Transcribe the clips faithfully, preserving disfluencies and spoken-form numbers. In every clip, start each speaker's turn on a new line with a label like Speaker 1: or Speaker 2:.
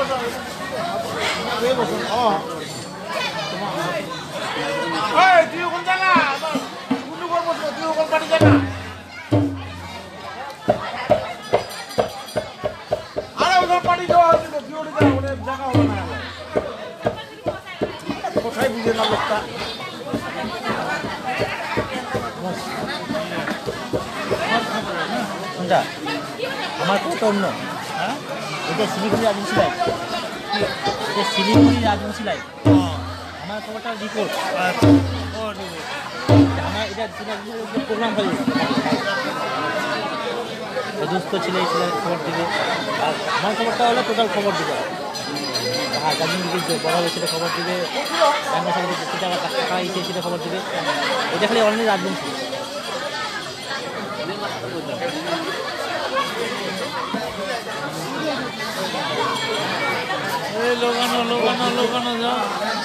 Speaker 1: কোথায় বুঝে না লোকটা কোনটা আমার কথা অন্য হ্যাঁ এটা শিলিগুড়ি রাজবংশী লাইভ এটা শিলিগুড়ি রাজবংশী লাইভ আমার খবরটা রিপোর্ট আমার এটা প্রোগ্রাম করে দুস্থ ছেলে ছেলে খবর দিবে আর আমার খবরটা হলে টোটাল খবর দিবে হ্যাঁ গার্জেন দিকে বড় হয়েছে সেটা খবর দিবে রান্না সাথে যেতে টাকা টাকা এসে সেটা খবর দিবে এটা খালি অনলাইন রাজবংশী লোকানো লোকানো লোকানো যা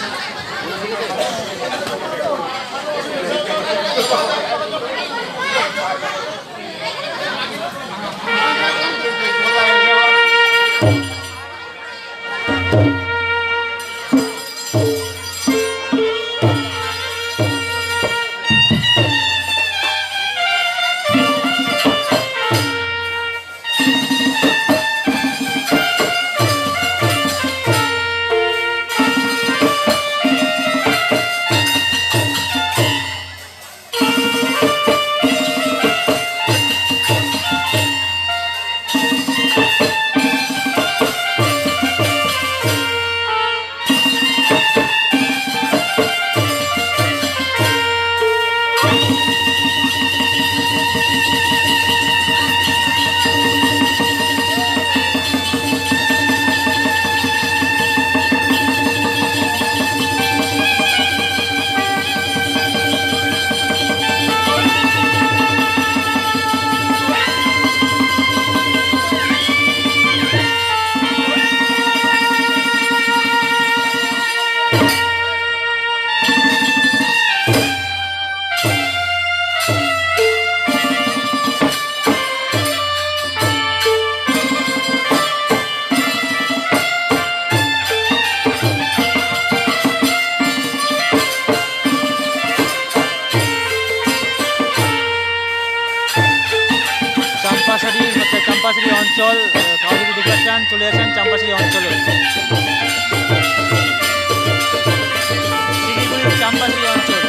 Speaker 1: চাম্পাশাড়ি অঞ্চল কাউকে দেখতে চান চলে আসেন চাম্পাশাড়ি অঞ্চলে শিলিগুড়ির চাম্পাশাড়ি অঞ্চল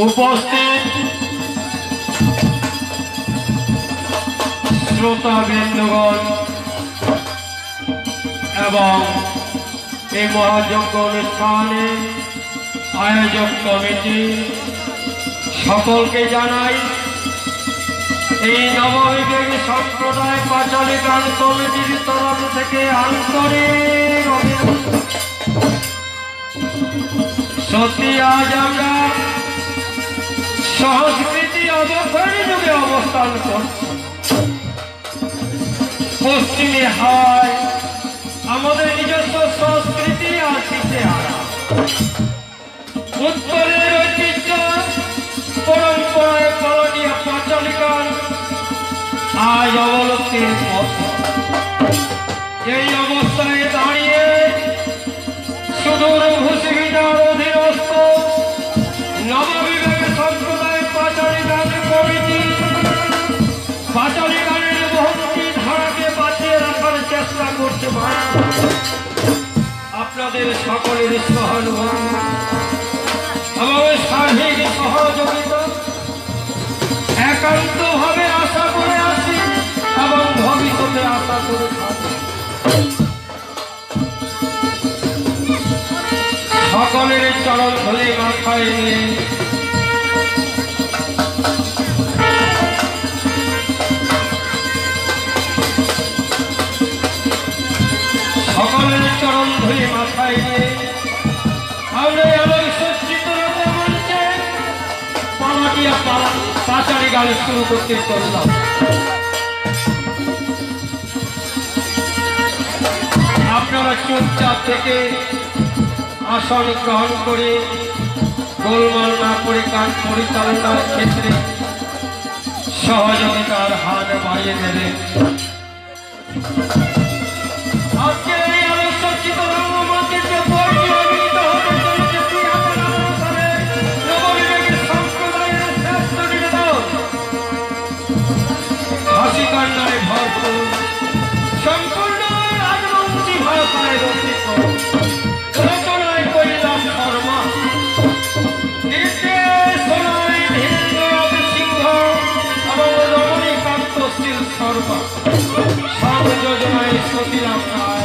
Speaker 2: উপস্থিত শ্রোতা বৃন্দগণ এবং এই মহাযজ্ঞ অনুষ্ঠানে আয়োজক কমিটি সকলকে জানাই এই নববিবেক সম্প্রদায় পাঁচালী গান কমিটির তরফ থেকে আন্তরিক অভিনন্দন। সত্যি আজ আমরা সংস্কৃতি অবক্ষয় যুগে অবস্থান করছি। পশ্চিমী হাওয়ায় আমাদের নিজস্ব সংস্কৃতি আসিছে আরা, উত্তরের ঐতিহ্য পরম্পরায় পালনীয় পাঁচালী গান আজ অবলুপ্তির পথে। এই অবস্থায় দাঁড়িয়ে সুদূর ভূষিবিদার অধীনস্থ নববিবেক সম্প্রদায় পাঁচালী গান কমিটি পাঁচালী গানের বহুমুখী ধারাকে বাঁচিয়ে রাখার চেষ্টা করতে পারে। আপনাদের সকলের সহানুভূতি এবং সার্বিক সহযোগিতা একান্ত ভাবে আশা করে আছি এবং ভবিষ্যতে আশা করে থাকি। সকলের চরণ ধরে মাথায় নিয়ে সকলের চরণ ধরে মাথায় নিয়ে আমরা এমন সজ্জিত মঞ্চে পালাটিয়া পাঁচালী গান শুরু করতে চললাম। আপনারা চুপচাপ থেকে আসন গ্রহণ করে গোলমাল না করে গান পরিচালনার ক্ষেত্রে সহযোগিতার হাত বাড়িয়ে দেবেন। আজকে এই আলোচনাচিত রঙ্গমঞ্চের যে বইটি অভিনীত হতে চলেছে নববিবেকের সম্প্রদায়ের শ্রেষ্ঠ নিবেদন হাসি কান্নায় ভরপুর, সম্পূর্ণ রাজবংশী ভাষায় রচিত, রচনায় কৈলাস শর্মা, নির্দেশনায় ধীরেন্দ্রনাথ সিংহ এবং রমণীকান্ত শীল শর্মা, সংযোজনায় সতীরাম রায়,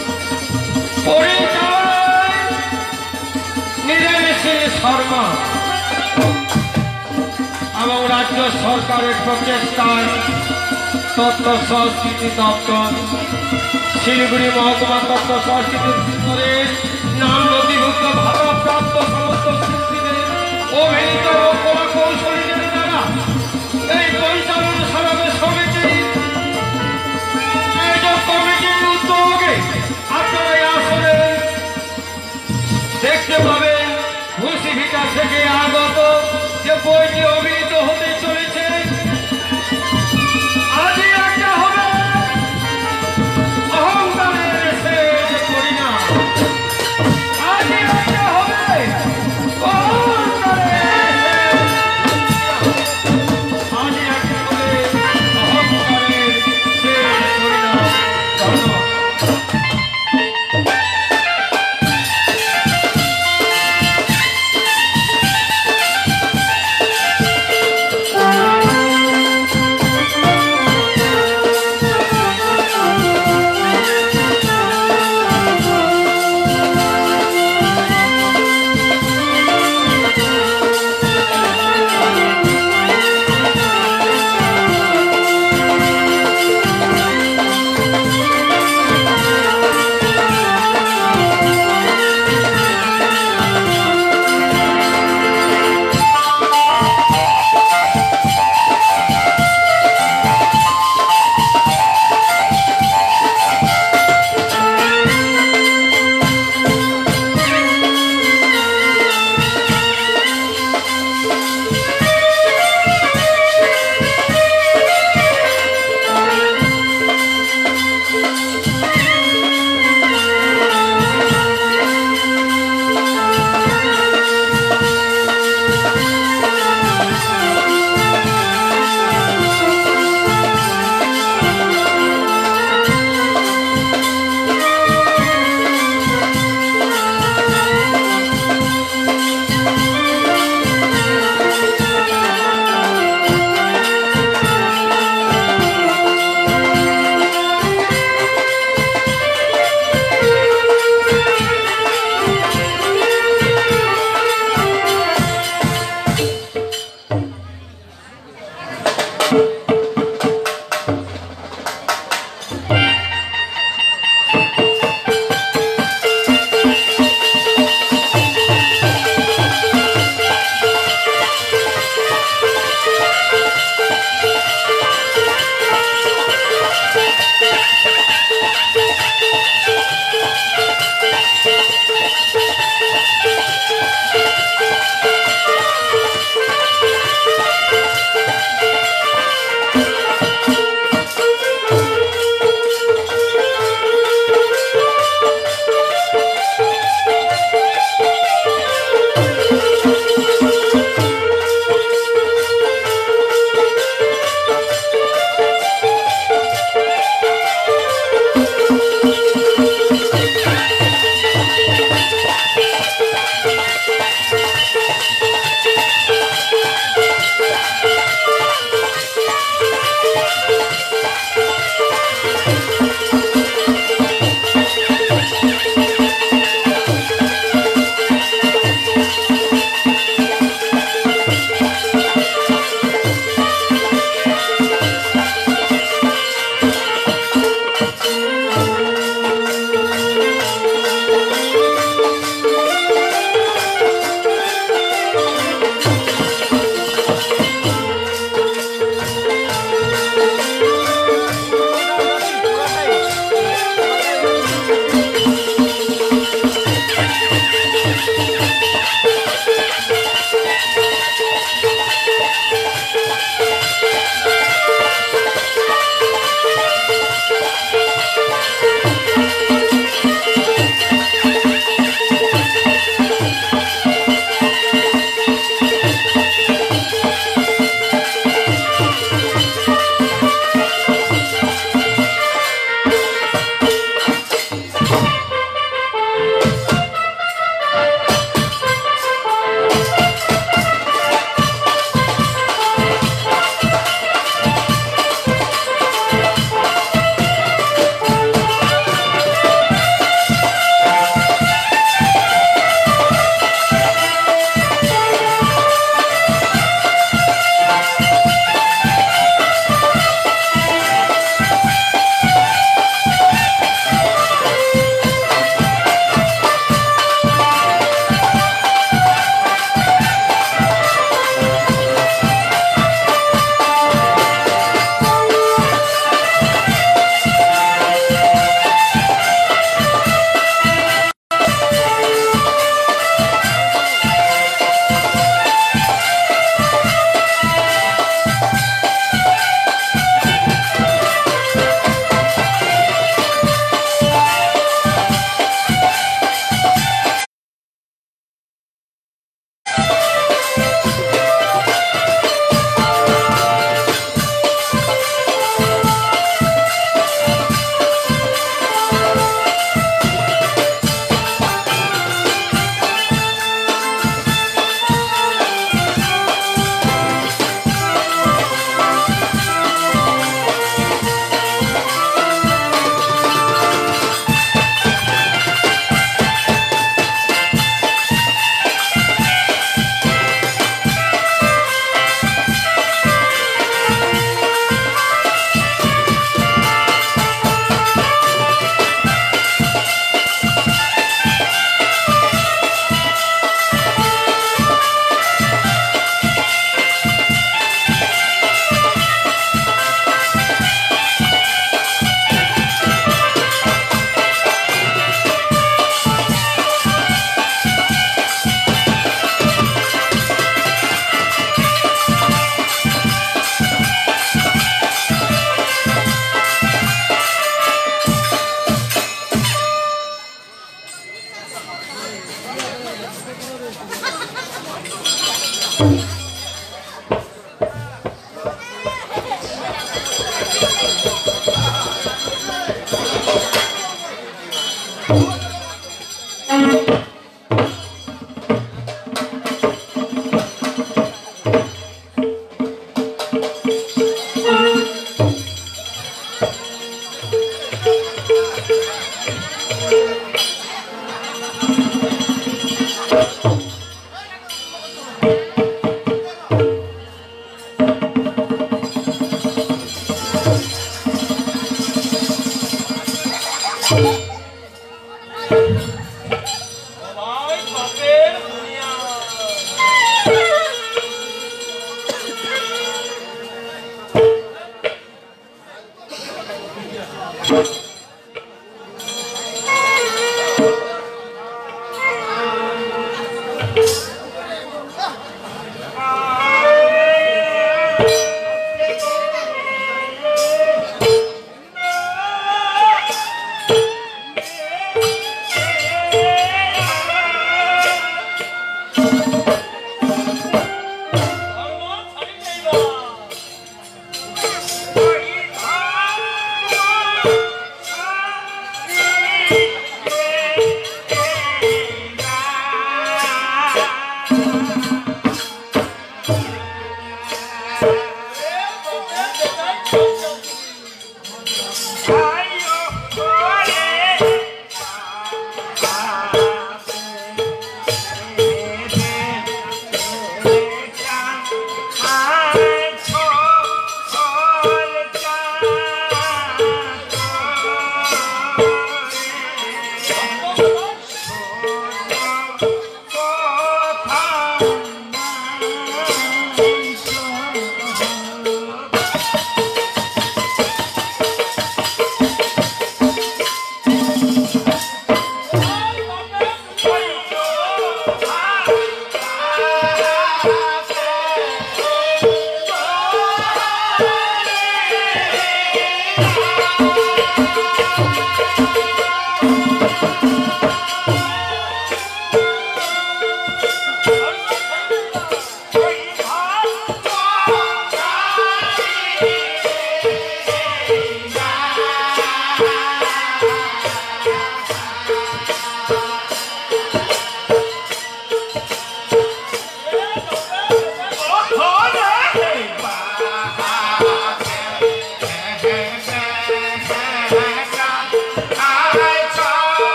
Speaker 2: পরিচালনায় নীরেন সিং শর্মা এবং রাজ্য সরকারের প্রচেষ্টায় তথ্য সংস্কৃতি দপ্তর শিলিগুড়ি মহকুমা তথ্য সংস্কৃতি দপ্তরের নাম নথিভুক্ত ভারপ্রাপ্ত সমস্ত শিল্পীদের অভিনীত কলা কৌশলীদের দ্বারা এই পঞ্চানন সমাবেশ সমিতি আয়োজক কমিটির উদ্যোগে আপনারা আসলে দেখতে পাবেন ভূষিভিটা থেকে আগত যে বইটি অভিনীত হতে চলেছে। আজই একটা হবে অহংকারের শেষ পরিণাম, আজই একটা হবে অহংকারের আজই একটা হবে অহংকারের শেষ পরিণাম। ধন্যবাদ।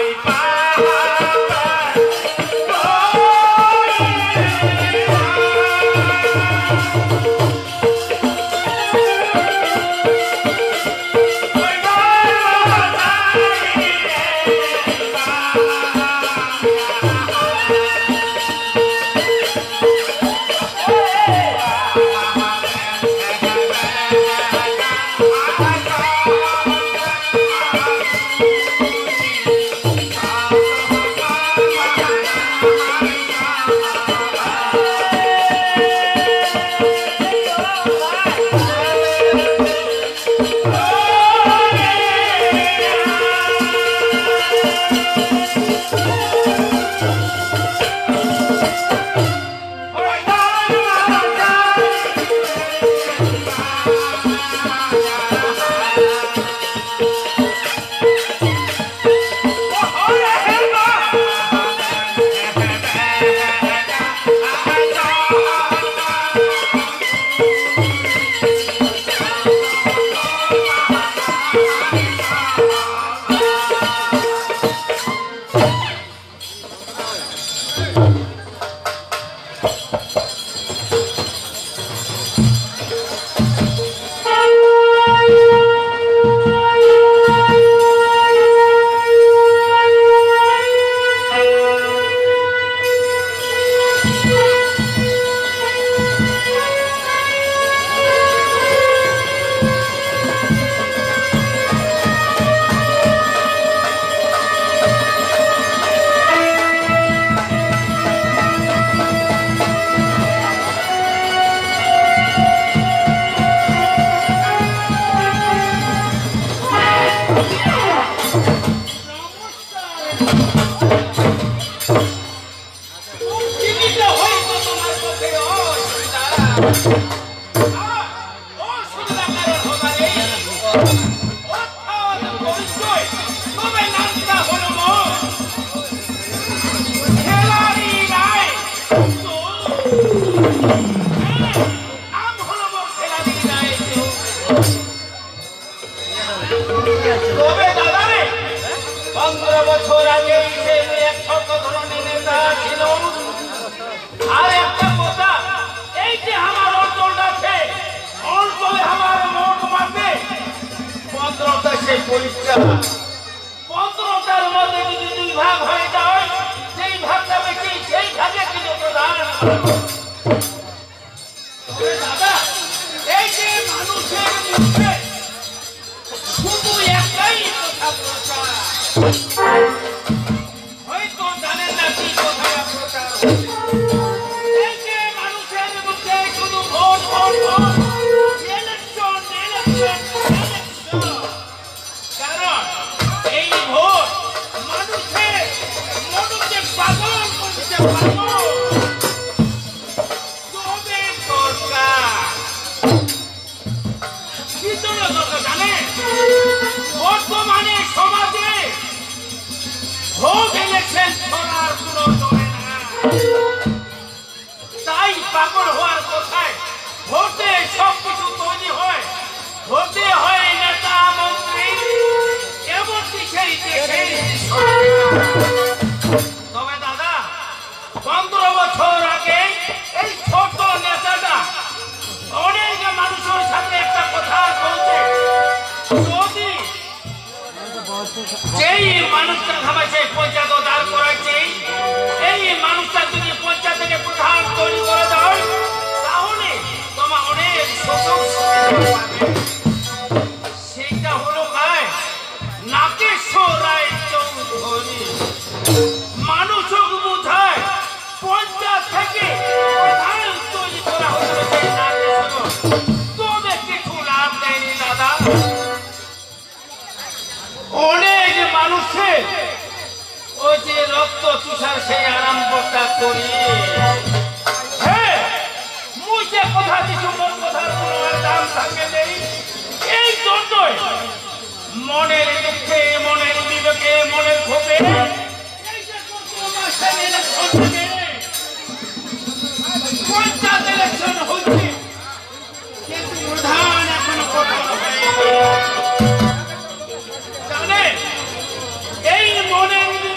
Speaker 2: জানেন এই মনের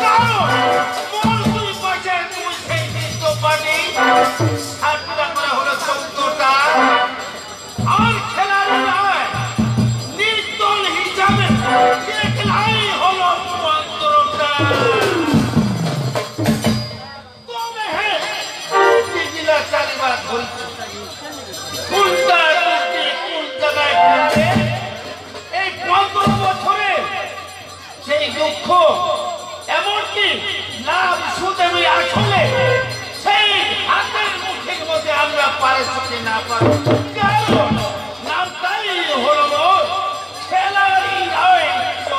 Speaker 3: এমনকি লাভ সুদে আসলে সেই হাতের মুখের মধ্যে আমরা পারে ছুটে না পারি কারণ নামটাই হলো খেলারই নয়।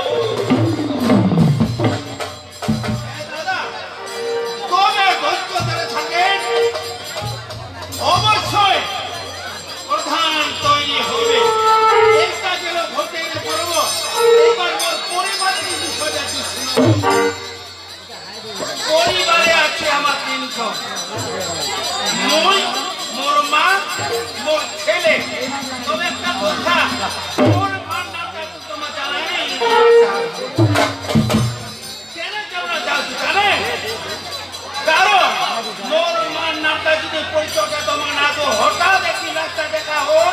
Speaker 3: দাদা তবে ধৈর্য ধরে থাকেন, অবশ্যই প্রধান তৈরি হবে। একটা গেল ভোটে করবো, এবার পরিবারের বিষয়টা কি পরিবারে আছে আমার তিনজন, মই, মোর মা, মোর ছেলে। তবে একটা কথা, মোর মার নামটা তোমার জানা নেই। কেন তোমরা যাও জানে? কারণ মোর মার নামটা যদি পরিচয়টা তোমার না তো হঠাৎ একটি রাস্তা দেখা হল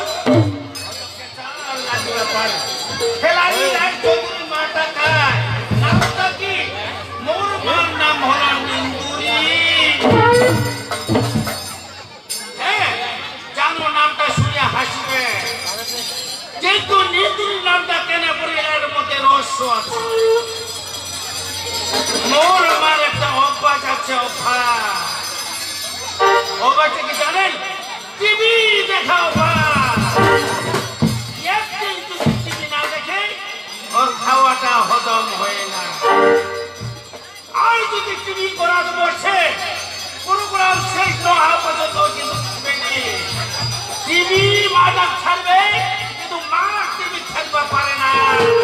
Speaker 3: লাগবে পারে খেলাড়ি রায় চৌধুরী মাটা খায়। নামটা কি? মোর মার নাম হলো নিন্দুরি। হ্যাঁ জানো, নামটা শুনে হাসবে, কিন্তু নিন্দুরি নামটা কেন পড়ে এর মধ্যে রহস্য আছে। মোর মার একটা অভ্যাস আছে, অভ্যাস অভ্যাসটা কি জানেন? টিভি দেখা অভ্যাস। একদিন যদি টিভি না দেখে ওর খাওয়াটা হজম হয় না। আর যদি টিভি করাতে বসে প্রোগ্রাম শেষ না হওয়া পর্যন্ত কিন্তু টিভি মাদক ছাড়বে, কিন্তু মা টিভি ছাড়তে পারে না।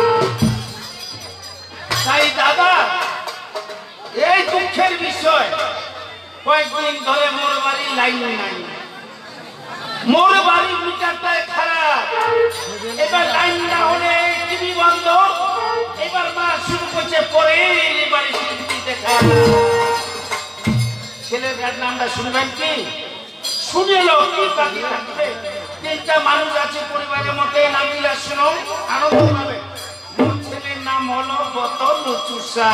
Speaker 3: তাই দাদা এই দুঃখের বিষয়, কয়েকদিন ধরে মোর বাড়ি লাইন নাই, মোর বাড়ির মিটারটাই খারাপ। এবার লাইন না হলে টিভি বন্ধ। এবার মা শুরু করছে পরে বাড়ি টিভি দেখা। ছেলের নামটা শুনবেন কি? শুনে লো কি বাকি থাকবে। তিনটা মানুষ আছে পরিবারের মধ্যে, নাম দিলা শুনো, আনন্দ পাবে। মোর ছেলের নাম হলো বোতল লুচুসা।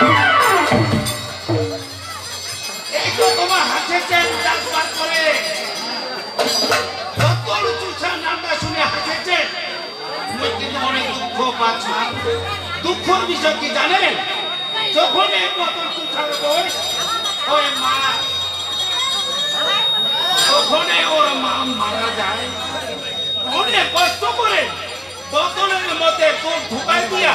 Speaker 3: এই তো তোমার হাতে চেন চালবার করে বোতল লুচুসা নামটা শুনে হাসেছে। কিন্তু অনেক দুঃখ পাচ্ছি। দুঃখের বিষয় কি জানেন? যখন এই বোতল লুচুসার বয়স ওই মা, তখন ওর মা মারা যায়। অনেক কষ্ট করে বোতলের মধ্যে দুধ ঢুকাই দিয়া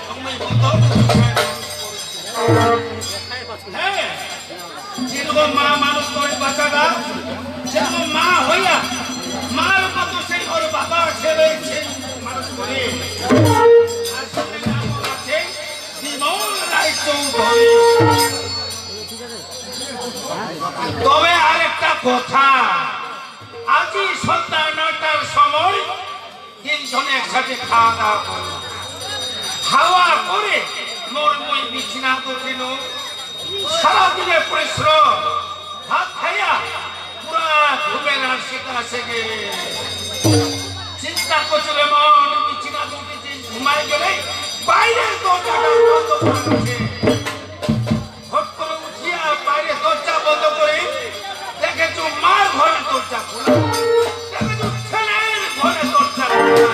Speaker 3: হ্যাঁ যেরকম মা মানুষ করে বাচ্চাটা, সেরকম মা হইয়া মার মতো সেই ওর বাবা ছেলে মানুষ করে। বিমল রায় চৌধুরী। তবে আরেকটা কথা, আজই সন্ধ্যা নয়টার সময় তিনজনে একসাথে খাওয়া দাওয়া করল। খাওয়া করে মোর মই বিছানা উঠিল। সারাদিনের পরিশ্রম ভাত খাইয়া পুরা ঘুমের আর সেটা সেগে চিন্তা করছিল মন বিছানা উঠেছি ঘুমাই গেলে বাইরের দরজাটা বন্ধ করে উঠে হট করে উঠিয়া বাইরে দরজা বন্ধ করে দেখেছ মার ঘরের দরজা খোলা, দেখেছ ছেলের ঘরের দরজা খোলা।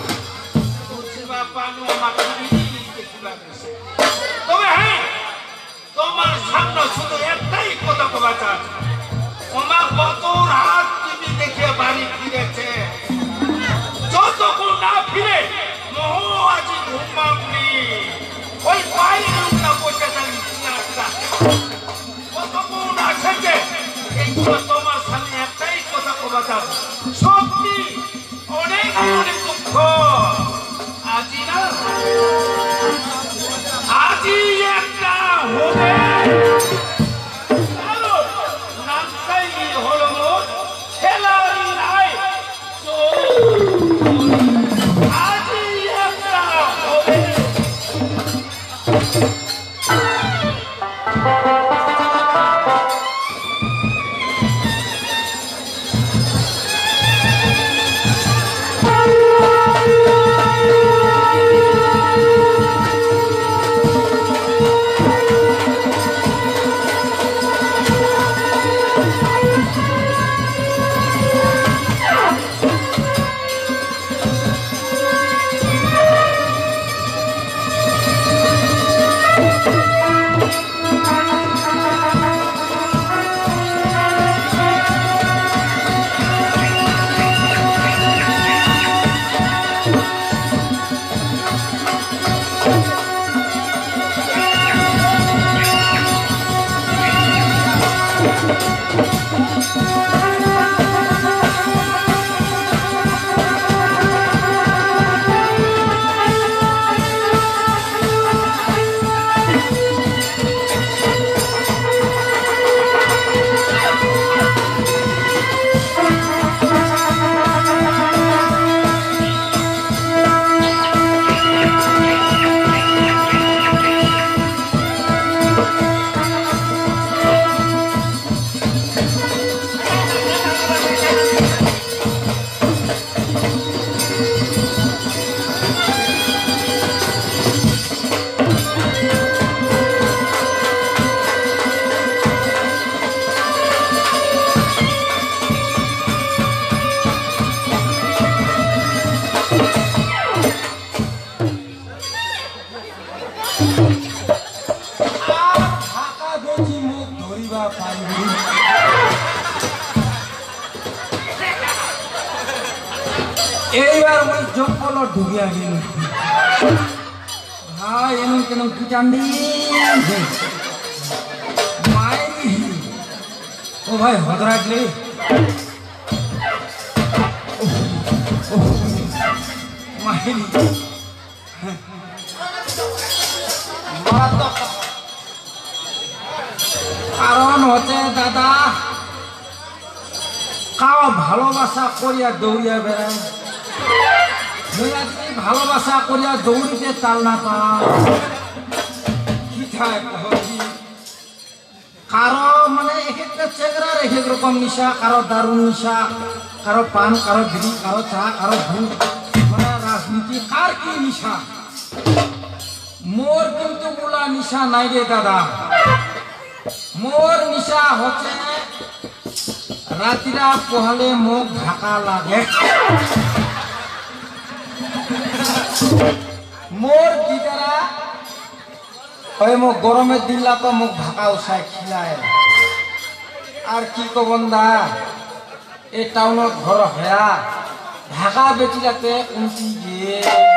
Speaker 3: তবে হ্যাঁ তোমার সামনে শুধু একটাই কথা কবা চান, ওমা কত রাত টিভি দেখে বাড়ি ফিরেছে। যতক্ষণ না ফিরে মোহ আজি ঘুমাবনি ওই বাইরে লোকটা বসে থাকি কতক্ষণ আসেছে। এইগুলো তোমার সামনে একটাই কথা কবা চান, সত্যি অনেক অনেক দুঃখ। আজি না আজি একটা হবে নামটাই হলো খেলারি রায় আজি একটা হবে।
Speaker 4: ধরিবা পাইবি এইবার ওই জঙ্গল ঢুকিয়া গেল ভাই এমন কেন কি চান্দি মাইরি ও ভাই হদরাগলে মাইরি মারাত্মক কারণ হচ্ছে দাদা কাও ভালোবাসা করিয়া দৌড়িয়া বেড়ায় ভালোবাসা করিয়া দৌড়িতে তাল না পায় কারো মানে এক একটা চেংরার এক এক রকম নিশা কারো দারুণ নিশা কারো পান কারো বিড়ি কারো চা কারো ভূত মানে রাজনীতি কার কি নিশা মোর কিন্তু গুলা নিশা নাই রে দাদা মোর নিশা হচ্ছে রাতিরা পোহালে মুখ ঢাকা লাগে মোর দিদারা ওই মুখ গরমের দিনলা তো মুখ ঢাকা উঠায় খিলায় আর কি কবন্দা এই টাউনত ঘর হয়া ঢাকা বেচিলাতে কুন্তি গিয়ে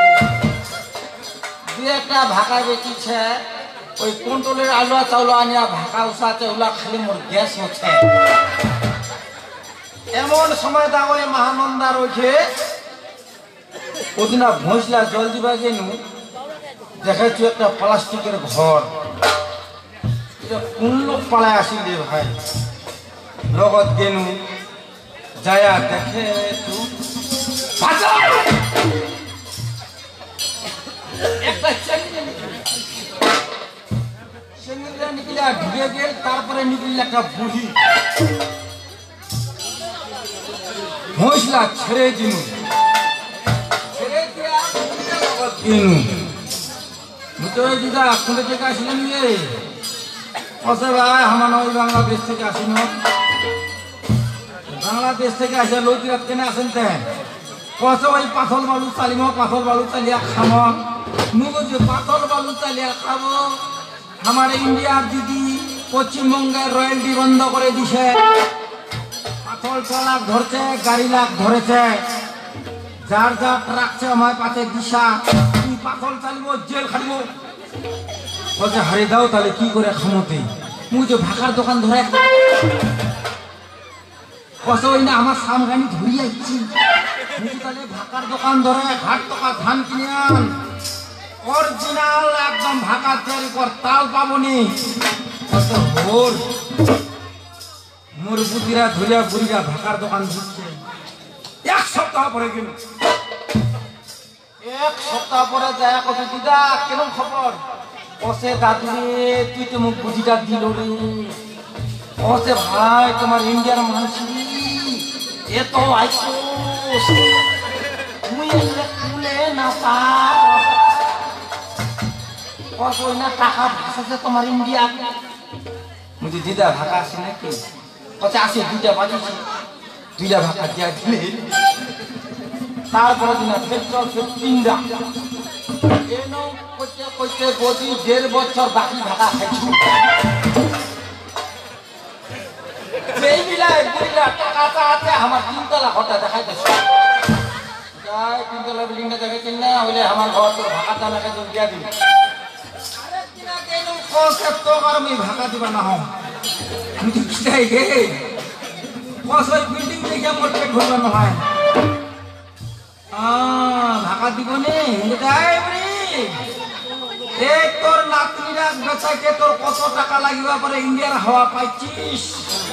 Speaker 4: দু একটা ভাকা বেচিছে ওই কন্ট্রোলের আলুয়া চাউলা আনিয়া ভাকা উঠাতে ওলা খালি মোর গ্যাস হচ্ছে এমন সময় দা ওই মহানন্দা রয়েছে ওদিনা ভোঁসলা জল দিবা গেনু দেখাচ্ছি একটা প্লাস্টিকের ঘর কোন লোক পালায় আসিল রে ভাই লগত গেনু যায়া দেখে তু একটা চেঙ্গিলা নিকিলা ঢুকে গেল তারপরে নিকিল একটা বুড়ি ভোঁসলা ছেড়ে দিনু ছেড়ে দিয়া লগত গেনু মুতোয় দিদা কোনটা থেকে আসলেন গে অসে ভাই আমার ওই বাংলাদেশ থেকে আসিন বাংলাদেশ থেকে আসে লৌকিরাত কেনে আসেন তেন কসে ওই পাথর বালু চালিম পাথর বালু চালিয়া খাম মুগজ পাথর বালু চালিয়া খাব আমার ইন্ডিয়ার দিদি পশ্চিমবঙ্গের রয়্যালটি বন্ধ করে দিছে পাথর চালাক ধরছে গাড়ি লাখ ধরেছে যার যা রাখছে আমার পাতে দিশা তুই পাথর চালিব জেল খাটিব বলছে হারি দাও তাহলে কি করে খামতে মুই যে ভাকার দোকান ধরে কত ওই না আমার সামগানি ধরিয়া ইচ্ছি মুই তাহলে ভাকার দোকান ধরে ঘাট টাকা ধান কিনে আন অরিজিনাল একদম ভাকা তৈরি কর তাল পাবনি কত ভোর মোর বুদিরা ধরিয়া বুড়িরা ভাকার দোকান ধরছে এক সপ্তাহ পরে গেল এক সপ্তাহ পরে যায় কত দিদা কেমন খবর ওসে দাদুরে তুই তো মুখ বুঝিটা দিল রে ওসে ভাই তোমার ইন্ডিয়ার মানুষ এত আইকোস তুই এলে কুলে না পা কত না টাকা ভাষাছে তোমার ইন্ডিয়া মুঝে দিদা ভাকা আছে নাকি কত আসে দুইটা বাজিছে দুইটা ভাকা দিয়া দিলে তারপরে দিনা পেট্রোল তিনটা এনো কইতে কইতে গদি দেড় বছর বাকি ভাকা খাইছু এই বিলায় বুড়িলা টাকা চাতে আমার তিনতলা ঘরটা দেখাইতেছে যাই তিনতলা বিল্ডিংটা দেখাইছেন না হইলে আমার ঘর তোর ভাকা দানাকে জল দিয়া দিবি আরে কিনা কেনু কনসেপ্ট তো আর আমি ভাকা দিবা না হম আমি তো কিটাই গে কসই বিল্ডিং দেখে মোর পেট ভরবা না হয় ভাকা দিব নে যাই বুড়ি এই তোর নাতনিরা বেচাইতে তোর কত টাকা লাগিবা পরে ইন্ডিয়ার হাওয়া পাইছিস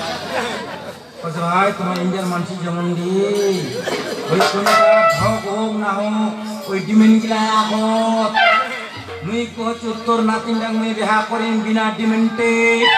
Speaker 4: ভাই তোমার ইন্ডিয়ার মানুষ যেমন দি ওই কোনটা ঠক হোক না হোক ওই ডিমেন্ড গিলা আগত মুই কহছ তোর নাতিনডাক মুই বিহা করিম বিনা ডিমেন্টে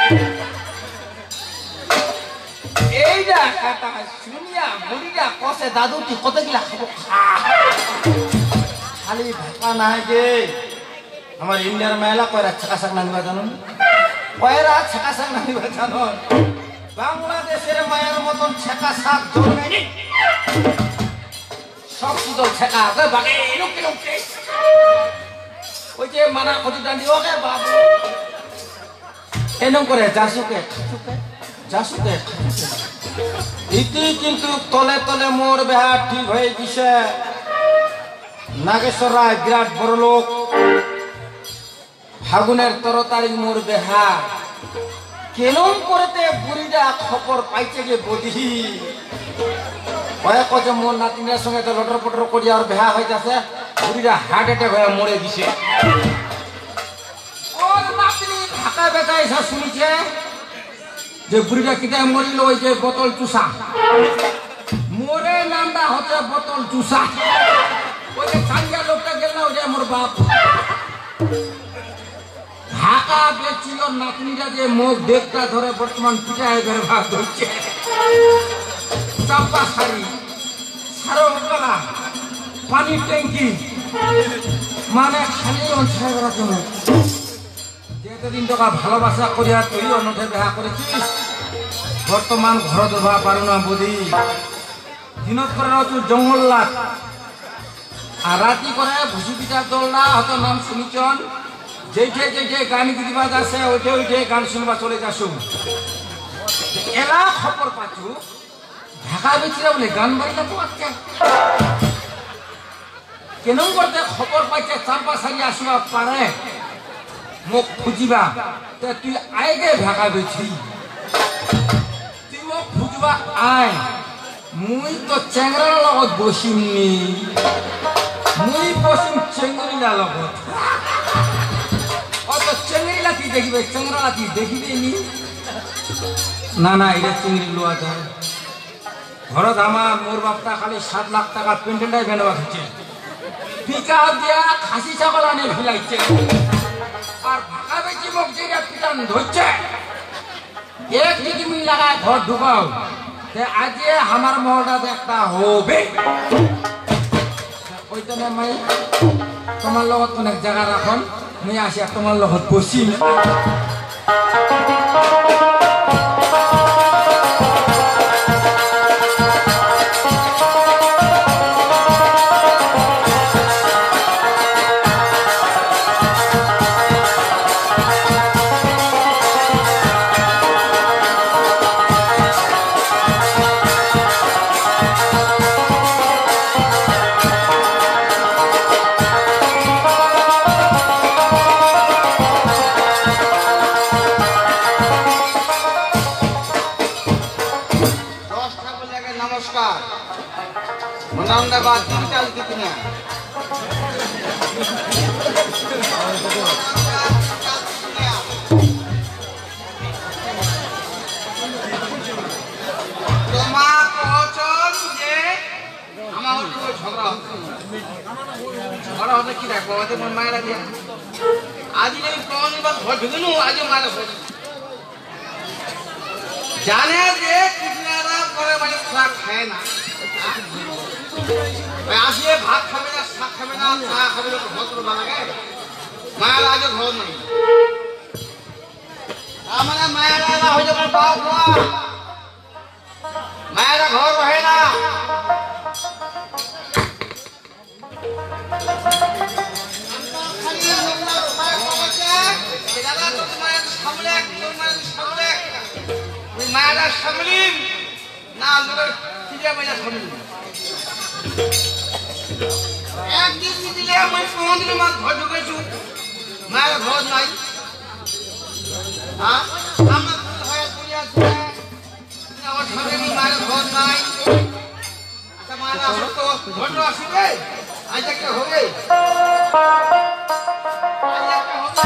Speaker 4: এইটা কথা শুনিয়া বুড়িটা কসে দাদু তুই কত গিলা খাবো খা খালি ভাকা নাই গে আমার ইন্ডিয়ার মেলা কয়রা ছাকা শাক নানিবা জানো কয়রা ছাকা শাক নানিবা জানো বাংলাদেশের মায়ের মতন ছাকা শাক জন্মায়নি সব শুধু ছাকা বাকি লুকে লুকে ওই যে মানা কত দাঁড়ি ওকে বাবু এরকম করে যাসুকে যাসুকে ইতি কিন্তু তলে তলে মোর বেহা ঠিক হয়ে গেছে। নাগেশ্বর রায় বিরাট বড় লোক, ফাগুনের তেরো তারিখ মোর বেহা কেন করতে বুড়িটা খবর পাইছে গে বদি কয়েক যে মোর নাতিনের সঙ্গে তো লটর পটর করি আর বেহা হয়ে যাচ্ছে, বুড়িটা হার্ট অ্যাটাক হয়ে মরে গেছে। ওর নাতনি ঢাকা বেটা এসে শুনেছে যে বুড়িটা কিটায় মরিল ওই যে বোতল চুষা, মোরে নামটা হচ্ছে বোতল চুষা। ওই যে সাঙ্গিয়া লোকটা গেল না ওই যে মোর বাপ ঢাকা বেছিল। নাতনিটা যে মুখ দেখটা ধরে বর্তমান পিঠায় বের ভাগ ধরছে। চাম্পা শাড়ি, সারো গলা, পানির ট্যাঙ্কি, মানে খালি অঞ্চল বেড়াতে যেদিন তোকা ভালোবাসা করিয়া তুই অন্যঠে দেখা করেছিস, বর্তমান ঘর দেবা পারু না বুঝি। দিনত করে তুই জঙ্গল লাগ আর রাতি করে ভুসি পিঠার দোলনা হয়তো নাম শুনিছন। যেইঠে যেইঠে গান গিরিবাজ আছে ওইঠে ওইঠে গান শুনবা চলে যাসু। এলা খবর পাচ্ছু ঢাকা বেছিল বলে গান বাড়িটা তো আছে কেন করতে খবর পাইছে চাম্পা সারি আসবা পারে মোক খুঁজিবা তুই আইগে ঢাকা বেছি তুই মোক খুঁজবা আয়। মুই তো চেংরার লগত বসিমনি, মুই বসিম চেঙ্গুরিলা লগত। অত চেঙ্গুরিলা তুই দেখিবে, চেংরালা তুই দেখিবে নি। না না এটা চিংড়ি লোয়া যায়। ঘরত আমার মোর বাপটা খালি সাত লাখ টাকা পেন্টেন্টাই বেনবা খাচ্ছে, পিকা দিয়া খাসি ছাগল আনে ফিলাইছে। আর ঢাকা বেশি মোক যেটা পিটান ধরছে এক দিকে মিল লাগায় ঘর ঢুকাও আজকে আমার মহলটা একটা হবে। ওই তো মাই তোমার লগত অনেক জায়গা রাখন, মুই আসি আর তোমার লগত বসি।
Speaker 5: धन्यवाद दिनकाल कितने झगड़ा होते कि मन माया दिया आज कौन बात घर ढुकनु आज मारा जाने जे कितना करे মানে খাক খায় না আসিয়ে ভাত খাবে না শাক খাবে না চা খাবে না ভদ্র বানাগে মায়ের আগে ঘর নাই আমরা মায়ের আলা হয়ে যাবে বাপ মা মায়ের ঘর রহে না মায়েরা সামলিম না লোকের খিদে মায়েরা সামলিম একদিন দিলে আমি পনেরো মাস ঘর ঢুকেছু মায়ের ঘর নাই হ্যাঁ আমার হয়ে পড়ে আছে আমার সামনে মায়ের ঘর নাই আচ্ছা মায়েরা তো ঘর আসবে আজ একটা হবে আজ একটা হবে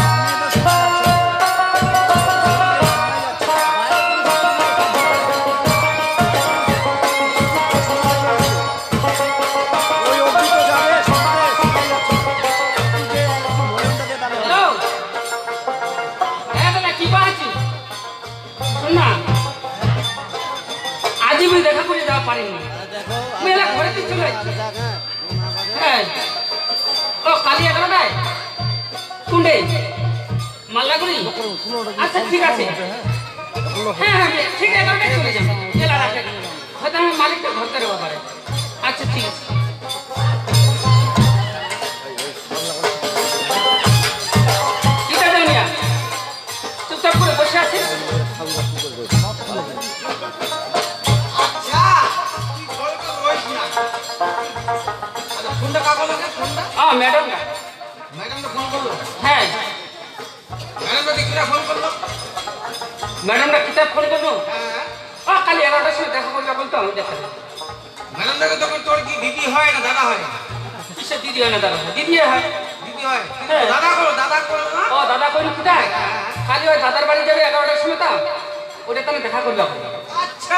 Speaker 5: আচ্ছা ঠিক আছে হ্যাঁ হ্যাঁ ঠিক এগারোটায় চলে যাবো জেলা রাখে হয়তো আমার মালিকটা ঘর করে ব্যাপারে আচ্ছা ঠিক আছে ঠিক আছে চুপচাপ করে বসে আছে আচ্ছা তুই ঘরে তো রইস না আচ্ছা ফোনটা কাকে লাগে ফোনটা
Speaker 2: আ ম্যাডাম না
Speaker 5: ম্যাডামটা ফোন করলো
Speaker 2: হ্যাঁ
Speaker 5: ম্যাডামটা কিরা ফোন করলো
Speaker 2: ম্যাডামরা কিতাব ফোন করবো
Speaker 5: হ্যাঁ
Speaker 2: আ কালি এগারোটার সময় দেখা করবে বলতো আমি দেখা দেবো
Speaker 5: ম্যাডামটাকে তখন তোর কি দিদি হয় না দাদা হয়
Speaker 2: কিসের দিদি হয় না দাদা দিদি হয়
Speaker 5: দিদি হয়
Speaker 2: হ্যাঁ।
Speaker 5: দাদা করো দাদা করো না
Speaker 2: ও দাদা করি কোথায় খালি ওই দাদার বাড়ি যাবে এগারোটার সময় তা ওটা তাহলে দেখা করবে
Speaker 5: আচ্ছা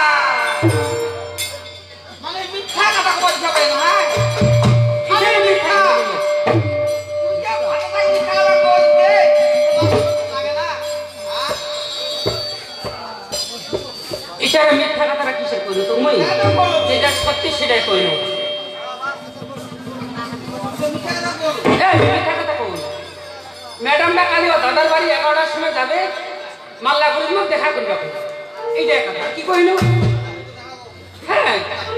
Speaker 5: মানে মিথ্যা কথা বলতে হবে না হ্যাঁ
Speaker 2: কিসের মিথ্যা
Speaker 5: তুই যা ভালো ভাই মিথ্যা কথা বলবে লাগে না হ্যাঁ
Speaker 2: ইশারা মিথ্যা কথাটা কিসের করি তুমি যেটা সত্যি সেটাই করি না
Speaker 5: মিথ্যা কথা বল
Speaker 2: এই মিথ্যা কথা কই ম্যাডামটা কালি ও দাদার বাড়ি এগারোটার সময় যাবে মাল্লা করিম দেখা করবে এইটাই কথা কি কইল হ্যাঁ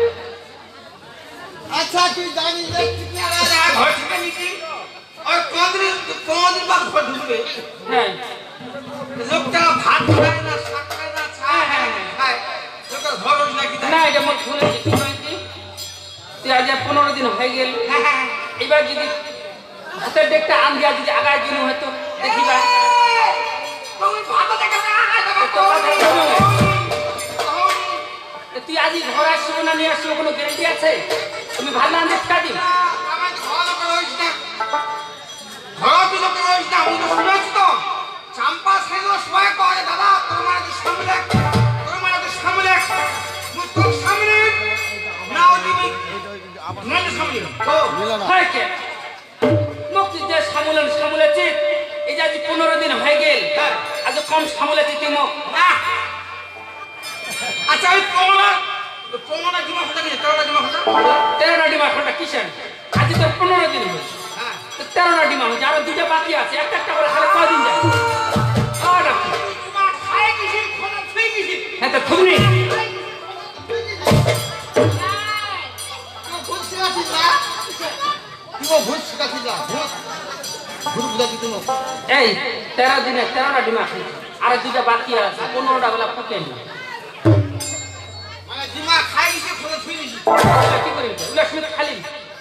Speaker 5: আচ্ছা তুই জানিস যে কি আর ঘর থেকে নিকি আর কোনদিন কোনদিন বাদ ঘর ঢুকবে
Speaker 2: হ্যাঁ
Speaker 5: লোকটা ভাত খায় না শাক খায় না ছায় হ্যাঁ খায় লোকটা ঘর হইল নাকি
Speaker 2: না এটা মোর ফোনে কি কইছি তুই আজ পনেরো দিন হয়ে গেল এবার যদি হাতের ডেকটা আন দিয়া যদি আগায় দিন হয়তো দেখিবা
Speaker 5: তুমি ভাত দেখে না
Speaker 2: তো কথা শোনো। তুই আজ ঘর আসবো না নিয়ে আসবো কোনো গ্যারেন্টি আছে তুমি ভালো আনতে কাটি
Speaker 5: আমার ঘর লোক রইছ না ঘর তুই লোক রইছ না আমি তো শুনেছি তো চাম্পা সেগুলো সবাই করে দাদা তোর মানে তো সামলে তোর মানে তো সামলে মুই তোর সামনে নাও দিবি মানে সামলে ও
Speaker 2: হয় কে মুক্তি যে সামুলেন সামুলেছে এই যে আজ পনেরো দিন হয়ে গেল আজ কম সামুলেছে তুই মুখ
Speaker 5: না আচ্ছা ওই প্রমাণ প্রমাণ দিমা কথা কি তেরোটা দিমা কথা
Speaker 2: তেরোটা ডিমা খন্ডা কিসেন আজ তো পনেরো দিন হয়েছে
Speaker 5: হ্যাঁ
Speaker 2: তো তেরোটা ডিমা হয়েছে আরো দুটো বাকি আছে একটা একটা করে খালে কদিন যায় আর কি
Speaker 5: তোমার খায় কিছু খোলা ছুঁই গেছি
Speaker 2: হ্যাঁ তো থুবনি
Speaker 5: ভূত শিখাচ্ছিস না তুই ভূত শিখাচ্ছিস না ভূত ভূত বুঝাচ্ছি তুমি
Speaker 2: এই তেরো দিনে তেরোটা ডিমা খেয়েছে আর দুটো বাকি আছে পনেরোটা বেলা ফুটে নি
Speaker 5: মানে দিমা খাই গেছে খোলা ছুঁই গেছি
Speaker 2: কি করি লক্ষ্মী খালি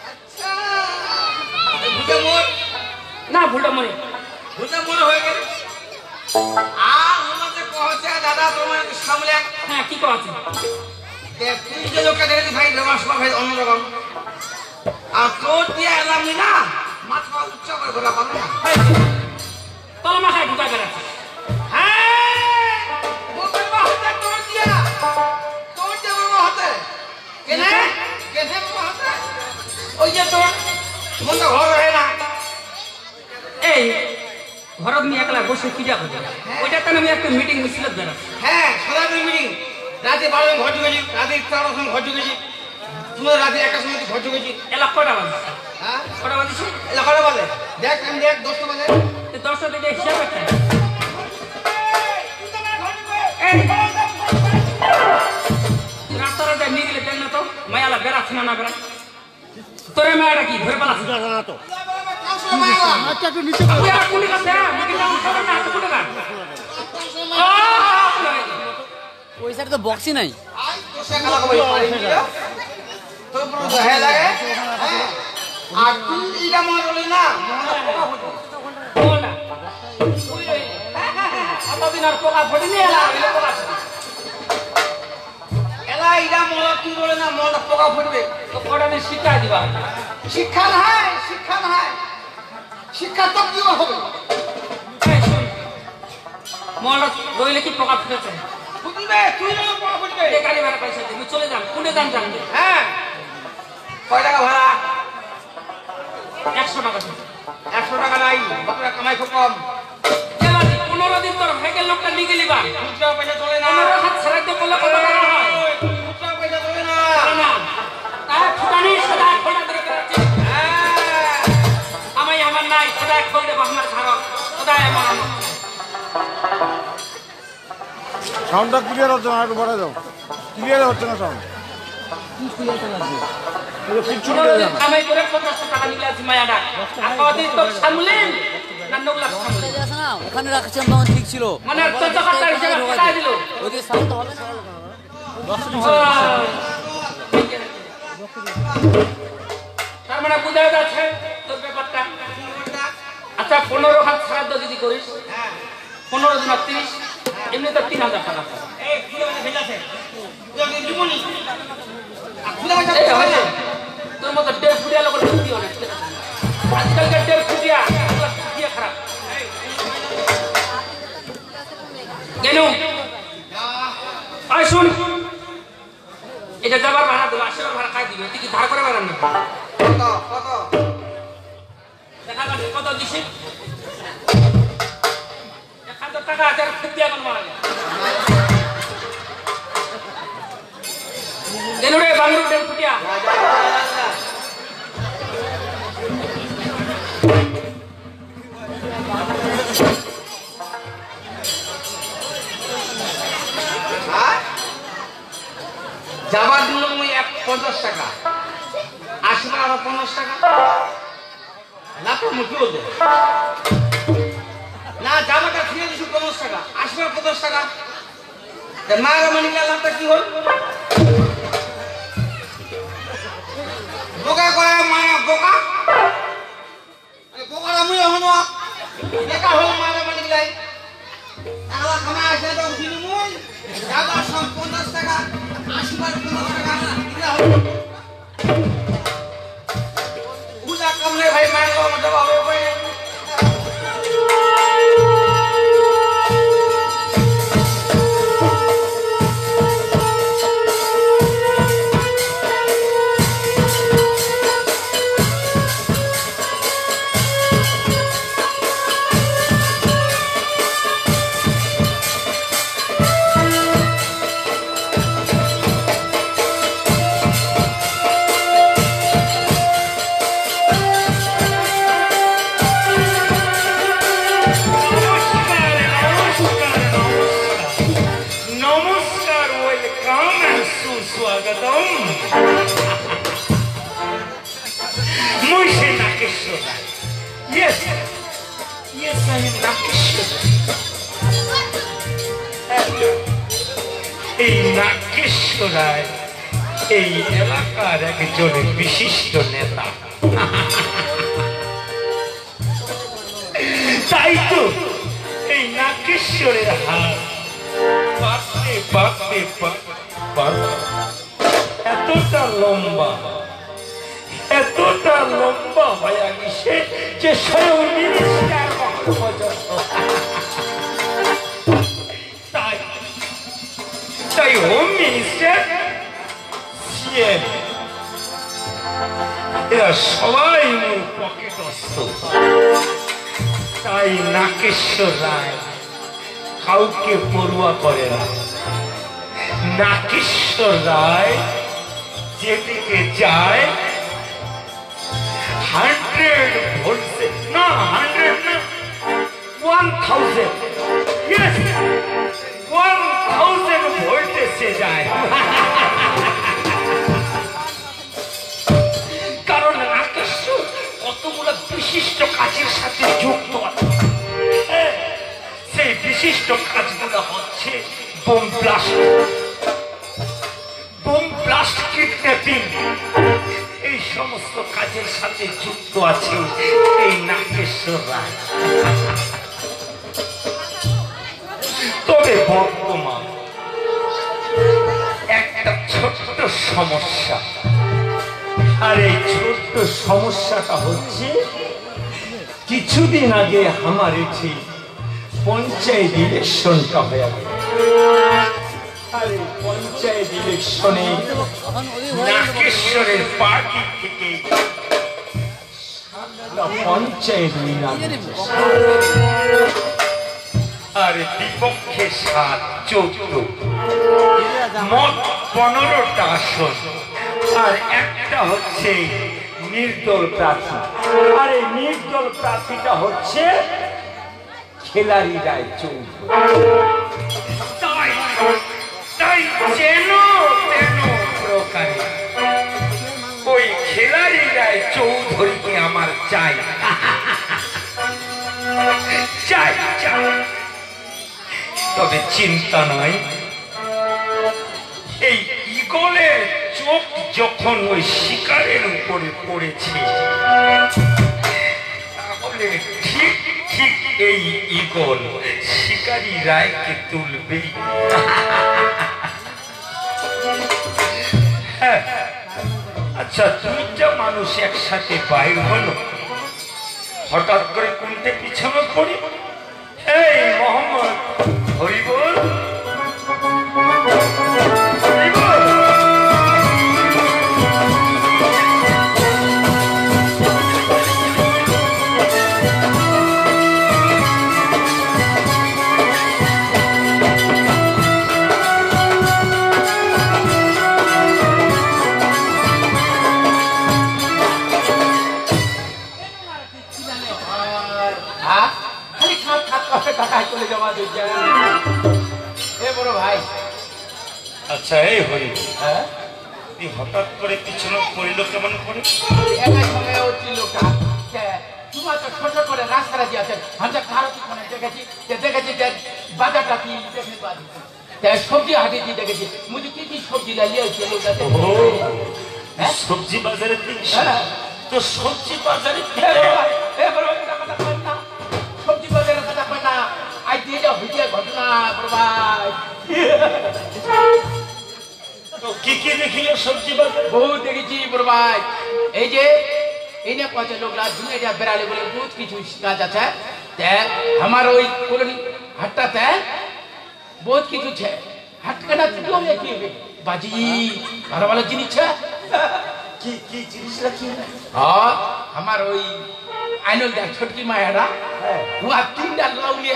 Speaker 5: ভূতে মোর
Speaker 2: না ভুলটা মনে
Speaker 5: ভূতে মোর হয়ে গেল আর ওনাকে কহছে দাদা তোমার সামলে
Speaker 2: হ্যাঁ কি কথা
Speaker 5: তুই যে লোকটা দেখেছি ভাই ব্যবহার সব ভাই অন্যরকম আর তোর দিয়ে এলাম না মাথা উচ্চ করে ঘোরা পাবো না
Speaker 2: তলা মাথায় ঢুকা বেড়াচ্ছে
Speaker 5: হ্যাঁ বলতে বাহতে তোর দিয়া তোর যে বাবা হতে কেনে কেনে বাবা হতে ওই যে তোর মনটা ঘর রহে না
Speaker 2: এই ঘরত নিয়ে একলা বসে কি যাবো ওইটা তো আমি একটা মিটিং মিছিল বেড়াচ্ছি
Speaker 5: হ্যাঁ সদা মিটিং রাতে বারো ঘর ঢুকেছি রাতে তেরোটার সময় ঘর ঢুকেছি তোমার রাতে একটার সময় ঘর ঢুকেছি
Speaker 2: এলা কটা বাজে
Speaker 5: হ্যাঁ
Speaker 2: কটা বাজেছে
Speaker 5: এটা কটা বাজে দেখ আমি দেখ দশটা বাজে
Speaker 2: দশটা থেকে হিসাব একটা রাস্তাটা নিয়ে গেলে দেখ না তো মায়ালা বেড়াচ্ছে না না বেড়া তোরে মায়াটা কি ধরে পালাচ্ছে
Speaker 1: তো
Speaker 2: কোন কাছে মিটিং না হাতে কোটা
Speaker 6: ওই সাইডে তো বক্সই নাই
Speaker 5: আই তো সে কালা কই পারি না তোর পুরো দেহে লাগে আর তুই এটা মনে করলি না
Speaker 2: কোনটা ওই রইলে এতদিন আর পোকা ফোটেনি এলা এলে পোকা
Speaker 5: এলা এটা মনে তুই বলে না মনটা পোকা ফুটবে
Speaker 2: তো কটা দিন শিক্ষা দিবা
Speaker 5: শিক্ষা নাই শিক্ষা নাই শিক্ষা তো কি হবে
Speaker 2: এই শোন মনটা রইলে কি পোকা ফুটেছে
Speaker 5: ফুটবে তুই না পোকা ফুটবে
Speaker 2: এই গাড়ি ভাড়া পয়সা দিবি চলে যান কোনে যান জানবে
Speaker 5: হ্যাঁ কয় টাকা ভাড়া
Speaker 2: একশো টাকা দিবি
Speaker 5: একশো টাকা নাই বাপরা কামাই খুব কম
Speaker 2: এলা পনেরো দিন তোর ভাইকের লোকটা নিয়ে গেলি বা
Speaker 5: খুচরা পয়সা চলে না
Speaker 2: পনেরো হাত ছাড়াইতে করলে কত টাকা হয়
Speaker 5: খুচরা পয়সা চলে না
Speaker 2: চলে না তাই ফুটানি সদা খোলা ধরে বেড়াচ্ছে
Speaker 5: হ্যাঁ
Speaker 2: আমি আমার নাই সদাই খোল দেবো আমার ঘর সদাই আমার আমার
Speaker 7: সাউন্ডটা ক্লিয়ার হচ্ছে না একটু বড় দাও ক্লিয়ার হচ্ছে না সাউন্ড
Speaker 2: কামাই করে পঞ্চাশ টাকা নিলে আছে মায়াটা আর কদিন তোর সামলেন না নগলা সামলেন
Speaker 6: আছে না ওখানে রাখছিলাম তখন ঠিক ছিল
Speaker 2: মানে চোদ্দ কাটা হিসেবে কাটাই দিল
Speaker 6: ওইদিকে সাউন্ড তো হবে না
Speaker 2: তার মানে বুঝা যাচ্ছে তোর ব্যাপারটা আচ্ছা পনেরো হাত শ্রাদ্ধ যদি করিস পনেরো দিন তিরিশ এমনি তো তিন হাজার টাকা তোর মতো দেড় ফুটিয়া লোকের বুদ্ধি অনেক আজকালকার দেড় ফুটিয়া দিয়ে খারাপ কেন আয় শুন এটা যাবার ভাড়া দেবো আসবার ভাড়া খাই দিবে তুই কি ধার করে বেড়ান না দেখা গেছে কত দিছে এক হাজার টাকা হাজার ফুটিয়া এখন মারা যায় কেন রে বাংলুর দেড় ফুটিয়া
Speaker 5: যাবার জন্য এক পঞ্চাশ টাকা আসবে আরো পঞ্চাশ টাকা না তো মুখি বলতে না যাবাটা ফিরে দিচ্ছি পঞ্চাশ টাকা আসবে পঞ্চাশ টাকা মায়ের মানে লাভটা কি হল বোকা করে মায়া বোকা বোকার আমি হন একা হল মায়ের মানে লাই তাহলে খানা আসে তো বিনিময় যাবার সব পঞ্চাশ টাকা আসবার পঞ্চাশ টাকা বুঝা কমলে ভাই মায়ের বাবা দেওয়া হবে উপায় নেই
Speaker 3: এই নাগেশ্বরায় এই এলাকার একজন বিশিষ্ট নেতা তাই তো এই নাগেশ্বরের হাত বাড়তে বাড়তে বাড়তে এতটা লম্বা এতটা লম্বা হয়ে গেছে যে স্বয়ং মিনিস্টার পর্যন্ত তাই তাই হোম মিনিস্টার সিএম এরা সবাই মোর পকেটস্থ তাই নাগেশ্বর রায় কাউকে পড়ুয়া করে না নাগেশ্বর রায় যেদিকে যায় হান্ড্রেড ভোল্টে না হান্ড্রেড না one thousand yes one thousand ভোল্টেজে যায় কারণ নাগেশ্বর কতগুলো বিশিষ্ট কাজের সাথে যুক্ত আছে সেই বিশিষ্ট কাজগুলো হচ্ছে bomb blast bomb blast kidnapping এই সমস্ত কাজের সাথে যুক্ত আছে এই নাগেশ্বর রায় তবে বর্তমান একটা ছোট্ট সমস্যা আর এই ছোট্ট সমস্যাটা হচ্ছে কিছুদিন আগে আমার এটি পঞ্চায়েত ইলেকশনটা হয়ে গেল আর এই পঞ্চায়েত ইলেকশনে নাগেশ্বরের পার্টি থেকে পঞ্চায়েত আর বিপক্ষে সাত চৌদ্দ মোট পনেরোটা আসন আর একটা হচ্ছে নির্দল প্রার্থী আর এই নির্দল প্রার্থীটা হচ্ছে খেলারি রায় চৌধুরী তাই তাই যেন তেন প্রকারে ওই খেলারি রায় চৌধুরীকে আমার চাই চাই চাই তবে চিন্তা নাই এই ঈগলের চোখ যখন ওই শিকারের উপরে পড়েছে তাহলে ঠিক ঠিক এই ঈগল শিকারী রায়কে তুলবেই। হ্যাঁ আচ্ছা দুইটা মানুষ একসাথে বাইর হলো হঠাৎ করে কোনটা পিছনে পড়ি এই মোহাম্মদ হরিবল হরিবল আচ্ছা এই হরি তুই হঠাৎ করে পিছনে পড়িল কেমন করে
Speaker 5: একাই সময় হচ্ছি লোকটা তোমার তো ছোট করে রাস্তাটা দিয়েছেন আমি ভারত মানে দেখেছি দেখেছি যে বাজারটা কি দেখে সবজি হাটে কি দেখেছি মুঝে কি কি সবজি লাগিয়েছে লোকটা
Speaker 3: সবজি বাজারে তো সবজি বাজারে
Speaker 5: সবজি বাজারের কথা কয় না আই দিয়ে যাও ভিডিও ঘটনা প্রভাই
Speaker 3: কি কি দেখিল সবজি বাজার
Speaker 5: বহুত দেখেছি প্রভাই এই যে এই না কত লোকরা দুনিয়া বেড়ালে বলে বহুত কিছু কাজ আছে আমার ওই কলোনি হাটটাতে বহুত কিছু আছে হাটকাটা তুই কি বাজি ভালো ভালো জিনিস
Speaker 3: কি কি জিনিসটা কি
Speaker 5: হ্যাঁ আমার ওই আইনল দেখ ছোটকি মায়েরা হুয়া তিনটা লাউলিয়া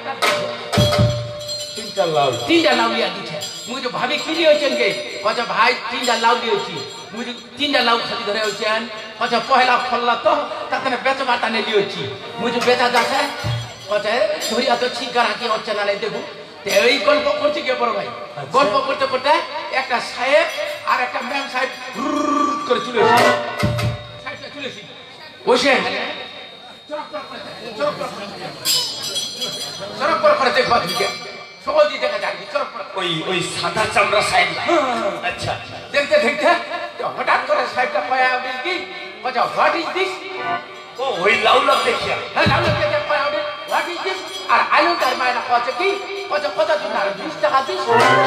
Speaker 3: তিনটা লাউ
Speaker 5: তিনটা লাউলিয়া দিচ্ছে মুই তো ভাবি কি হয়েছেন গে কচা ভাই তিনটা লাউ দিয়েছি মুই তিনটা লাউ খালি ধরে হয়েছেন কচা পহেলা ফললা তো তাতে বেচা বাটা নিয়ে দিয়েছি মুই তো বেচা যাচ্ছে কচা ধরিয়া তো ছিগারা কি হচ্ছে না দেখুন এই গল্প করছি কে বড় ভাই গল্প করতে করতে একটা সাহেব আর একটা ম্যাম সাহেব করে চলে এসেছে চলে এসেছি বসে চরক করে করে দেখবা দিকে সকল দিয়ে দেখা যাবে চরক
Speaker 3: ওই ওই সাদা চামড়া সাহেব আচ্ছা
Speaker 5: দেখতে দেখতে হঠাৎ করে সাহেবটা পায়া উঠে কি বলছে হোয়াট ইজ দিস
Speaker 3: ও ওই লাউ লাউ দেখিয়া
Speaker 5: হ্যাঁ লাউ লাউ দেখে পায়া উঠে হোয়াট ইজ দিস আর আলু তার মায়েরা কছে কি কত কত দিন আর বিশ টাকা দিস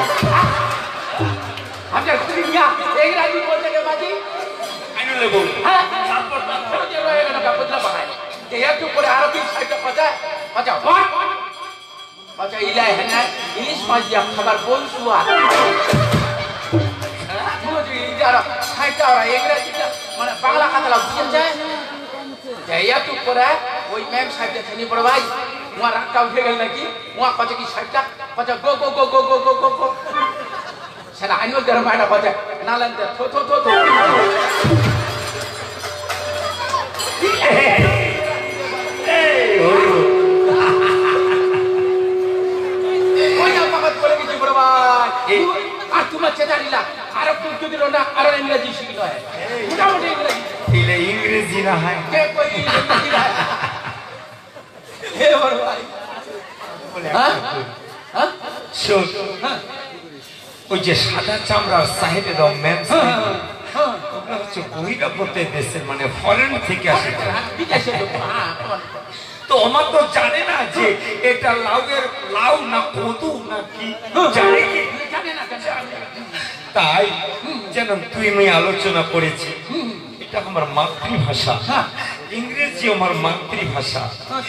Speaker 5: আপনার খুবই মিয়া ইংরাজি বলতে গে বাজি
Speaker 3: আইনু লেবু
Speaker 5: হ্যাঁ তারপর তারপর যে রয়ে গেল বদলা বানায় একটু করে আরো কি সাহেবটা কথা কথা হোয়াট কথা ইলাই হ্যাঁ ইলিশ মাছ দিয়া খাবার বল সুয়া মানে বাংলা কথা বুঝেছে একটু করে ওই ম্যাম সাহেবটা চিনি পড়ে ভাই উয়া রাগটা উঠে গেল নাকি উয়া কত কি সাহেবটা কত গো গো গো গো গো গো গো গো সেটা আইনুল দেড় মাইনা কত নালেন থো থো থো থো আর তোমার চেতারিলা আর একটু যদি না আর ইংরেজি শিখল হয় মোটামুটি ইংরেজি
Speaker 3: ইলে ইংরেজি না হয়
Speaker 5: কে কই ইংরেজি না হে বড় ভাই হ্যাঁ হ্যাঁ
Speaker 3: শোন ওই যে সাদা চামড়ার সাহেবের ম্যাম সাহেব ওগুলো হচ্ছে বহিরাগত দেশের মানে ফরেন থেকে আসে
Speaker 5: বিদেশের লোক হ্যাঁ
Speaker 3: তো আমার তো জানে না যে এটা লাউয়ের লাউ না কদু না কি জানে কি
Speaker 5: জানে না
Speaker 3: তাই যেন তুই আমি আলোচনা করেছি এটা আমার মাতৃভাষা ইংরেজি আমার মাতৃভাষা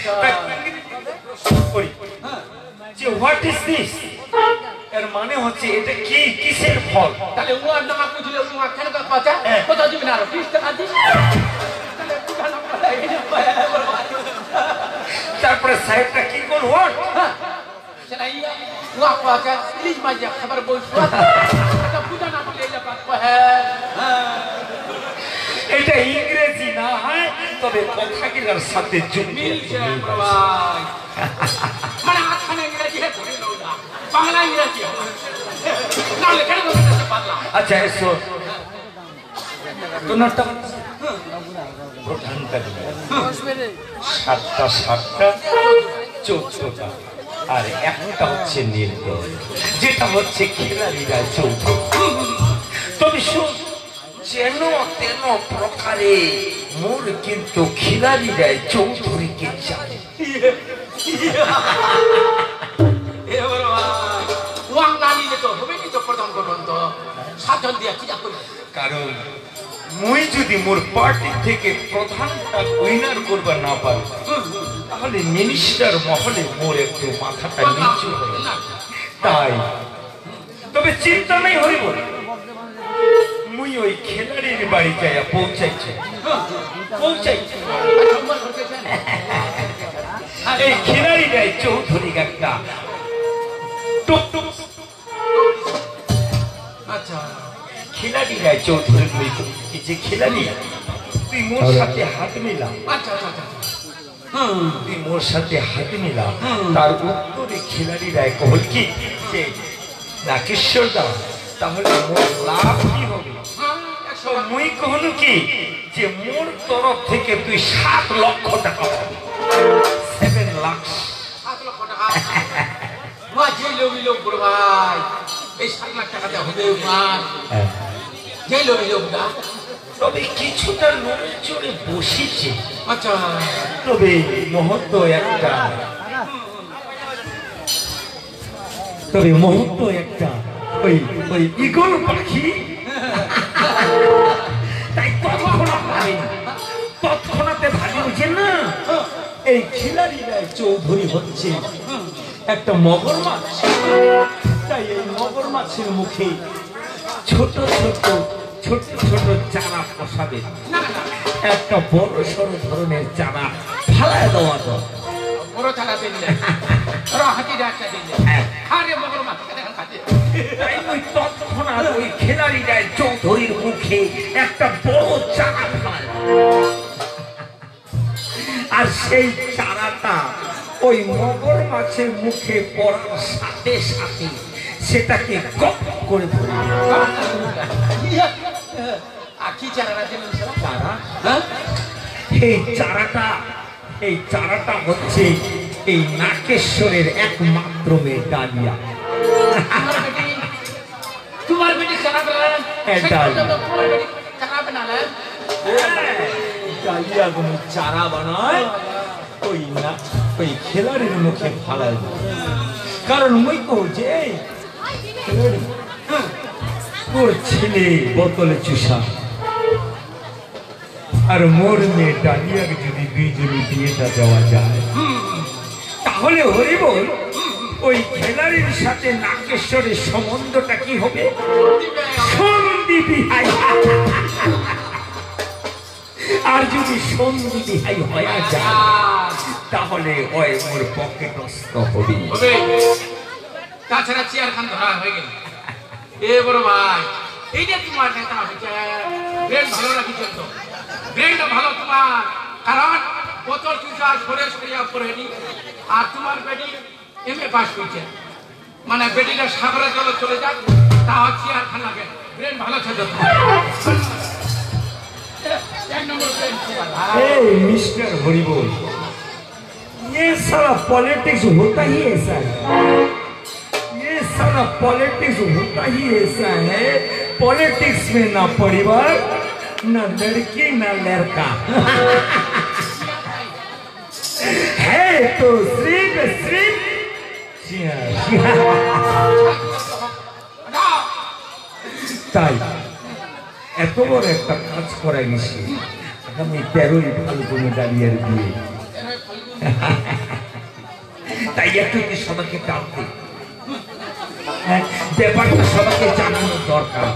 Speaker 3: যে হোয়াট ইজ দিস এর মানে হচ্ছে এটা কি কিসের ফল
Speaker 5: তাহলে উয়া না বুঝলে উয়া কেন কথা কথা দিবি না বিশ টাকা দিস তাহলে বুঝানো কথা এই না
Speaker 3: তারপরে সাহেবটা কি করল হোয়াট
Speaker 5: সেটা ইয়া উয়া কথা ইলিশ মাছ দিয়া খাবার বল সুয়া এটা বুঝানো বলে এই কথা হ্যাঁ
Speaker 3: এটা ইংরেজি না হয় তবে কথাগুলোর সাথে
Speaker 5: মিলছে ভাই মানে আখানে ইংরেজি হে ধরে নাও না বাংলা ইংরেজি না লেখা না বাংলা
Speaker 3: আচ্ছা এসো তোনারটা সাতটা সাতটা চোদ্দটা আর একটা হচ্ছে নির্দল, যেটা হচ্ছে খিলাড়িরা চৌধুরী। তবে শোন, যেন তেন প্রকারে মোর কিন্তু খিলাড়িরা চৌধুরীকে চায়। কারণ মুই যদি মোর পার্টি থেকে প্রধানটা উইনার করবার না পারি, তাহলে মিনিস্টার মহলে মোর একটু মাথাটা নিচু হবে। তাই তবে চিন্তা নেই হরিব, মুই ওই খেলাড়ির বাড়ি যাইয়া পৌঁছাইছি পৌঁছাইছি এই খেলাড়িরাই চৌধুরী একটা টুক টুক। আচ্ছা, খিলাড়িরাই চৌধুরী যে খিলাড়ি, তুই মোর সাথে হাত মিলা। আচ্ছা আচ্ছা, তুই মোর সাথে হাত মিলা। তার উত্তরে খিলাড়িরাই কহল কি যে নাকেশ্বর দা, তাহলে মোর লাভ কি হবে? মুই কহল কি যে মোর তরফ থেকে তুই সাত লক্ষ টাকা পাবি। সেভেন লাখ সাত লক্ষ টাকা যে লোভী লোক বড় ভাই, এই সাত লাখ টাকাতে হবে যে লোভী লোকটা। তবে কিছুটা লোক চড়ে বসেছে। আচ্ছা, তবে মহত্ব একটা, তবে মহত্ব একটা ওই ওই ঈগল পাখি। তাই তৎক্ষণাৎ ভাবি তৎক্ষণাতে ভাবি বুঝে না, এই খিলাড়িরা চৌধুরী হচ্ছে একটা মগর মাছ। তাই এই মগর মাছের মুখে ছোট ছোট ছোট ছোট চারা বসাবে, একটা বড় সড় ধরনের চারা ফালায় দেওয়া তো বড় চারা দিলে তৎক্ষণাৎ ওই খেলাড়িরা চৌধুরীর মুখে একটা বড় চারা ফালায়, আর সেই চারাটা ওই মগর মাছের মুখে পড়ার সাথে সাথে সেটাকে গপ করে ধরে। এই চারাটা এই চারাটা হচ্ছে এই নাকেশ্বরের একমাত্র মেয়ে ডালিয়া। তোমার বেটি চারা ডালিয়া কোন চারা বানায় ওই না ওই খেলাড়ির মুখে ফালায়। কারণ মই কহ যে তোর ছেলে বোতলে চুষা আর মোর মেয়ে ডালিয়াকে যদি দুইজনে বিয়েটা দেওয়া যায়, তাহলে হরিবল ওই খেলাড়ির সাথে নাকেশ্বরের সম্বন্ধটা কি হবে? সন্ধি বিহাই। আর যদি সন্ধি বিহাই হয়ে যায়, তাহলে ওই মোর পকেটস্থ হবে। তাছাড়া চেয়ার খান ধরা হয়ে গেল। এ বড় ভাই, এই যে তোমার নেতা হয়েছে, ব্রেন ভালো রাখি চলতো, ব্রেনটা ভালো তোমার। কারণ বোতল চুষা সরে সরিয়া পড়েনি, আর তোমার বেটি এম এ পাস করছে, মানে বেটিটা সাগরে জল চলে যাক, তা হচ্ছে আর খান লাগে। ব্রেন ভালো ছিল। मिस्टर हरिबोल, ये सारा पॉलिटिक्स होता ही ऐसा है, ये सारा पॉलिटिक्स होता ही ऐसा है। पॉलिटिक्स में ना परिवार, ना लड़की, ना लड़का है तो सिर्फ सिर्फ তাই এত বড় একটা কাজ করা গেছে। আগামী তেরোই ফাল্গুনে ডালিয়ার বিয়ে, তাই একটু সবাইকে টানতে ব্যাপারটা সবাইকে জানানোর দরকার।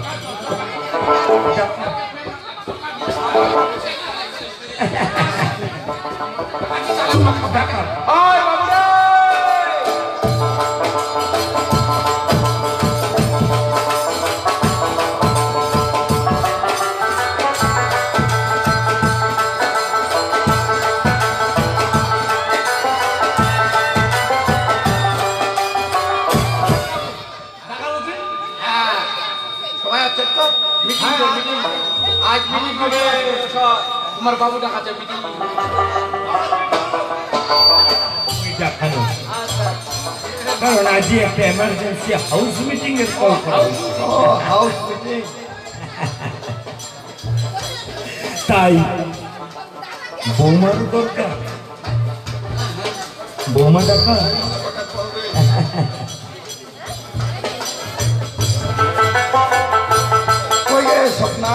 Speaker 3: তোমার বাবু ডাকাতে মিটিং
Speaker 4: দেখানো কারণ আজ একটা এমার্জেন্সি হাউস মিটিং এর কল করা
Speaker 5: হাউস মিটিং
Speaker 4: তাই বৌমার দরকার বৌমা ডাকা
Speaker 5: কই গে স্বপ্না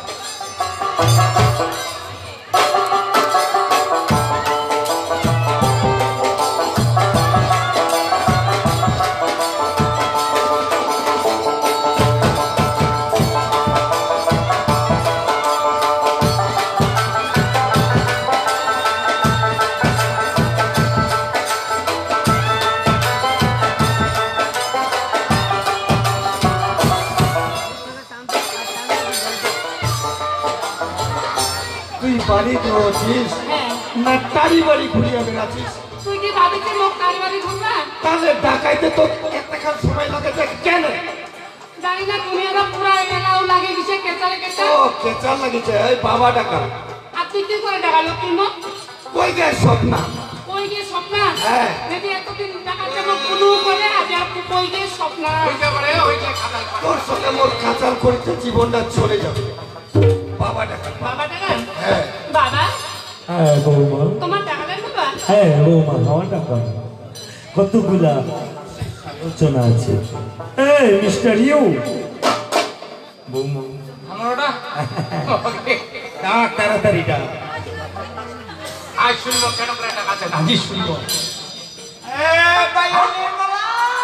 Speaker 5: তুই বাড়ি ঘুরছিস না তারি বাড়ি ঘুরিয়ে বেড়াচ্ছিস
Speaker 2: তুই কি ভাবিছিস মুখ কারবারি ঘুরবা?
Speaker 5: তাহলে ডাকাইতে তো এতক্ষণ সময় লাগে কেন?
Speaker 2: জানি না তুমি একটা পুরা এলাও লাগে দিছে কেচারে কেচা।
Speaker 5: ও কেচার লাগিছে এই বাবা ডাকা।
Speaker 2: আপনি কি করে ডাকালো তুমি?
Speaker 5: কই গে স্বপ্না?
Speaker 2: কই গে স্বপ্ন?
Speaker 5: হ্যাঁ।
Speaker 2: যদি এতদিন ডাকাতে মুখ কুলু করে আজ আর কই গে স্বপ্ন? ওইটা করে ওইটা খাতাল করে।
Speaker 5: তোর সঙ্গে মোর খাঁচাল করতে জীবনটা চলে যাবে। বাবা ডাকা।
Speaker 2: বাবা ডাকা?
Speaker 5: হ্যাঁ।
Speaker 2: বাবা?
Speaker 4: হ্যাঁ বৌমা
Speaker 2: তোমার ডাকালেন বাবা?
Speaker 4: হ্যাঁ বৌমা আমার ডাকা কতগুলা আলোচনা আছে এই মিস্টার ইউ বৌমা
Speaker 3: আমারটা ওকে
Speaker 4: ডাক তাড়াতাড়ি ডাক
Speaker 3: আজ শুনবো কেন করে টাকা আছে
Speaker 4: আজি শুনবো
Speaker 3: এ ভাই নির্মলা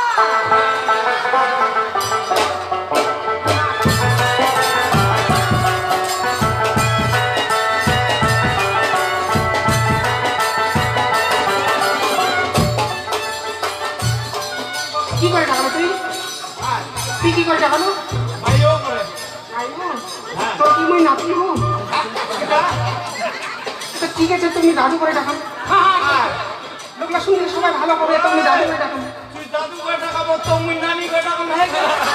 Speaker 2: কি করে ডাকালো তুই? তুই কি করে ডাকালো?
Speaker 3: ভাইও করে
Speaker 2: তো কি মই নাতি হো? তো ঠিক আছে তুমি দাদু করে ডাকালো। হ্যাঁ হ্যাঁ লোকরা শুনলে সবাই ভালো হবে তুমি দাদু করে ডাকালো।
Speaker 3: তুই দাদু করে টাকা বল তো মুই নানি করে টাকা নাই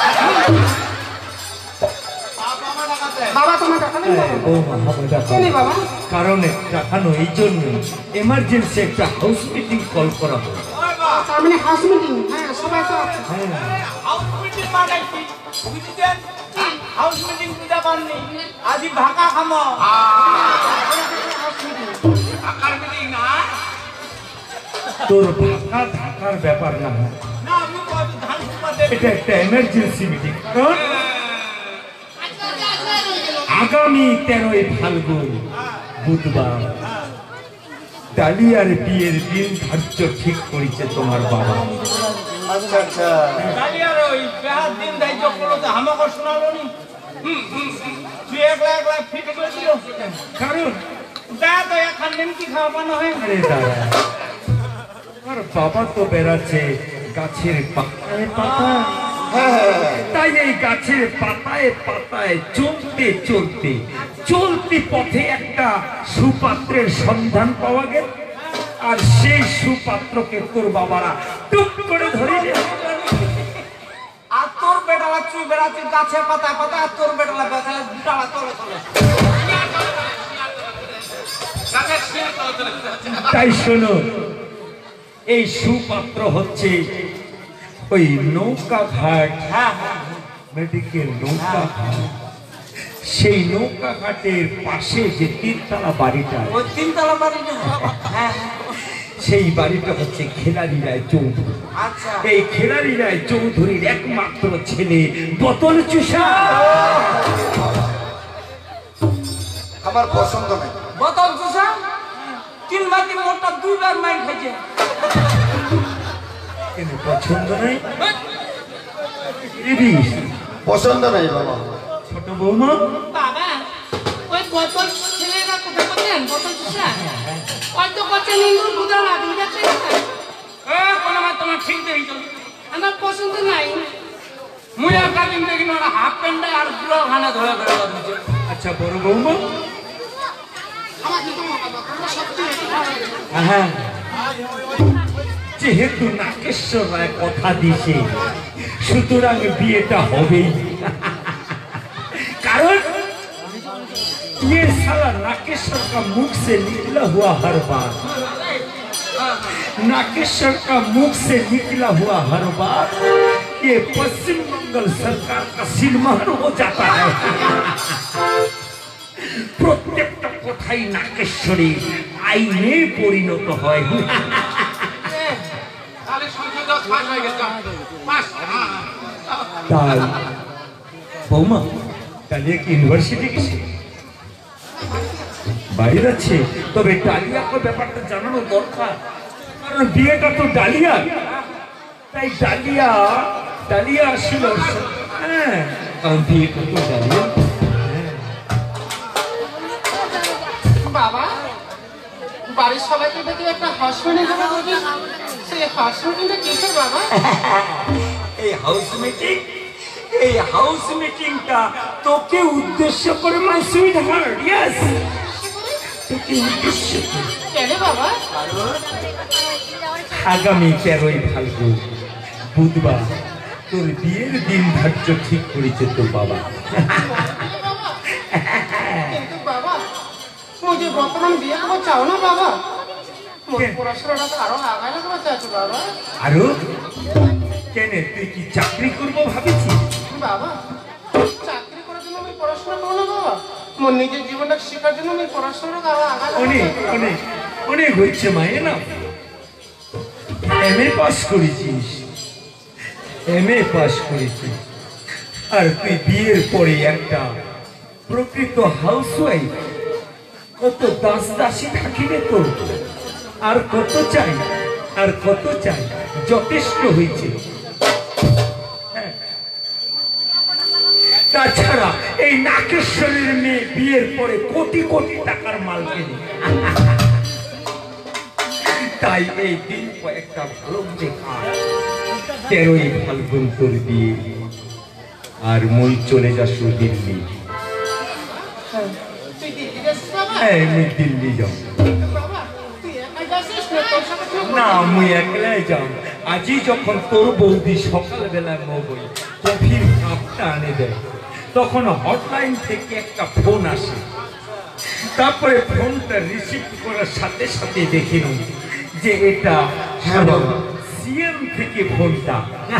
Speaker 3: বাবা আমার টাকাতে
Speaker 2: বাবা তোমার ডাকালেন বাবা?
Speaker 4: বৌমা আমার ডাকা
Speaker 2: কেন বাবা?
Speaker 4: কারণ দেখানো এই জন্য এমার্জেন্সি একটা হাউস মিটিং কল করা হলো
Speaker 3: ওই বা
Speaker 2: তার মানে হাউস মিটিং? হ্যাঁ সবাই তো আছে।
Speaker 3: হাউস মিটিং মানে কি বুঝছেন হাউস মিটিং বুঝা পাননি আজি ভাকা খামো ভাকার মিটিং না
Speaker 4: তোর ভাষা ঢাকার ব্যাপার না
Speaker 3: না আমি কত ধান কুপাতে
Speaker 4: এটা একটা এমার্জেন্সি মিটিং আগামী তেরোই ফাল্গুন বুধবার ডালিয়ার বিয়ের দিন ধার্য ঠিক করেছে তোমার বাবা
Speaker 5: আচ্ছা আচ্ছা
Speaker 3: ডালিয়ার ওই বিহার দিন দায়িত্ব করলো তো আমাকে শোনালো নি তুই একলা একলা ফিট করে দিল
Speaker 4: কারণ
Speaker 3: যা তো এখন নিমকি খাওয়া পানো হয়
Speaker 4: আরে দাদা তোমার বাবা তো বেড়াচ্ছে গাছের পাতায় পাতায় তাই এই গাছের পাতায় পাতায় চলতে চলতে চলতি পথে একটা সুপাত্রের সন্ধান পাওয়া গেল আর সেই সুপাত্রকে তোর বাবারা টুক করে ধরে নিল।
Speaker 3: আর তোর বেটালা চুই বেড়াচ্ছে গাছে পাতায় পাতায় আর তোর বেটালা বেচারা দুটালা তলে তলে
Speaker 4: তাই শোনো এই সুপাত্র হচ্ছে ওই নৌকা ঘাট মেডিকেল নৌকা ঘাট সেই নৌকা ঘাটের পাশে যে তিনতলা বাড়িটা
Speaker 3: ওই তিনতলা বাড়ি হ্যাঁ
Speaker 4: সেই বাড়িটা হচ্ছে খেলারি রায় চৌধুরী
Speaker 3: আচ্ছা
Speaker 4: এই খেলারি রায় চৌধুরীর একমাত্র ছেলে বোতল চুষা
Speaker 5: আমার পছন্দ নেই
Speaker 3: বোতল চুষা তিন বাটি মোটা দুইবার মাইর খাইছে
Speaker 4: কেন পছন্দ নাই ইরিশ
Speaker 5: পছন্দ নেই বাবা
Speaker 4: ছোট বৌমা
Speaker 2: বাবা ওই বোতল ছেলেরা কোথায় করতেন বোতল চুষা? ওই তো করছেন ইন্দুর গুদা না দুইটা চেষ্টা।
Speaker 3: এ কোন মাত তোমার ঠিক দেই তো
Speaker 2: আমার পছন্দ নাই।
Speaker 3: মুই আর কাদিন দেখি না হাফ প্যান্ট আর পুরো খানা ধরে ধরে দিচ্ছে
Speaker 4: আচ্ছা বড় বৌমা
Speaker 2: আমার কিন্তু বাবা সত্যি
Speaker 4: হ্যাঁ যেহেতু নাগেশ্বর রায় কথা দিয়েছে সুতরাং বিয়েটা হবেই কারণ ये साला नागेश्वर का मुख से निकला हुआ हर बात
Speaker 8: नागेश्वर का मुख से निकला हुआ हर बात ये पश्चिम बंगाल सरकार का सिरमहर हो जाता है। प्रत्येकটা কথাই নাগেশ্বরী আইনে পরিণত হয়।
Speaker 5: তাহলে সংসদ পাস হয়ে গেল পাস।
Speaker 8: তাই বৌমা তাহলে কি ইউনিভার্সিটি গেছে বাইরে আছে? তবে ডালিয়াকে ব্যাপারটা জানানো দরকার, কারণ বিয়েটা তো ডালিয়া, তাই ডালিয়া ডালিয়া আসছিল। হ্যাঁ কারণ বিয়েটা তো ডালিয়া।
Speaker 2: বাবা বাড়ির সবাইকে দেখে একটা হাসপাতালে যাবে বলি, সেই হাসপাতালটা কিসের বাবা?
Speaker 8: এই হাউস মিটিং, এই হাউস মিটিংটা তোকে উদ্দেশ্য করে মাই সুইট হার্ট। ইয়েস, তোকে উদ্দেশ্য করে।
Speaker 2: কেন বাবা?
Speaker 8: আগামী তেরোই ফাল্গুন বুধবার তোর বিয়ের দিন ধার্য ঠিক করেছে তোর বাবা।
Speaker 2: কিন্তু বাবা মুঝে বর্তমান বিয়ে করবো চাও না বাবা? মোর পড়াশোনাটা তো আরো আগায় লাগবে চাচ্ছ বাবা।
Speaker 8: আরো কেন তুই কি চাকরি করবো ভাবিছিস?
Speaker 2: বাবা চাকরি করার জন্য আমি পড়াশোনা করবো না বাবা, মোর নিজের জীবনটা শেখার জন্য আমি পড়াশোনাটা আরো আগায়
Speaker 8: অনেক অনেক অনেক হচ্ছে মায়ের না। এম এ পাস করেছিস, এম এ পাস করেছিস, আর তুই বিয়ের পরে একটা প্রকৃত হাউস ওয়াইফ। কত দাস দাসী থাকিবে তোর, আর কত চাই, আর কত চাই, যথেষ্ট হয়েছে। হ্যাঁ। তাছাড়া এই নাগেশ্বরের মেয়ে বিয়ের পরে কোটি কোটি টাকার মাল কেনে। তাই এই দিন কয়েকটা ভালো দেখা, তেরোই ফাল্গুন তোর বিয়ে, আর মই চলে যাস দিল্লি।
Speaker 2: তুই দিল্লি যাচ্ছিস বাবা?
Speaker 8: হ্যাঁ আমি দিল্লি যাও।
Speaker 2: বাবা তুই একা যাচ্ছিস না তোর সাথে কেউ?
Speaker 8: না আমি একলাই যাও। আজই যখন তোর বৌদি সকালবেলায় মোবাইল কফির কাপটা আনে দেয়, তখন হটলাইন থেকে একটা ফোন আসে। তারপরে ফোনটা রিসিভ করার সাথে সাথে দেখে নি যে এটা সিএম থেকে ফোনটা।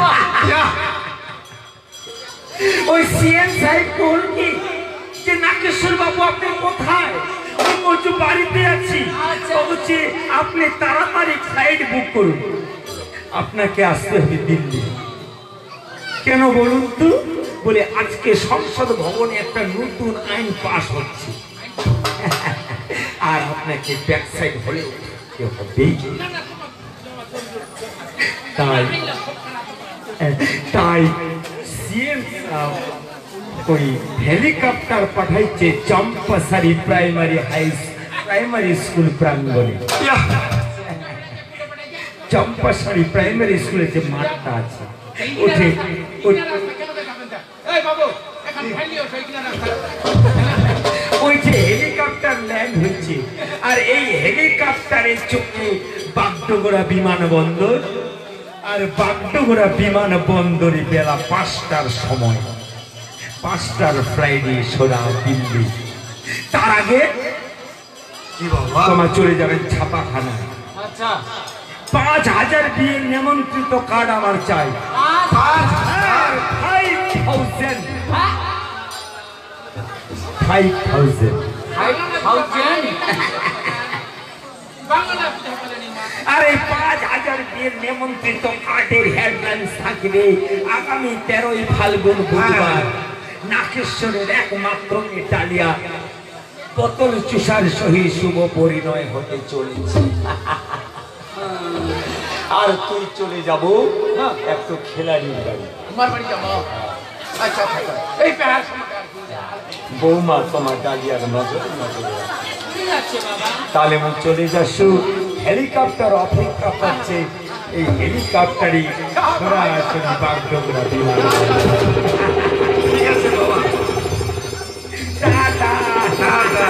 Speaker 8: ওই সিএম সাহেব বল কি যে নাগেশ্বর বাবু আপনি কোথায়? আমি বলছি বাড়িতে আছি। বলছি আপনি তাড়াতাড়ি ফ্লাইট বুক করুন, আপনাকে আসতে হবে দিল্লি। কেন বলুন তো? বলে আজকে সংসদ ভবনে একটা নতুন আইন পাস হচ্ছে, আর আপনাকে ব্যাক সাইড হলে হবেই। তাই তাই সিএম ওই হেলিকপ্টার পাঠাইছে Champasari primary high primary school প্রাঙ্গণে। চম্পাসারি প্রাইমারি স্কুলে যে মাঠটা আছে ওঠে, ওই যে হেলিকপ্টার ল্যান্ড হচ্ছে, আর এই হেলিকপ্টারের চোখে বাগডোগরা বিমানবন্দর, আর বাগডোগরা বিমানবন্দরে বেলা পাঁচটার সময়, পাঁচটার ফ্লাইটে সোজা দিল্লি। তার আগে তোমার চলে যাবেন ছাপাখানায়।
Speaker 5: আচ্ছা
Speaker 8: পাঁচ হাজার বিয়ের নিমন্ত্রিত কার্ড আমার চাই। ফাইভ থাউজেন্ড ফাইভ থাউজেন্ড আর এই পাঁচ হাজার বিয়ের নিমন্ত্রিত কার্ডের হেডলাইন থাকবে আগামী তেরোই ফাল্গুন বুধবার নাগেশ্বরের একমাত্র ইটালিয়া বোতল চুষার সহি শুভ পরিণয় হতে চলেছে। আর তুই চলে যাব একটু খেলাড়ির বাড়ি।
Speaker 5: তোমার বাড়ি যাবো? আচ্ছা আচ্ছা এই প্যার
Speaker 8: বৌমা তোমার ডালিয়ার নজরে নজরে
Speaker 2: ঠিক আছে বাবা।
Speaker 8: তাহলে মু চলে যাসু, হেলিকপ্টার অপেক্ষা করছে। এই হেলিকপ্টারই সরাসরি বাগডোগরা বিমান।
Speaker 5: ঠিক আছে বাবা।
Speaker 8: Tata tata.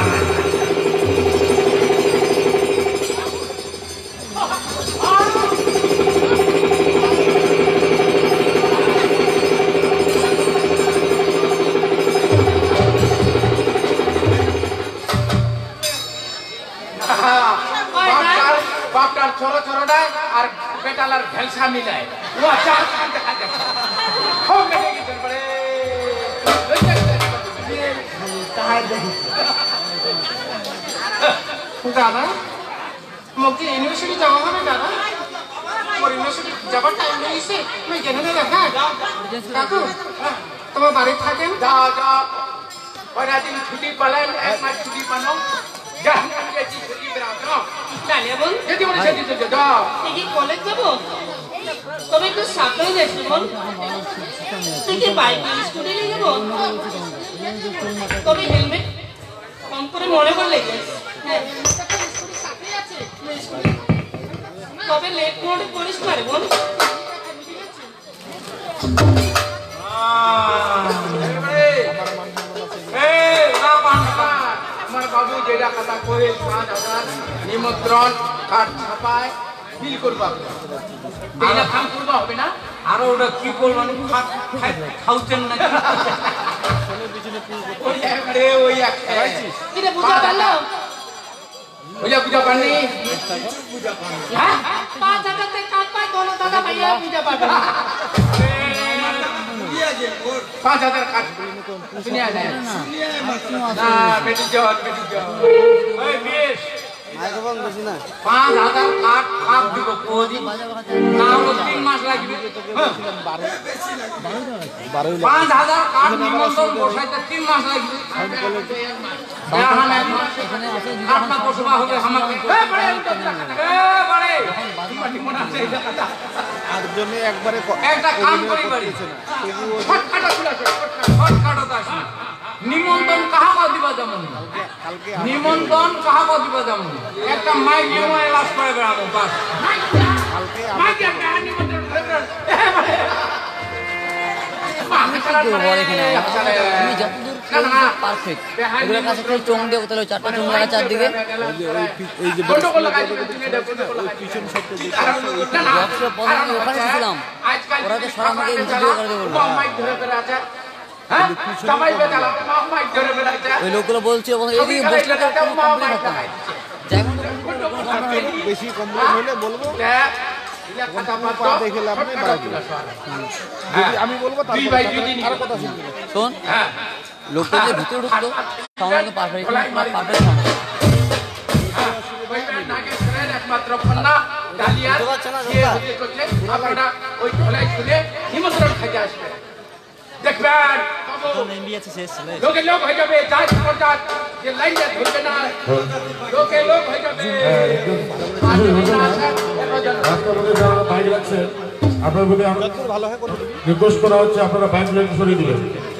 Speaker 5: বাপটার চড়ো চড়োটায় আর পেটালার ভেলসা মিলায় ও চার খান দেখা যাচ্ছে খুব মেটে গেছে পরে দাদা মুক্তি ইউনিভার্সিটি যাওয়া হবে দাদা আমার ইউনিভার্সিটি যাবার টাইম হয়ে গেছে আমি জেনে নেব হ্যাঁ কাকু তোমার বাড়ি থাকেন যাও যাও কয়টা দিন ছুটি পেলেন এক মাস ছুটি পানো যান গেছি ছুটি বেড়ানো
Speaker 2: তাহলে বোন
Speaker 5: যদি মনে সেটি চলছে যাও
Speaker 2: তুই কি কলেজ যাবো তবে একটু সাবধানে যাস বোন তুই কি বাইক স্কুটি নিয়ে যাবো তবে হেলমেট কম করে মনে করলে হ্যাঁ তবে লেট মোড করিস পারে বোন
Speaker 5: আমার বাবু যেটা কথা কয়ে পাঁচ হাজার নিমন্ত্রণ কার্ড ছাপায় বিল করবো এইটা কাম করবো হবে না
Speaker 8: আরো ওটা কি করবেন খাওছেন না
Speaker 5: ওই একবারে ওই এক
Speaker 2: এটা বুঝা পারলো
Speaker 5: বুঝা বুঝা পাননি
Speaker 2: হ্যাঁ পাঁচ হাজার থেকে কাট পায় কোনো দাদা ভাইয়া বুঝা পারবে না
Speaker 5: পাঁচ হাজার কার্ড শুনিয়া যায় না বেটি জন বেটি জন ওই বেশ পাঁচ হাজার কার্ড কাপ দিব কোদিন না হলো তিন মাস লাগবে পাঁচ হাজার কার্ড নিমন্ত্রণ বসাইতে তিন মাস লাগবে আট মাস বসবা হবে আমাকে
Speaker 7: আর জন্য একবারে
Speaker 5: একটা কাম করি বাড়ি ফটকাটা খুলে ফটকাটা আসে নিমন্ত্রণ কাহাকে দিবা যেমন নিমন্ত্রণ কাহাকে দিবা যেমন একটা মাইক নিয়ে এলাস করে বেড়াবো বাস মাইক একটা নিমন্ত্রণ করে
Speaker 6: তুমি যতদূর পারফেক্ট এগুলোর কাছে খালি চোখ দেবো তাহলে চারটা চোখ লাগা চারদিকে
Speaker 7: এই যে পিছন সপ্তাহে
Speaker 6: ওখানে ছিলাম ওরা তো সব আমাকে ইন্টারভিউ করে দেবো ওই লোকগুলো বলছে এদিকে বসলে তো কোনো কমপ্লেন হতো না
Speaker 7: বেশি কমপ্লেন হলে বলবো দেখে লাভ নেই যদি আমি বলবো তার কথা শুনবি
Speaker 6: শোন লোকটা যে ভিতরে ঢুকতো সাউন্ডকে পারফেক্ট পারফেক্ট সাউন্ড
Speaker 5: একমাত্র কন্যা ডালিয়া আপনারা ওই খোলায় শুনে নিমন্ত্রণ খাইতে আসবে দেখবেন
Speaker 1: ইন্ডিয়াতে শেষ ছিল
Speaker 5: লোকে লোক হয়ে যাবে যার যার যে লাইনে ধরবে না লোকে লোক হয়ে যাবে
Speaker 9: আপনার বলে
Speaker 7: ভালো হয় কোনো
Speaker 9: রিকোয়েস্ট করা হচ্ছে আপনারা বাইক লেগে সরিয়ে দিবেন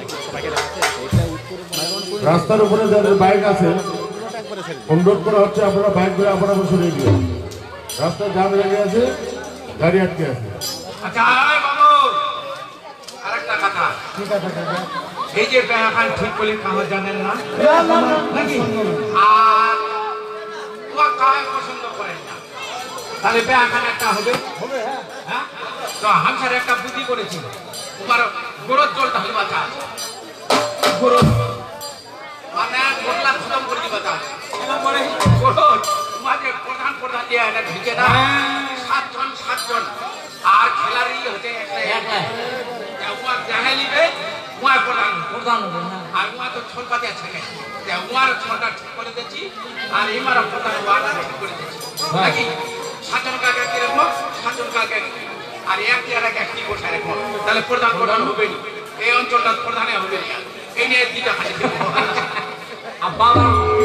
Speaker 9: রাস্তার উপরে যাদের বাইক আছে অনুরোধ করা হচ্ছে আপনারা বাইক গুলো আপনারা সরিয়ে দিবেন রাস্তায় জাম লেগে আছে গাড়ি আটকে আছে
Speaker 5: আচ্ছা বাবু আরেকটা কথা
Speaker 4: ঠিক আছে কাকা
Speaker 5: এই যে এখন ঠিক বলে কাহা জানেন না নাকি আর তোমার কাহায় পছন্দ করেন না তাহলে বেহাখান একটা হবে হবে হ্যাঁ তো হামসার একটা বুদ্ধি করেছিল তোমার গোড়র জল ঢালবা চা গোড়র মানে গোটলা খতম করে দিবা চা মানে গোড়র তোমার যে প্রধান প্রধান দিয়ে এটা ঢুকে না সাতজন সাতজন আর খেলারই হচ্ছে একটা একটা উয়া জানাই নিবে উয়া প্রধান প্রধান আর উয়া তো ছোট পাতি আছে উয়ার ছোটটা ঠিক করে দিচ্ছি আর এমার প্রধান ওয়াটা ঠিক করে দিচ্ছি নাকি সাতজন কাকে কি রাখবো সাতজন কাকে আর এক জায়গায় কি বসায় রাখবো তাহলে প্রধান প্রধান হবে এই অঞ্চলটা প্রধানে হবে এই নিয়ে দুইটা খালি দেবো আর বাবা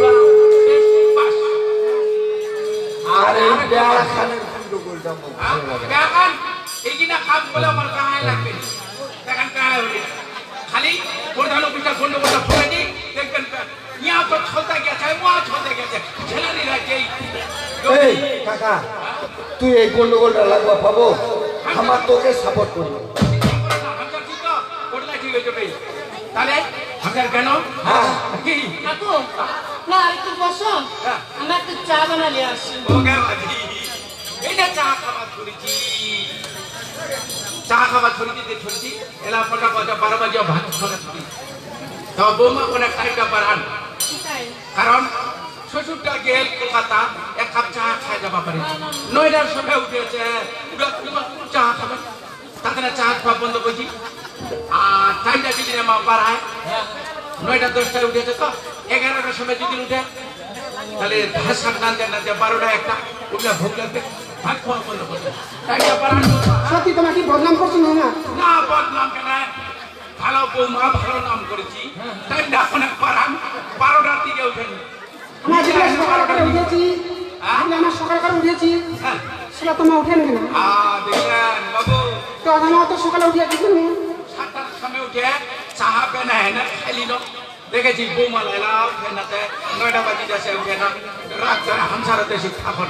Speaker 5: আর বেখান এই কিনা কাজ বলে আমার কাহায় লাগবে বেখান কাহায় হবে খালি প্রধান অফিসার গন্ডগোলটা ফেলে দিই দেখবেন ইয়া তো চলতে গেছে ওয়া চলতে গেছে ছেলেরা যেই
Speaker 4: এই কাকা তুই এই গন্ডগোলটা লাগবা পাবো আমার তোকে সাপোর্ট করবো
Speaker 5: তাহলে আপনার কেন
Speaker 2: কাকু না একটু বসো আমরা একটু চা বানালে আসি
Speaker 5: এটা চা খাবার করেছি চা খাবার ছড়ি দিতে ছড়িছি এলা পটা পটা বারো বাজে ভাত খাওয়া ছড়ি তো বৌমা অনেক টাইমটা বাড়ান কারণ শ্বশুরটা গেল কলকাতা এক কাপ চা খাই যাবা পারি নয়টার সময় উঠেছে চা খাবে তাদের চা খাওয়া বন্ধ করছি আর টাইমটা যদি মা বাড়ায় নয়টা দশটায় উঠেছে তো এগারোটার সময় যদি উঠে তাহলে ভাষা নানতে নানতে বারোটা একটা ওগুলা ভোগ লাগবে ভাত খাওয়া বন্ধ করবে টাইমটা বাড়ানো
Speaker 2: সত্যি তোমাকে বদনাম করছো না
Speaker 5: না বদনাম কেন ভালো বৌমা ভালো নাম করেছি টাইমটা অনেক বাড়ান বারোটার দিকে উঠেনি
Speaker 2: আমরা যেগুলো সকাল করে উঠেছি আমরা সকাল করে উঠেছি সেটা তোমার উঠেন কেন
Speaker 5: দেখলেন বাবু
Speaker 2: তো আমার তো সকালে উঠে কিছু নেই
Speaker 5: সাতটার সময় উঠে চাহা পেনা না খাইলি না দেখেছি বৌমা লাইলা উঠে না নয়টা বাজি যাচ্ছে উঠে না রাত ধরে হামসার দেশে থাকুন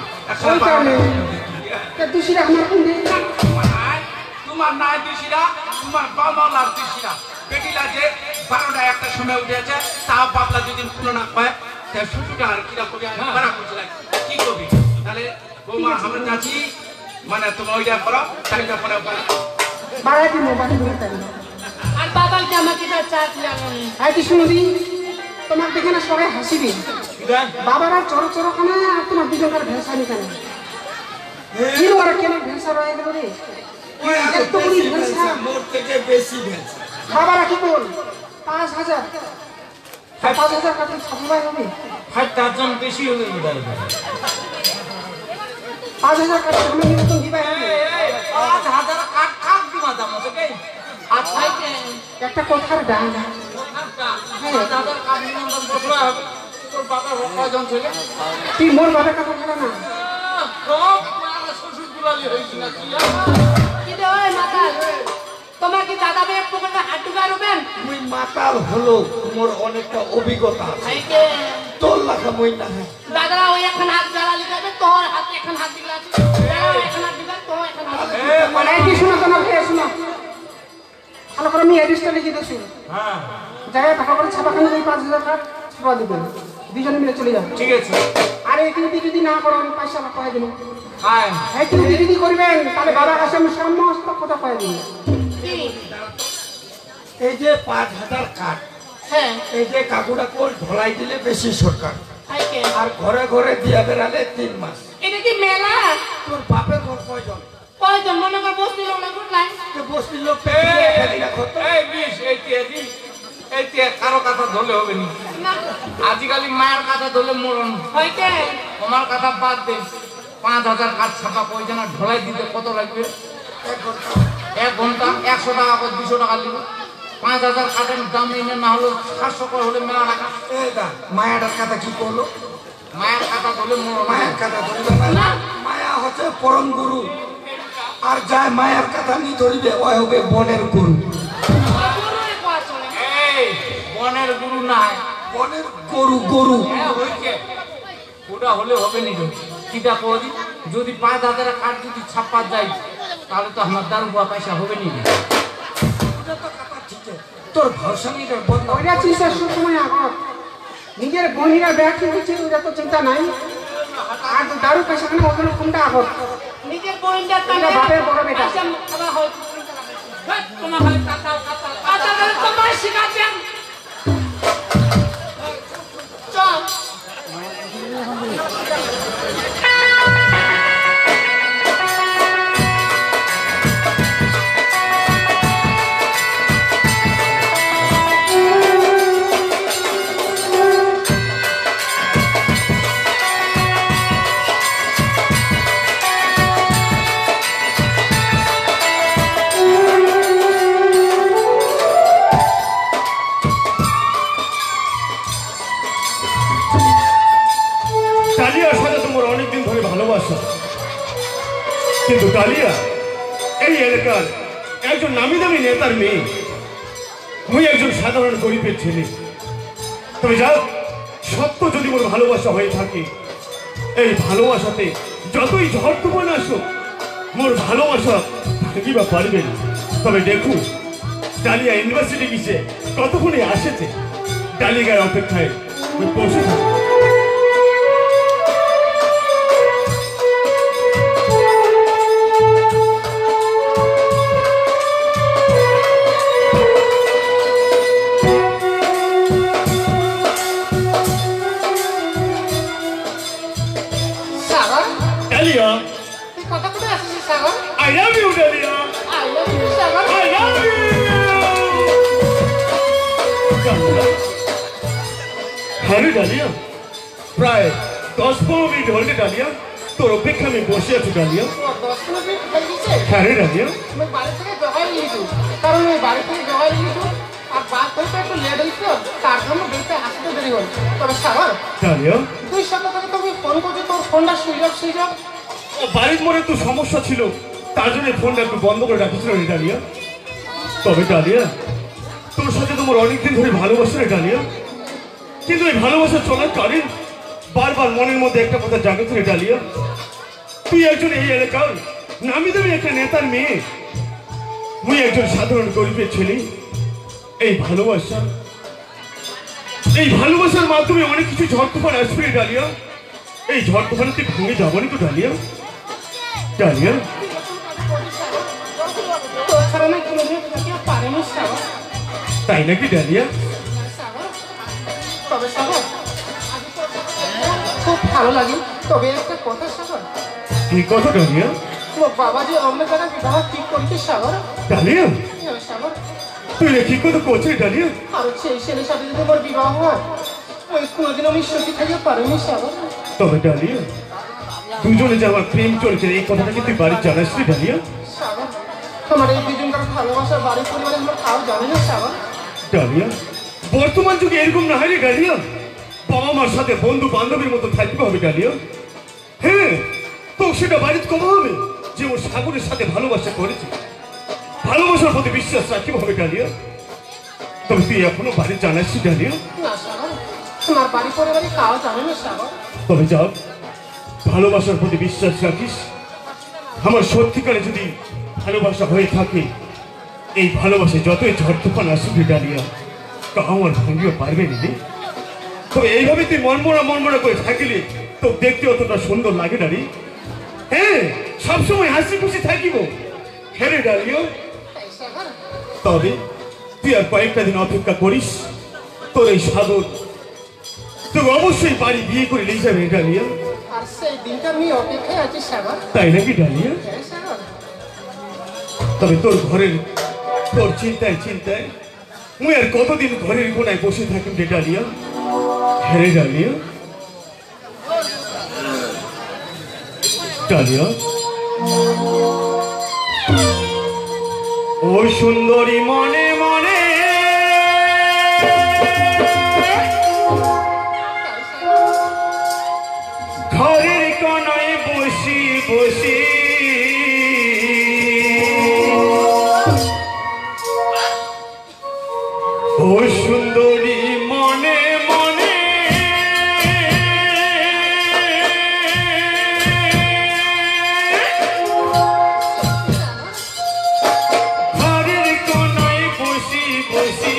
Speaker 2: দুশিরা আমার কোন
Speaker 5: তোমার নাই তোমার নাই দুশিরা তোমার বামালার দুশিরা বেটিলা যে বারোটা একটা সময় উঠেছে তা বাবলা যদি কোনো না পায় তাই শ্বশুরটা আর কিরা কবি বাড়া করছিল কি কবি তাহলে বৌমা আমরা চাচ্ছি মানে তোমার ওইটা করো টাইমটা পরে
Speaker 2: বাড়াই দিন বাড়ি দিন
Speaker 10: আর বাবাকে আমাকে চা দিলাম
Speaker 2: হ্যাঁ কি শুনবি তোমার দেখে না সবাই হাসিবি বাবার আর চড়ো চড়ো খানা আর তোমার দুজনকার ভেসা নি কেন কি ওরা কেন ভেসা রয়ে গেল রে এত বড়ি ভেসা
Speaker 4: মোর থেকে বেশি ভেসা
Speaker 2: বাবারা কি বল পাঁচ হাজার পাঁচ হাজার কাছে ছাপাই হবে
Speaker 3: হাত চারজন বেশি হয়ে গেল
Speaker 2: পাঁচ হাজার কাছে আমি মতন দিবাই হবে
Speaker 3: পাঁচ হাজার কাট কাট দিবা দাম তোকে আর খাইতে
Speaker 2: একটা কথার ডান
Speaker 3: পাঁচ হাজার কাট নিমন্ত্রণ বসরা হবে তোর বাবার কয়জন ছেলে
Speaker 2: তুই মোর বাবার কথা বলে না
Speaker 3: সব মারা শ্বশুর দুলালি হইছি না কি
Speaker 10: কি রে ওই মাতাল তোমাকে দাদা ভাই পকেটে হাত ঢুকা রবেন
Speaker 4: মুই মাতাল হলো মোর অনেকটা অভিজ্ঞতা আছে
Speaker 10: আইকে
Speaker 4: তোর লাগা মই না
Speaker 10: দাদা ওই এখন হাত জ্বালালি যাবে তোর হাতে এখন হাত দিলা আছে এখন হাত দিবা তো এখন হাত
Speaker 2: এ মানে কি শুনো তোমার কে শুনো ভালো করে আমি এডিস্টটা লিখে দিছি
Speaker 3: হ্যাঁ
Speaker 2: জায়গায় টাকা করে ছাপাখানে ওই পাঁচ হাজার টাকা ছাপা দিবেন দুজনে মিলে চলে যাবে
Speaker 3: ঠিক আছে
Speaker 2: আর এই কিন্তু যদি না করো আমি পয়সা পাই দিন
Speaker 3: হ্যাঁ
Speaker 2: এই কিন্তু যদি করবেন তাহলে বাবার কাছে আমি সমস্ত কথা পাই দিন
Speaker 4: এই যে পাঁচ হাজার কাঠ
Speaker 10: হ্যাঁ
Speaker 4: এই যে কাকুটা কোল ঢলাই দিলে বেশি সরকার
Speaker 10: আইকে
Speaker 4: আর ঘরে ঘরে দিয়া বেড়ালে তিন মাস
Speaker 10: এটা কি মেলা
Speaker 4: তোর বাপের ঘর কয়জন
Speaker 10: কয়জন মনে কর বসতি লোক না গুডলাই
Speaker 4: বস্তির লোক
Speaker 3: এই বিশ এই তিয়াদি এই তিয়া কারো কথা ধরলে হবে না
Speaker 10: না
Speaker 3: আজিকালি মায়ের কথা ধরলে মরণ
Speaker 10: হইতে
Speaker 3: তোমার কথা বাদ দে পাঁচ হাজার কাঠ ছাপা পয়সা ঢলাই দিতে কত লাগবে এক ঘন্টা একশো টাকা করে দুশো টাকা লিখো পাঁচ হাজার কাঠের দাম নিয়ে না হলো সাতশো করে হলে মেলা টাকা
Speaker 4: মায়াটার কথা কি করলো
Speaker 3: মায়ের কথা ধরলে মরণ
Speaker 4: মায়ের কথা ধরবে না মায়া হচ্ছে পরম গুরু আর যায় মায়ের কথা নি ধরিবে ওই হবে বনের গুরু
Speaker 3: এই বনের গুরু নাই
Speaker 4: বনের গরু গরু
Speaker 3: হ্যাঁ হয়েছে ওটা হলে হবে নি কিটা করি যদি পাঁচ হাজার কাঠ যদি ছাপ্পা যায় তাহলে তো আমার দারু পয়সা হবে নি
Speaker 4: তোর ভরসা নেই রে বন্ধ
Speaker 2: ওইটা চিন্তা সময় আগত নিজের বনিরা ব্যাগ হচ্ছে ওটা তো চিন্তা নাই আর দারু পয়সা মানে ওখানে কোনটা আগত
Speaker 10: নিজের বইন্ডার
Speaker 2: এটা বাপের বড় বেটা
Speaker 10: আবার হয় তোমার ভাই কাকা কাকা কাকা তোমার শিখাচ্ছেন চল
Speaker 8: কালিয়ার সাথে তোমার অনেকদিন ধরে ভালোবাসা কিন্তু কালিয়া এই এলাকার একজন নামি দামি নেতার মেয়ে মুই একজন সাধারণ গরিবের ছেলে তবে যাও সত্য যদি মোর ভালোবাসা হয়ে থাকে এই ভালোবাসাতে যতই ঝড় তুফান আসুক মোর ভালোবাসা ভাঙিবা পারবে না তবে দেখুন ডালিয়া ইউনিভার্সিটি গেছে কতক্ষণে আসেছে ডালিয়ার অপেক্ষায় ওই বসে থাকে হ্যাঁ রে ডালিয়া, প্রায় দশ পনেরো মিনিট হলে ডালিয়া তোর অপেক্ষা আমি বসে আছি ডালিয়া।
Speaker 10: দশ পনেরো মিনিট হয়ে গেছে।
Speaker 8: হ্যাঁ রে ডালিয়া,
Speaker 10: আমি বাড়ি থেকে জগাই নিয়েছি, কারণ ওই বাড়ি থেকে জগাই নিয়েছি আর বাস হইতে একটু লেট হয়েছিল, তার জন্য বেরোতে আসতে দেরি হল। তবে সাগর,
Speaker 8: ডালিয়া
Speaker 10: তুই সকাল থেকে তোকে ফোন করছি, তোর ফোনটা সুইচ অফ সুইচ অফ।
Speaker 8: বাড়ির মনে একটু সমস্যা ছিল, তার জন্য ফোনটা একটু বন্ধ করে রাখিছিল রে ডালিয়া। তবে ডালিয়া, তোর সাথে তোমার অনেকদিন ধরে ভালোবাসা রে ডালিয়া, কিন্তু এই ভালোবাসা চলাকালীন বারবার মনের মধ্যে একটা কথা জাগেছে রে ডালিয়া, তুই একজন এই এলাকার নামি দামি একটা নেতার মেয়ে, তুই একজন সাধারণ গরিবের ছেলে। এই ভালোবাসা, এই ভালোবাসার মাধ্যমে অনেক কিছু ঝড় তুফান আসবে রে ডালিয়া। এই ঝড় তুফানে তুই ভেঙে যাবো না তো ডালিয়া? ডালিয়া
Speaker 10: তোর ছাড়া না কোনোদিন থাকতে পারেনি সাগর।
Speaker 8: তাই নাকি ডালিয়া?
Speaker 10: সাগর, তবে সাগর খুব ভালো লাগে। তবে একটা কথা সাগর,
Speaker 8: কি কথা ডালিয়া?
Speaker 10: তোমার বাবা যে অন্য জায়গায় বিবাহ ঠিক করেছে সাগর।
Speaker 8: ডালিয়া
Speaker 10: হ্যাঁ সাগর,
Speaker 8: তুই রে কি কথা করছিস ডালিয়া?
Speaker 10: আর সেই ছেলের সাথে যদি আমার বিবাহ হয়, ওই কোনোদিন আমি সুখী থাকতে পারিনি সাগর।
Speaker 8: তবে ডালিয়া, দুজনে যে আমার প্রেম চলছে এই কথাটা কি তুই বাড়ি জানাস রে ডালিয়া?
Speaker 10: সাগর, আমার এই দুজনকার ভালোবাসা বাড়ি পরিবারে আমার কাউ জানে না সাগর।
Speaker 8: ডালিয়া, বর্তমান যুগে এরকম না হয় রে ডালিয়া, বাবা মার সাথে বন্ধু বান্ধবীর মতো থাকতে হবে ডালিয়া। হ্যাঁ, তো সেটা বাড়িতে কমা হবে যে ও সাগরের সাথে ভালোবাসা করেছে, ভালোবাসার প্রতি বিশ্বাস রাখতে হবে ডালিয়া। তবে তুই এখনো বাড়ি জানাস ডালিয়া?
Speaker 10: না সাগর, আমার বাড়ি পরিবারে কাউ জানে না সাগর।
Speaker 8: তবে যাও, ভালোবাসার প্রতি বিশ্বাস রাখিস। আমার সত্যিকারে যদি ভালোবাসা হয়ে থাকে, এই ভালোবাসে যতই ঝড় তুফান আসবে ডালিয়া, তা আমার ভাঙিও পারবে না রে। তবে এইভাবে তুই মনমরা মনমরা করে থাকলে তো দেখতে অতটা সুন্দর লাগে না রে। হ্যাঁ, সবসময় হাসি খুশি থাকিব। হ্যাঁ রে ডালিয়া,
Speaker 10: তাই সাগর,
Speaker 8: তবে তুই আর কয়েকটা দিন অপেক্ষা করিস, তোর এই সাধন তুই অবশ্যই বাড়ি বিয়ে করে নিয়ে যাবে ডালিয়া।
Speaker 10: আর সেই দিনটা আমি অপেক্ষায় আছি সাগর।
Speaker 8: তাই নাকি ডালিয়া?
Speaker 10: হ্যাঁ সাগর,
Speaker 8: তবে তোর ঘরের তোর চিন্তায় চিন্তায় মুই আর কতদিন ঘরের কোনায় বসে থাকিম রে ডালিয়া? হ্যাঁ রে ডালিয়া? ডালিয়া, ও সুন্দরী মনে মনে ঘরের কোনায় বসি বসি ও সুন্দরী মনে মনে ঘরের কোনায় বসি বসি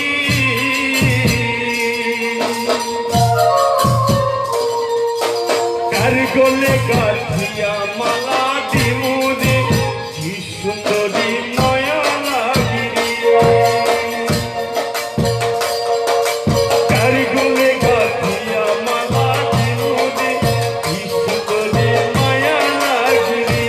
Speaker 8: কার গলে গাথিয়া মালা দিমুদে কি সুন্দরী নয়া লাগিরি কার গলে গাথিয়া মালা দিমুদে কি সুন্দরী নয়া লাগিরি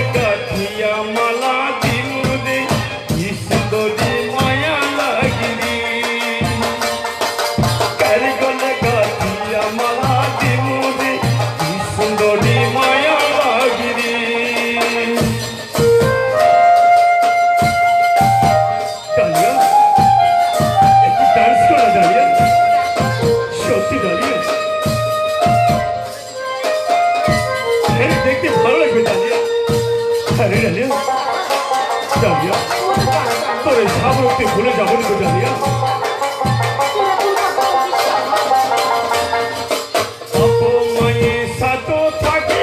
Speaker 8: কাঠিয়া মালা দিনুরে সুন্দরী মায়া লাগিরি কারিগলে কাঠিয়া মালা দিনুরে সুন্দরী মায়া লাগিরি ডালিয়া একটু ডান্স করা ডালিয়া সত্যি ডালিয়া দেখতে ভালো লাগবে ডালিয়া আরে ডালিয়া ডালিয়া তোর এই সাবরকে ভুলে যাবো না ডালিয়া অপমায়ে সাত থাকি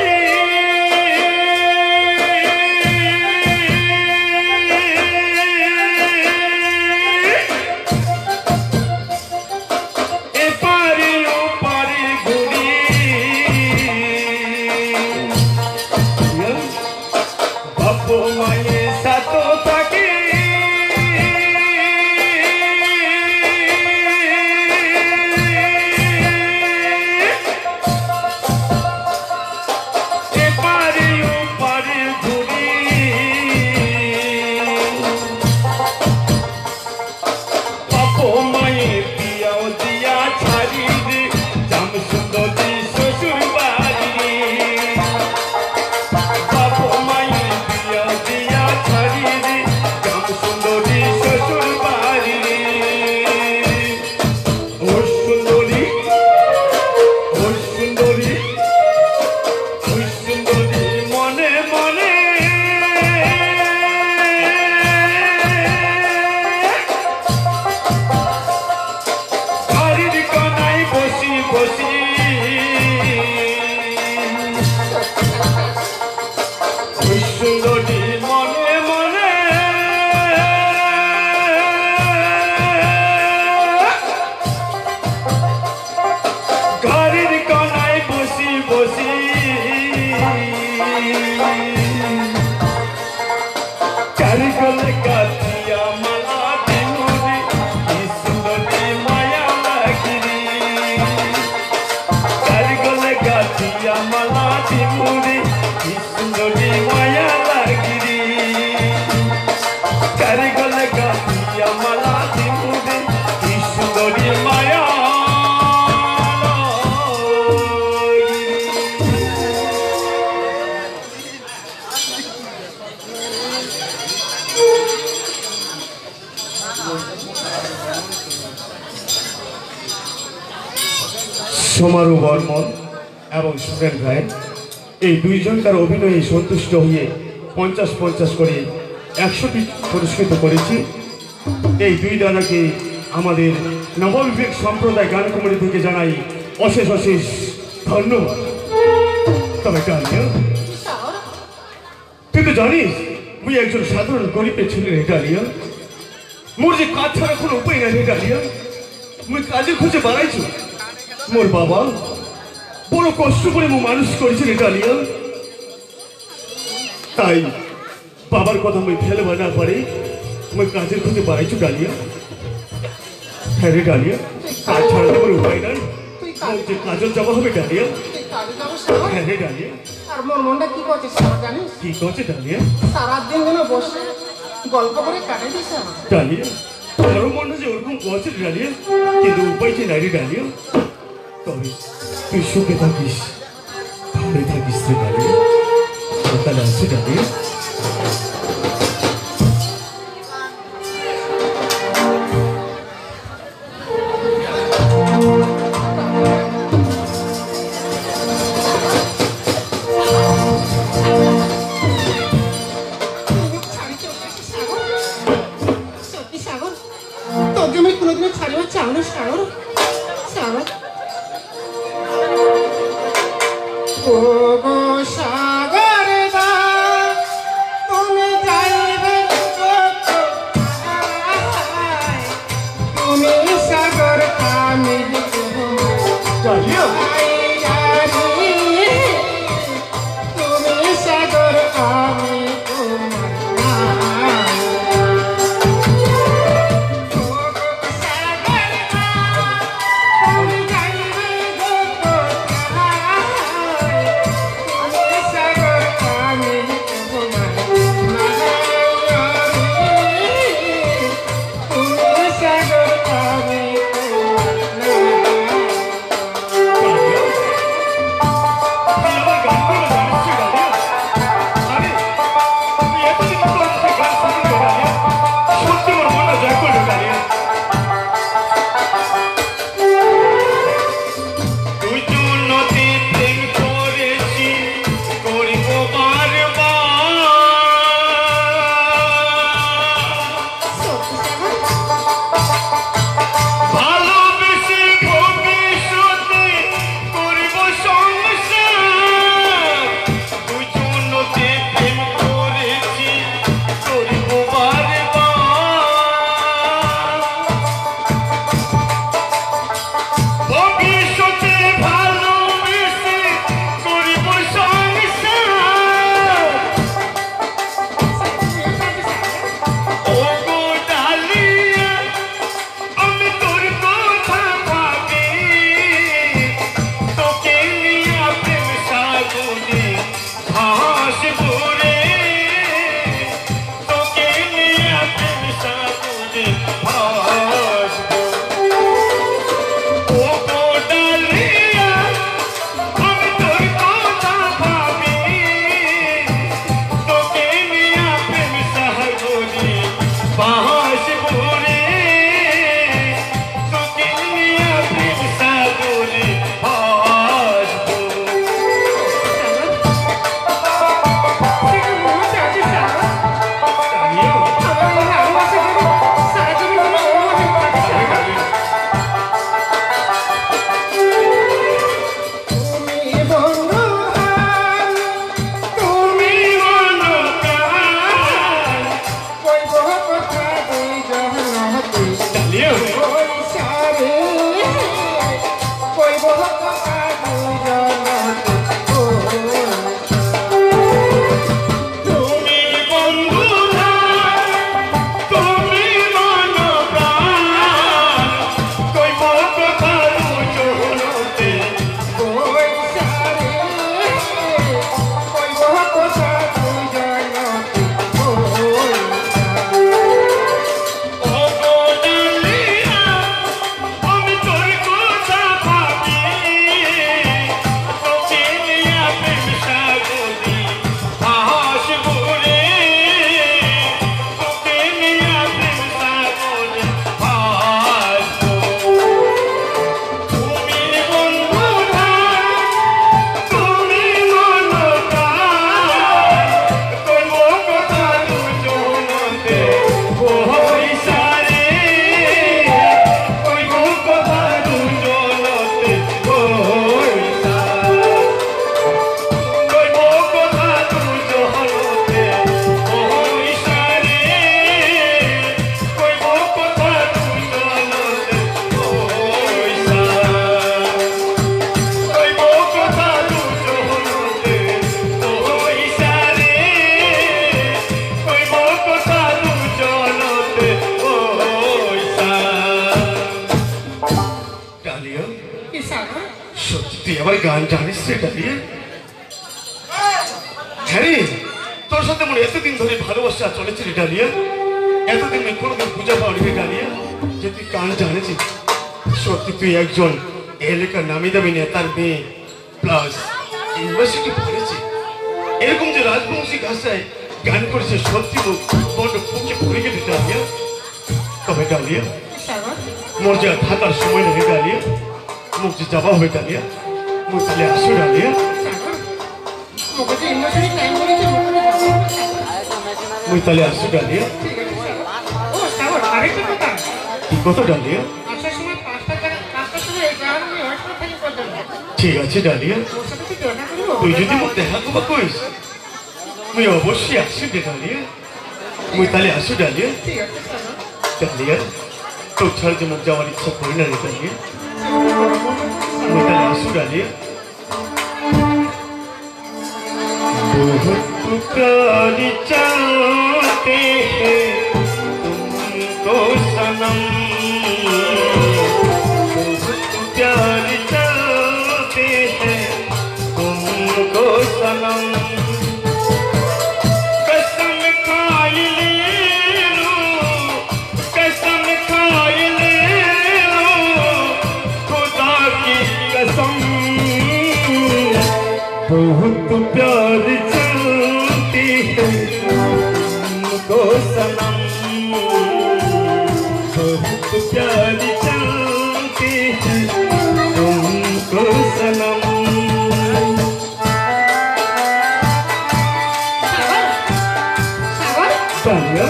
Speaker 8: এপারে ওপারে ঘুরি অপমায়ে সাত থাকি এপারে ওপারে ঘুরি অপমায়ে পিয়াও দিয়া ছাড়ি রে জাম সুন্দরী শ্বশুর বাড়ি অপমায়ে পিয়াও দিয়া ছাড়ি রে জাম সুন্দরী শ্বশুর বাড়ি ও সুন্দরী ও সুন্দরী ও সুন্দরী মনে মনে বাড়ির কোনায় বসি বসি ওই সুন্দরী মনে মনে ঘরের কোনায় বসি বসি কারিগলে কাঠিয়া মালা দিনুরে সুন্দরী মায়া লাগিরি কারিগলে কাঠিয়া মালা দিনুরে সুন্দরী মায়া লাগিরি কারিগলে কাঠিয়া মালা দিনুরে সুন্দরী মায়া সমারু বর্মন এবং সুরেন রায় এই দুইজনকার অভিনয়ে সন্তুষ্ট হয়ে পঞ্চাশ পঞ্চাশ করে একশোটি পুরস্কৃত করেছি। এই দুই দাদাকে আমাদের নববিবেক সম্প্রদায় গান কমিটি থেকে জানাই অশেষ অশেষ ধন্যবাদ। তবে ডালিয়া তুই তো জানিস মুই একজন সাধারণ গরিবের ছেলে রে ডালিয়া, মোর যে কাজ ছাড়া কোনো উপায় নাই রে ডালিয়া, মুই কাজের খুঁজে বাড়াইছ। মোর বাবা বড় কষ্ট করে মো মানুষ করেছে রে ডালিয়া, তাই বাবার কথা মুই ফেলবা না পারে মুই কাজের খুঁজে বাড়াইছো ডালিয়া। হ্যাঁ রে ডালিয়া, কাজ ছাড়া তো মোর উপায় নাই, মোর যে কাজল যাওয়া হবে ডালিয়া। হ্যাঁ রে ডালিয়া।
Speaker 2: আর মোর মনটা কি করছে সারা জানিস?
Speaker 8: কি করছে ডালিয়া?
Speaker 2: সারাদিন যেন বসে গল্প করে কাটে দিছে আমার
Speaker 8: ডালিয়া। তোর মনটা যে ওরকম করছে ডালিয়া, কিন্তু উপায় যে নাই রে ডালিয়া। তবে তুই সুখে থাকিস, ভালো থাকিস রে ডালিয়া। সকালে আসছে ডালিয়া।
Speaker 2: সাগর দা তুমি
Speaker 5: গান জানিস রে ডালিয়া? হ্যাঁ, তোর সাথে মনে এতদিন ধরে ভালোবাসা চলেছে রে ডালিয়া। এতদিন কোনোদিন পূজা পাওয়া রে ডালিয়া যে তুই গান জানিস। সত্যি তুই একজন এলাকার নামি দামি নেতার মেয়ে, প্লাস ইউনিভার্সিটি পড়েছে। এরকম যে রাজবংশী ভাষায় গান করেছে, সত্যি মুখ বড্ড বুকে পড়ে গেলে ডালিয়া। তবে ডালিয়া মোর যা থাকার সময় নেই ডালিয়া, মুখ যে যাওয়া হবে ডালিয়া, মুখ তাহলে আসো ডালিয়া। মুই তাহলে আসো ডালিয়া। কি কথা ডালিয়া? ঠিক আছে ডালিয়া, তুই যদি মুখ দেখা করবা কইস মুই অবশ্যই আসি রে ডালিয়া। মুই তাহলে আসো ডালিয়া। ডালিয়া তোর ছাড়া যে মুখ যাওয়ার ইচ্ছা করি না রে ডালিয়া। মুই তাহলে আসো ডালিয়া। बहुत प्यार चाहते हैं तुमको सनम, बहुत प्यार चाहते हैं तुमको सनम। कसम खाए ले लो, कसम खाए ले लो, खुदा की कसम। बहुत प्यार चलती है तुमको सनम, बहुत प्यार चलती है तुमको सनम। डालिया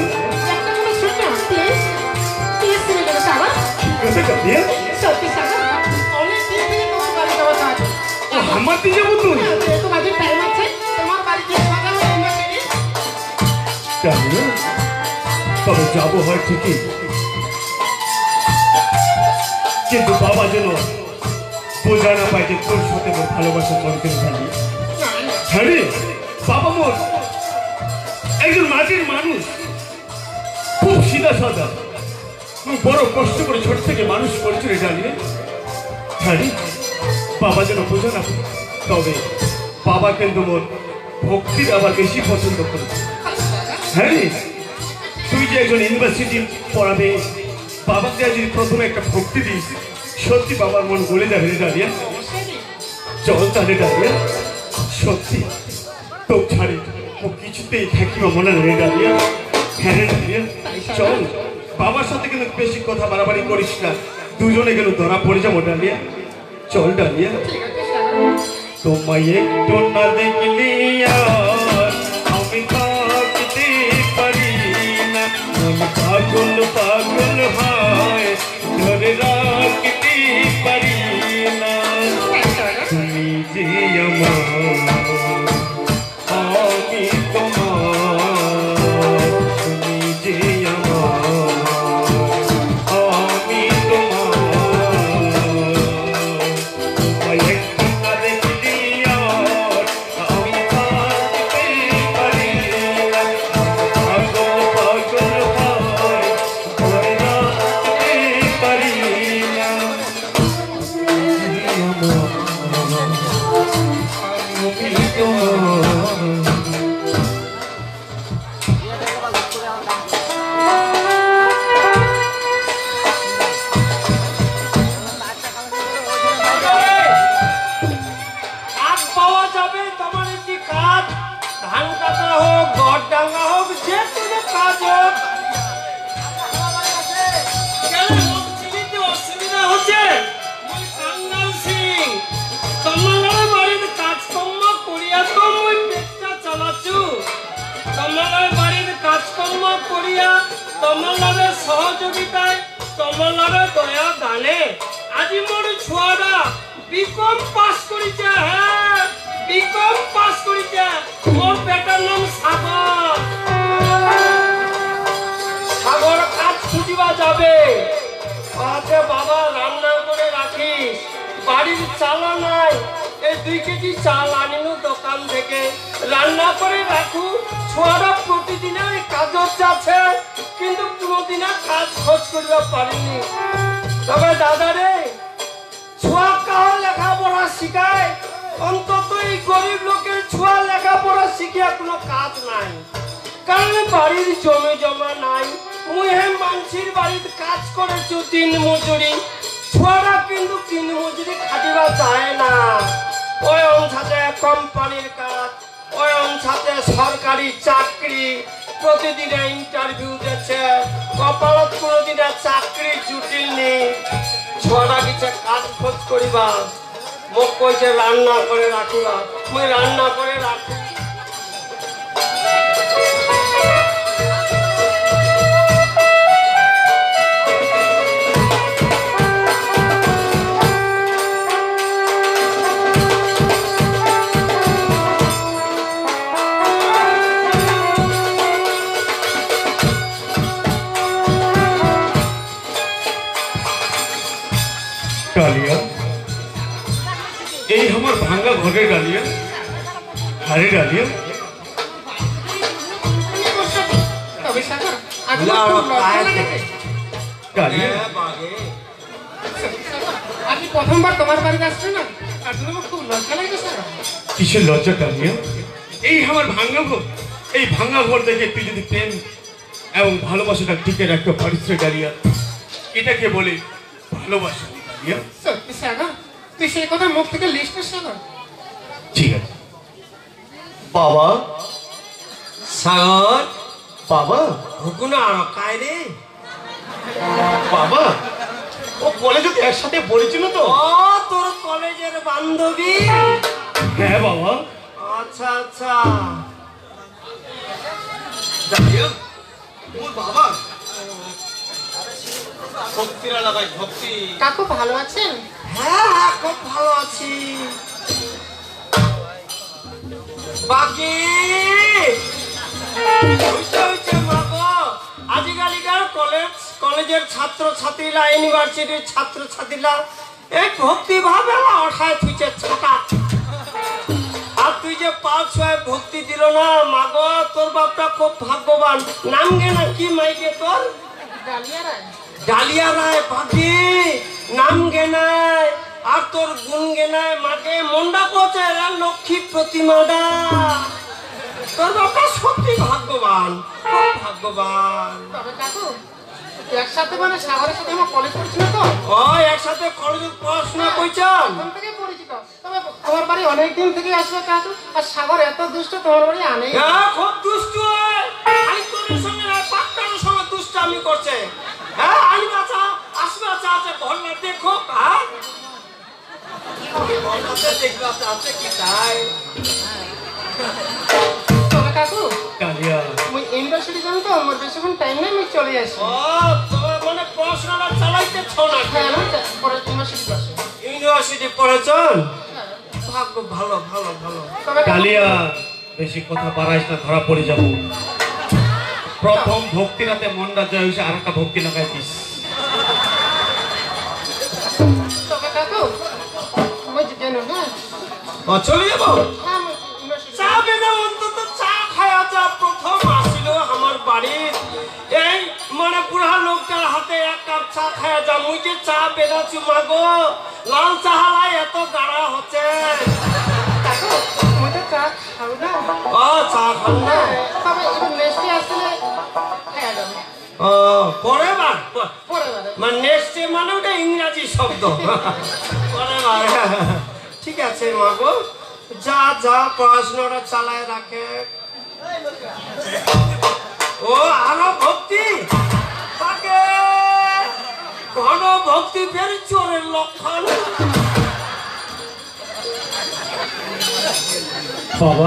Speaker 5: कैसे कर दिया? আমার দিয়ে যাবো তুই? তবে যাবো হয় ঠিকই, কিন্তু বাবা যেন বোঝা না পায় যে তোর সাথে মোর ভালোবাসা চলতে জানি। হ্যাঁ রে, বাবা মোর একজন মাটির মানুষ, খুব সিধা সাদা, বড় কষ্ট করে ছোট থেকে মানুষ করেছে রে জানি। হ্যাঁ রে, বাবা যেন বোঝা না পায়। তবে বাবা কিন্তু মোর ভক্তির আবার বেশি পছন্দ করে। হ্যাঁ রে, তুই যে একজন ইউনিভার্সিটি পড়াবে, বাবাকে যদি প্রথমে একটা ভক্তি দিস, সত্যি বাবার মন গলে যাবে রে ডালিয়া। চল তাহলে ডালিয়া, সত্যি তো ছাড়ে ও কিছুতেই থাকিব মনে রে ডালিয়া। হ্যাঁ রে ডালিয়া, চল। বাবার সাথে কিন্তু বেশি কথা বাড়াবাড়ি করিস না, দুজনে গেল ধরা পড়ে যাবো ডালিয়া। চল ডালিয়া। তোমায় একটু না দেখলি আমি থাকতে পারি না, আমি পাগল পাগল হয় ধরে রাখতে পারি না। তুমি যে আমার আমি তোমার, তুমি যে আমার আমি তোমার। তোমায় একটু না দেখলি আমি থাকতে পারি না, পাগল পাগল হয় ধরে রাখতে পারি না। আমি তোমার।
Speaker 3: কাঠ পাওয়া যাবে, তোমার একটি কাঠ, ধান কাটা হোক, গড় ডাঙ্গা হোক, যে কোনো কাজ হোক। কেন লোক চিনিতে অসুবিধা হচ্ছে? মুই কাঙ্গাল সিং, তোমার বাড়ির কাজকর্ম করিয়া তো মুই পেটটা চালাচ্ছু। তোমার বাড়ির কাজকর্ম করিয়া, তোমার সহযোগিতায়, তোমার দয়া দানে আজি মোর ছুয়ারা বিকম পাস করিছে। হ্যাঁ, বিকম পাস করিছে। মোর বেটার নাম সাগর। সাগর কাজ খুঁজিবা যাবে। আচ্ছা বাবা, রান্না করে রাখিস। বাড়ির চালা নাই, এই দুই কেজি চাল আনিনু দোকান থেকে, রান্না করে রাখু। ছোয়ারা প্রতিদিনে কাজত যাচ্ছে, কিন্তু কোনোদিনে কাজ খোঁজ করিবা পারিনি। তবে দাদা রে, ছোয়া কাহ লেখাপড়া শিখায়, অন্তত এই গরিব লোকের ছোঁয়া লেখাপড়া শিখিয়া কোনো কাজ নাই, কারণ বাড়ির জমি জমা নাই। মুহে মানসির বাড়িতে কাজ করেছো দিন মজুরি, ছোয়ারা কিন্তু দিন মজুরি খাটিবা যায় না। ওই অনুসারে কোম্পানির কাজ, ওই অনুসারে সরকারি চাকরি, প্রতিদিনে ইন্টারভিউ দিচ্ছে, কপালত কোনোদিনে চাকরি জুটিল নি। ছোয়ারা কিছু কাজ খোঁজ করিবা, মোক কইছে রান্না করে রাখিবা, মুই রান্না করে রাখি।
Speaker 8: ডালিয়া, এই আমার ভাঙ্গা ঘরের ডালিয়া, আরে ডালিয়া
Speaker 10: আমি প্রথমবার তোমার বাড়িতে আসছি না, তার জন্য আমার খুব লজ্জা লাগছে।
Speaker 8: কিসের লজ্জা ডালিয়া? এই আমার ভাঙ্গা ঘর, এই ভাঙ্গা ঘর দেখে তুই যদি প্রেম এবং ভালোবাসাটা টিকে রাখতে পারিস রে ডালিয়া, এটাকে বলে ভালোবাসা।
Speaker 10: সত্যি সাগর, তুই সেই কথা মুখ থেকে লিস্ট সাগর।
Speaker 8: ঠিক আছে
Speaker 3: বাবা। সাগর বাবা, হুকুনা কায় রে
Speaker 8: বাবা? ও কলেজে তো একসাথে পড়েছিল তো?
Speaker 3: ও তোর কলেজের বান্ধবী?
Speaker 8: হ্যাঁ বাবা।
Speaker 3: আচ্ছা আচ্ছা।
Speaker 5: ডালিয়া, ওর বাবা ভক্তিরা লাগাই ভক্তি।
Speaker 10: কাকু ভালো আছেন?
Speaker 3: হ্যাঁ হ্যাঁ, খুব ভালো আছি। বাকি আজকালিকার কলেজ কলেজের ছাত্র ছাত্রীরা, ইউনিভার্সিটির ছাত্র ছাত্রীরা এই ভক্তি ভাবে ওঠায় তুইছে ছাটা। আর তুই যে পাঁচ ছয় ভক্তি দিল না, মাগো তোর বাপটা খুব ভাগ্যবান। নাম গে না কি মাইকে তোর?
Speaker 10: ডালিয়া রায়।
Speaker 3: ডালিয়া রায় বাকি নাম গে নাই, আর তোর গুণ গে নাই। মাকে মন্ডা কোচে লক্ষ্মী প্রতিমাটা। তোর বাপটা সত্যি ভাগ্যবান, খুব ভাগ্যবান।
Speaker 10: তবে কাকু একসাথে মানে সাগরের সাথে আমার কলেজ পড়ছিল তো।
Speaker 3: ও একসাথে কলেজে পড়াশোনা করছেন?
Speaker 10: তখন থেকে পরিচিত। তবে তোমার বাড়ি অনেকদিন থেকে আসবে কাকু, আর সাগর এত দুষ্ট তোমার বাড়ি আনে।
Speaker 3: হ্যাঁ খুব দুষ্ট হয়। আমি তোর সঙ্গে পাক্কার সঙ্গে দুষ্ট আমি করছে। হ্যাঁ আনি বাচ্চা আসবে বাচ্চা আছে ভরনা দেখো। হ্যাঁ দেখবে আছে কি তাই।
Speaker 10: তবে কাকু
Speaker 8: ডালিয়া,
Speaker 10: মুই ইউনিভার্সিটি যাবো তো, আমার বেশিক্ষণ টাইম নেই, আমি চলে আসি।
Speaker 3: ও তোমার মানে পড়াশোনাটা চালাইতেছ না?
Speaker 10: হ্যাঁ আমি পরে ইউনিভার্সিটি আসি।
Speaker 3: ইউনিভার্সিটি পড়েছেন? ভাগ্য ভালো ভালো ভালো।
Speaker 10: তবে কাকু
Speaker 8: ডালিয়া বেশি কথা বাড়াইস না, ধরা পড়ে যাবো। প্রথম ভক্তি রাতে মনটা জয় হয়েছে, আর একটা ভক্তি লাগাই দিস।
Speaker 10: তবে কাকু মুই যেন হ্যাঁ
Speaker 3: ও চলে যাবো।
Speaker 10: হ্যাঁ আমি ইউনিভার্সিটি
Speaker 3: চা বেনা অন্তত চা খায়া যা। প্রথম আসিল আমার বাড়ির এই মানে বুড়া লোকটার হাতে এক কাপ চা খায়া যা। মুই যে চা বেনাছি মাগো, লাল চাহালাই এত গাড়া হচ্ছে।
Speaker 10: কাকু মুই তো চা খাও না।
Speaker 3: ও চা খান না?
Speaker 10: তবে এবার নেক্সটে আসলে খাওয়া যাবে।
Speaker 3: ও পরে বার
Speaker 10: পরে বারে
Speaker 3: মানে নেক্সট মানে ওটা ইংরাজি শব্দ। পরে বার ঠিক আছে মাগো, যা যা পড়াশোনাটা চালায় রাখে। ও আরো ভক্তি তাকে ঘন ভক্তি ফের চোরের লক্ষণ।
Speaker 8: বাবা,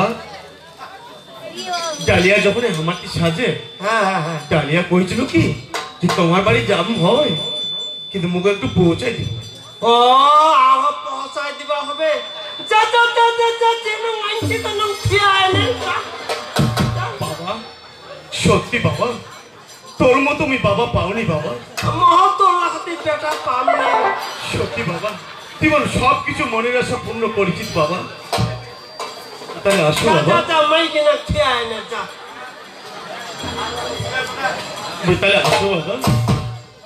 Speaker 8: ডালিয়া যখন আমাকে সাজে,
Speaker 3: হ্যাঁ হ্যাঁ হ্যাঁ
Speaker 8: ডালিয়া কইছিল কি যে তোমার বাড়ি যাম হয়, কিন্তু মুখে একটু পৌঁছাই দিব।
Speaker 3: ও আরো পৌঁছাই দিবা হবে। যা যা যা যা যা যেন মানছি তো নাম খেয়ে আইলে।
Speaker 8: বাবা সত্যি বাবা, তোর মতো আমি বাবা পাওনি বাবা।
Speaker 3: মহতোর হাতে বেটা পামনি।
Speaker 8: সত্যি বাবা, তুই বল সব কিছু মনের আশা পূর্ণ করেছিস বাবা। তাহলে আসো
Speaker 3: যা
Speaker 8: বাবা,
Speaker 3: যা যা মাই কিনা খেয়ে আইলে যা।
Speaker 8: তাহলে আসো বাবা।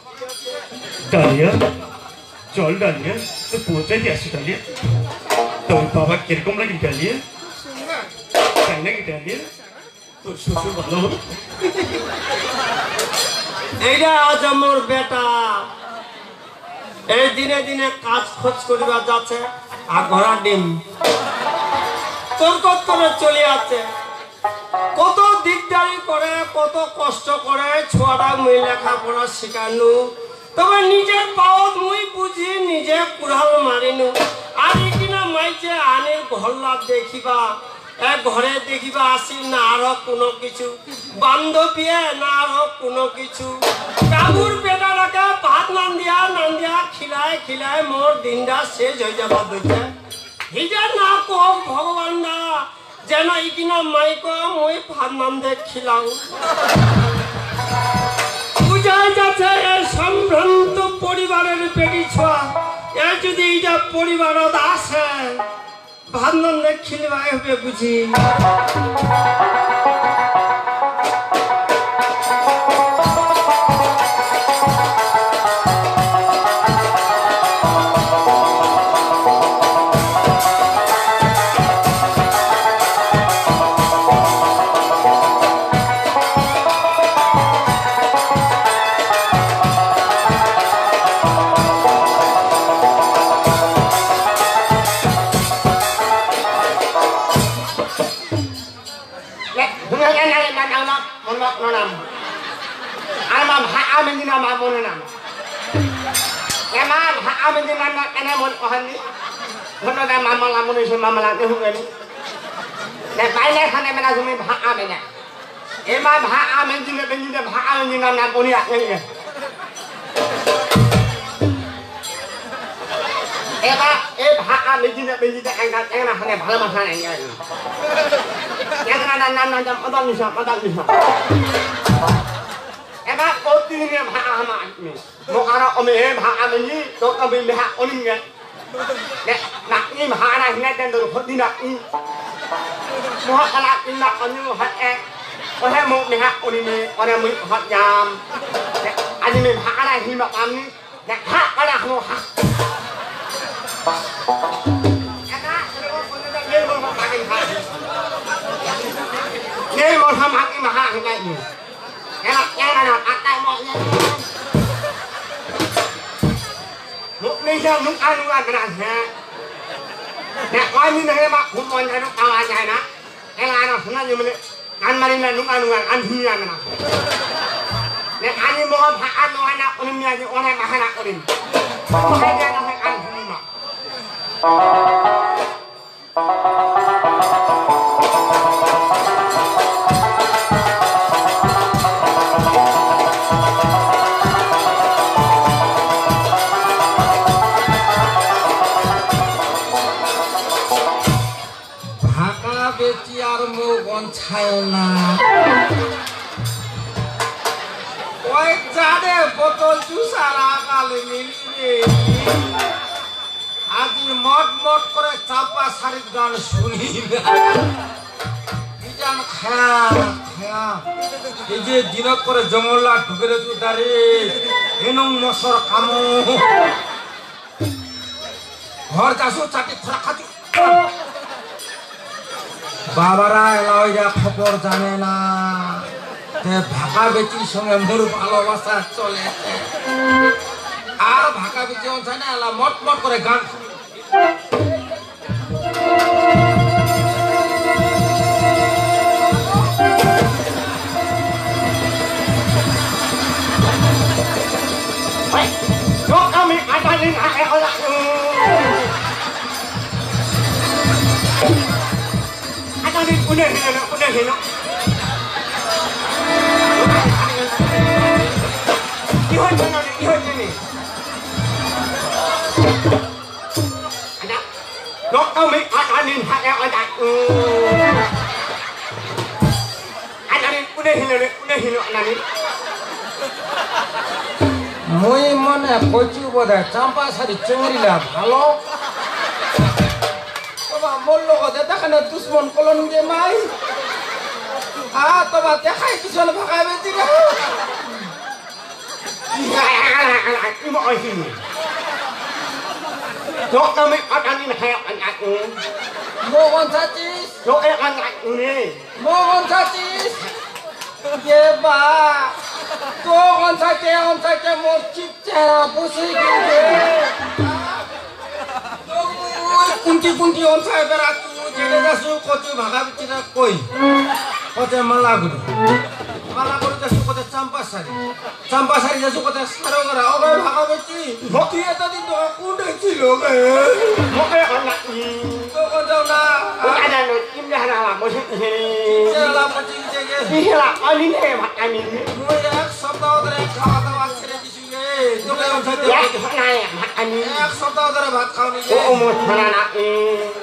Speaker 8: ডালিয়া চল, ডালিয়া তো পৌঁছাই দিয়ে আসো। ডালিয়া তোর বাবা কিরকম লাগে ডালিয়া তাই নাকি ডালিয়া তোর শ্বশুর ভালো
Speaker 3: এইটা আজ আমার বেটা এই দিনে দিনে কাজ খোঁজ করিবার যাচ্ছে আর ঘোড়ার ডিম তোর কত করে চলে আছে কত দিকদারি করে কত কষ্ট করে ছোয়াটা মুই লেখাপড়া শিখানো তবে নিজের পাওত মুই বুঝি নিজে কুড়াল মারিনু আর কিনা মাইছে আনের ঘরলা দেখিবা এক ঘরে দেখিবা আসি না আরো কোনো কিছু বান্ধবীয়ে না আরো কোনো কিছু কাবুর বেটাটাকে ভাত নান্দিয়া নান্দিয়া খিলায় খিলায় মোর দিনটা শেষ হয়ে যাবা দুইটা হিজা না কম ভগবান না যেন ইকিনা মাইক মই ভাত নান্দে খিলাও বুঝাই যাচ্ছে এই সম্ভ্রান্ত পরিবারের পেটি ছোঁয়া এ যদি এটা পরিবারত আসে ভাত নান্দে খিলবাই হবে বুঝি
Speaker 5: এবার প্রতিদিনে ভাড়া আমার মোক আর আমি এই ভাড়া মেজি তোর আমি ভাড়া অনিঙ্গে নাকি ভাড়া হিনে দেন তোর হতি নাকি মোহ কালা কিনা অনিউ হাত এক ওহে মোক ভাড়া অনিমে ওরে মুই হত জাম আজি মে ভাড়া হিমা পামনি দেখা কালা হো হা এটা এর বল মাকে খা এর বল মাকে মাহা হিলাই enak enak akai moknya muk ni sa muk anu agak ha nek kami ni mak kumon anu kawan na ela ana sana ni mele kan mari na nuk anu an hiya na nek ani mo ha anu ana unim ya ni oleh mahana unim ko ha dia na an hiya
Speaker 4: ছায়না ওই চাঁদে বোতল চুষারা কালে মিলিয়ে আজি মট মট করে চাপা শাড়ির গান শুনি জান খায়া খায়া এই যে দিনত করে জঙ্গলা ঢুকে রেছু তারে এনং মশর কামো ঘর যাসু চাটি খরা খাচু বাবারা এলাইয়া খবর জানে না যে ভাকা বেটির সঙ্গে মোর ভালোবাসা চলেছে আর ভাকা বেটি অঞ্চল না এলা মট মট করে গান
Speaker 5: আমি আটালিন আগে হলা Aduh, udah hino, udah hino. Ihon mana ni? Ihon ni. Ada. Dok kami atanin hak yang ada. Atanin udah hino, udah hino atanin.
Speaker 4: মই মনে কচু বোধ চাম্পা শাড়ি চেঙরিলা ভালো মোর লগত দেখানো দুশ্মন কলন গে মাই আ তোমার দেখাই দুজন ভাগাই বেটি না
Speaker 5: Dok kami akan ini kayak anak ini.
Speaker 4: Mohon sacis.
Speaker 5: Dok eh anak ini.
Speaker 4: Mohon sacis. Ye Pak. Mohon saja, mohon saja mau cipta pusing gitu. Kunci-kunci on saya beratu. Jadi kasu kocu baga bicara koi. Kocu malah guru. Malah guru kasu kocu campas sari. Campas sari kasu kocu sarong gara. Oke baga bici. Dia tadi tu aku dah cilo kan.
Speaker 5: Dok eh anak ini.
Speaker 4: Tuh kocu na.
Speaker 5: Bukan ada nu imnya hana musik ini.
Speaker 4: Jalan macam ini.
Speaker 5: Iya, ini nih makan ini.
Speaker 4: Mulia sabda dari kata wakil di sini. Tuh kan saja.
Speaker 5: Ya, mana ya makan ini?
Speaker 4: Ek sabda dari bat kau ni.
Speaker 5: Oh, umur mana nak ini?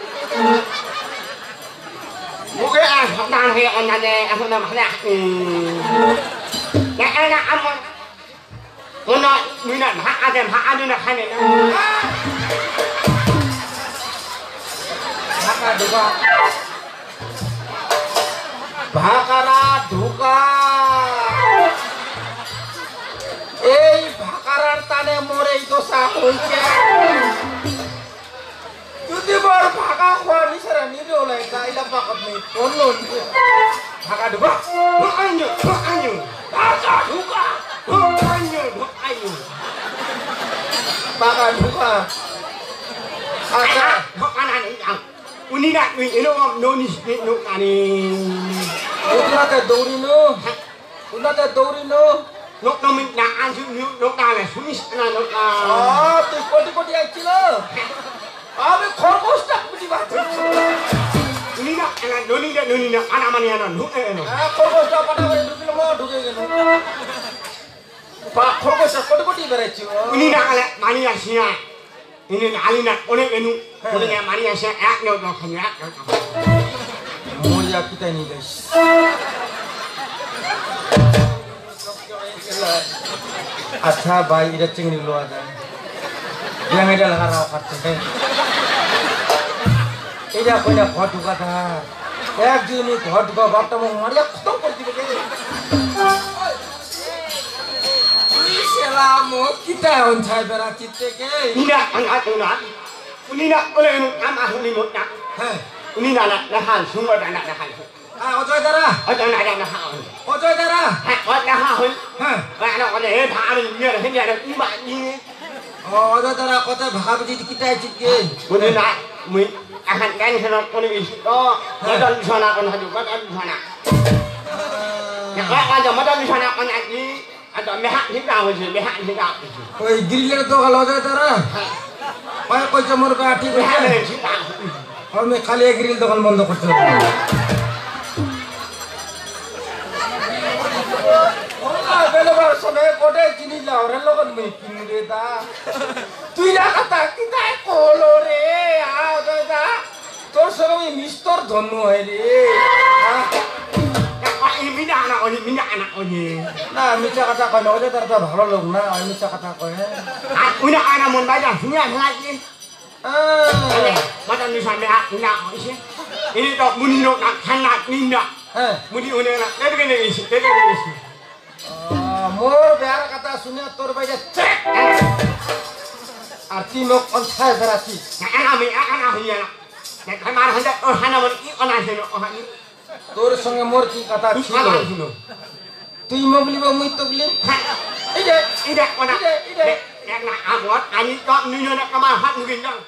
Speaker 5: Mungkin ah, dah ni anak ni, aku nak makan ini. Nak anak amun. Mana ni nak makan ada makan ni nak kan ini.
Speaker 4: Makan juga. Bhakara dhuka এই ভাকারার টানে মরে দোষা হইছে যদি বড় ভাকা খোয়া নিছারা নিরোলাই গাইলা পাকত নেই কোন ভাকা ঢুকা
Speaker 5: Anyu, anyu,
Speaker 4: ভাকা ঢুকা
Speaker 5: anyu, anyu.
Speaker 4: ভাকা ঢুকা আচ্ছা
Speaker 5: Makan ini yang. Uni nak ni, ini orang nonis ni nuk ani.
Speaker 4: উনাতে দৌড়িনো উনাতে দৌড়িনো
Speaker 5: Nuk nomin nak anju nuk nuk dah le, sunis na nuk
Speaker 4: আ
Speaker 5: ah.
Speaker 4: তুই কোটি কোটি আইছিল আমি খরগোশটা বুঝি Baat
Speaker 5: Uni nak anak noni nak noni nak anak mana anak nuk eh nuk.
Speaker 4: খরগোশটা পাঠাবে ঢুকিল মো ঢুকে গেল পা খরগোশটা crore crore বেরাইছি
Speaker 5: Uni nak anak mani asia. Ini nak ali nak onek enu. Onek yang mani asia ek nuk nuk hanya ek nuk.
Speaker 4: মরিয়া কিতাই নি guys আচ্ছা ভাই এটা চিংড়ি লোয়া যায় yang এটা লাগা রাও কাটতে এটা কইনা ঘর ঢুকা থা একদিনই ঘর ঢুকা বাপটা মুখ মারিয়া খতম করে দিবে তুই সেলাম কিতা হন ছাই বেড়া চিত্তে কে
Speaker 5: Uni nak anak tu nak. Uni nak onek enu am ah ni nuk nak.
Speaker 4: হ্যাঁ
Speaker 5: Uni nak nak nak han semua dah nak nak han.
Speaker 4: আ অজয় দাদা
Speaker 5: Ada nak nak nak han.
Speaker 4: Ajay দাদা
Speaker 5: Hak wat nak han.
Speaker 4: হ্যাঁ
Speaker 5: Anak ada eh dah ada ni ada ni ada imbak ni.
Speaker 4: Ajay দাদা কত ভাগাবি কিতাই চিত্তে
Speaker 5: Uni nak mi akan kan sana onek isi. Oh, ada di sana kan haju kan ada di sana. Ya kan ada ada di sana kan ni. Ada mehak ni kau je, mehak ni kau.
Speaker 4: ওই গ্রিলের দোকান অজয় দাদা ওই কইছে মোর বে ঠিক
Speaker 5: Mehak
Speaker 4: হইছে
Speaker 5: ni kau.
Speaker 4: আমি খালি গ্রিল দোকান বন্ধ করতে হবে ওলা বেলবার সবে কোটে চিনি লাও রে লগন মে কিনরে দা তুই না কথা কি তাই কোলো রে আ অজয় দা তোর সঙ্গে আমি মিস্তর ধন্য হয় রে
Speaker 5: Kau ini nak anak oni, ini anak oni.
Speaker 4: না মিছা কথা কয় না অজয় দাদা ভালো লোক না আমি মিছা কথা কয়
Speaker 5: Aku nak anak mun baca punya lagi.
Speaker 4: হ্যাঁ
Speaker 5: Macam ni sampai aku nak isi. Ini tak muni nak kanak ni nak.
Speaker 4: হ্যাঁ
Speaker 5: Muni oni nak. Dia begini isi, dia begini isi.
Speaker 4: মোর বেয়ার কথা শুনে তোর বাইরে চেক আর তুই মোক অন্থায় বেড়াচ্ছি
Speaker 5: Nak anak mi, anak ni nak. Nak kamar hendak oh anak mun i anak sini oh ni.
Speaker 4: তোর সঙ্গে মোর কি কথা
Speaker 5: Tu
Speaker 4: ছিল
Speaker 5: anak sini.
Speaker 4: তুই মগলিব মুই তগলি
Speaker 5: এই যে এই যে কোনা এক না আমত আনি কত নি না কামা হাত মুগিন যাও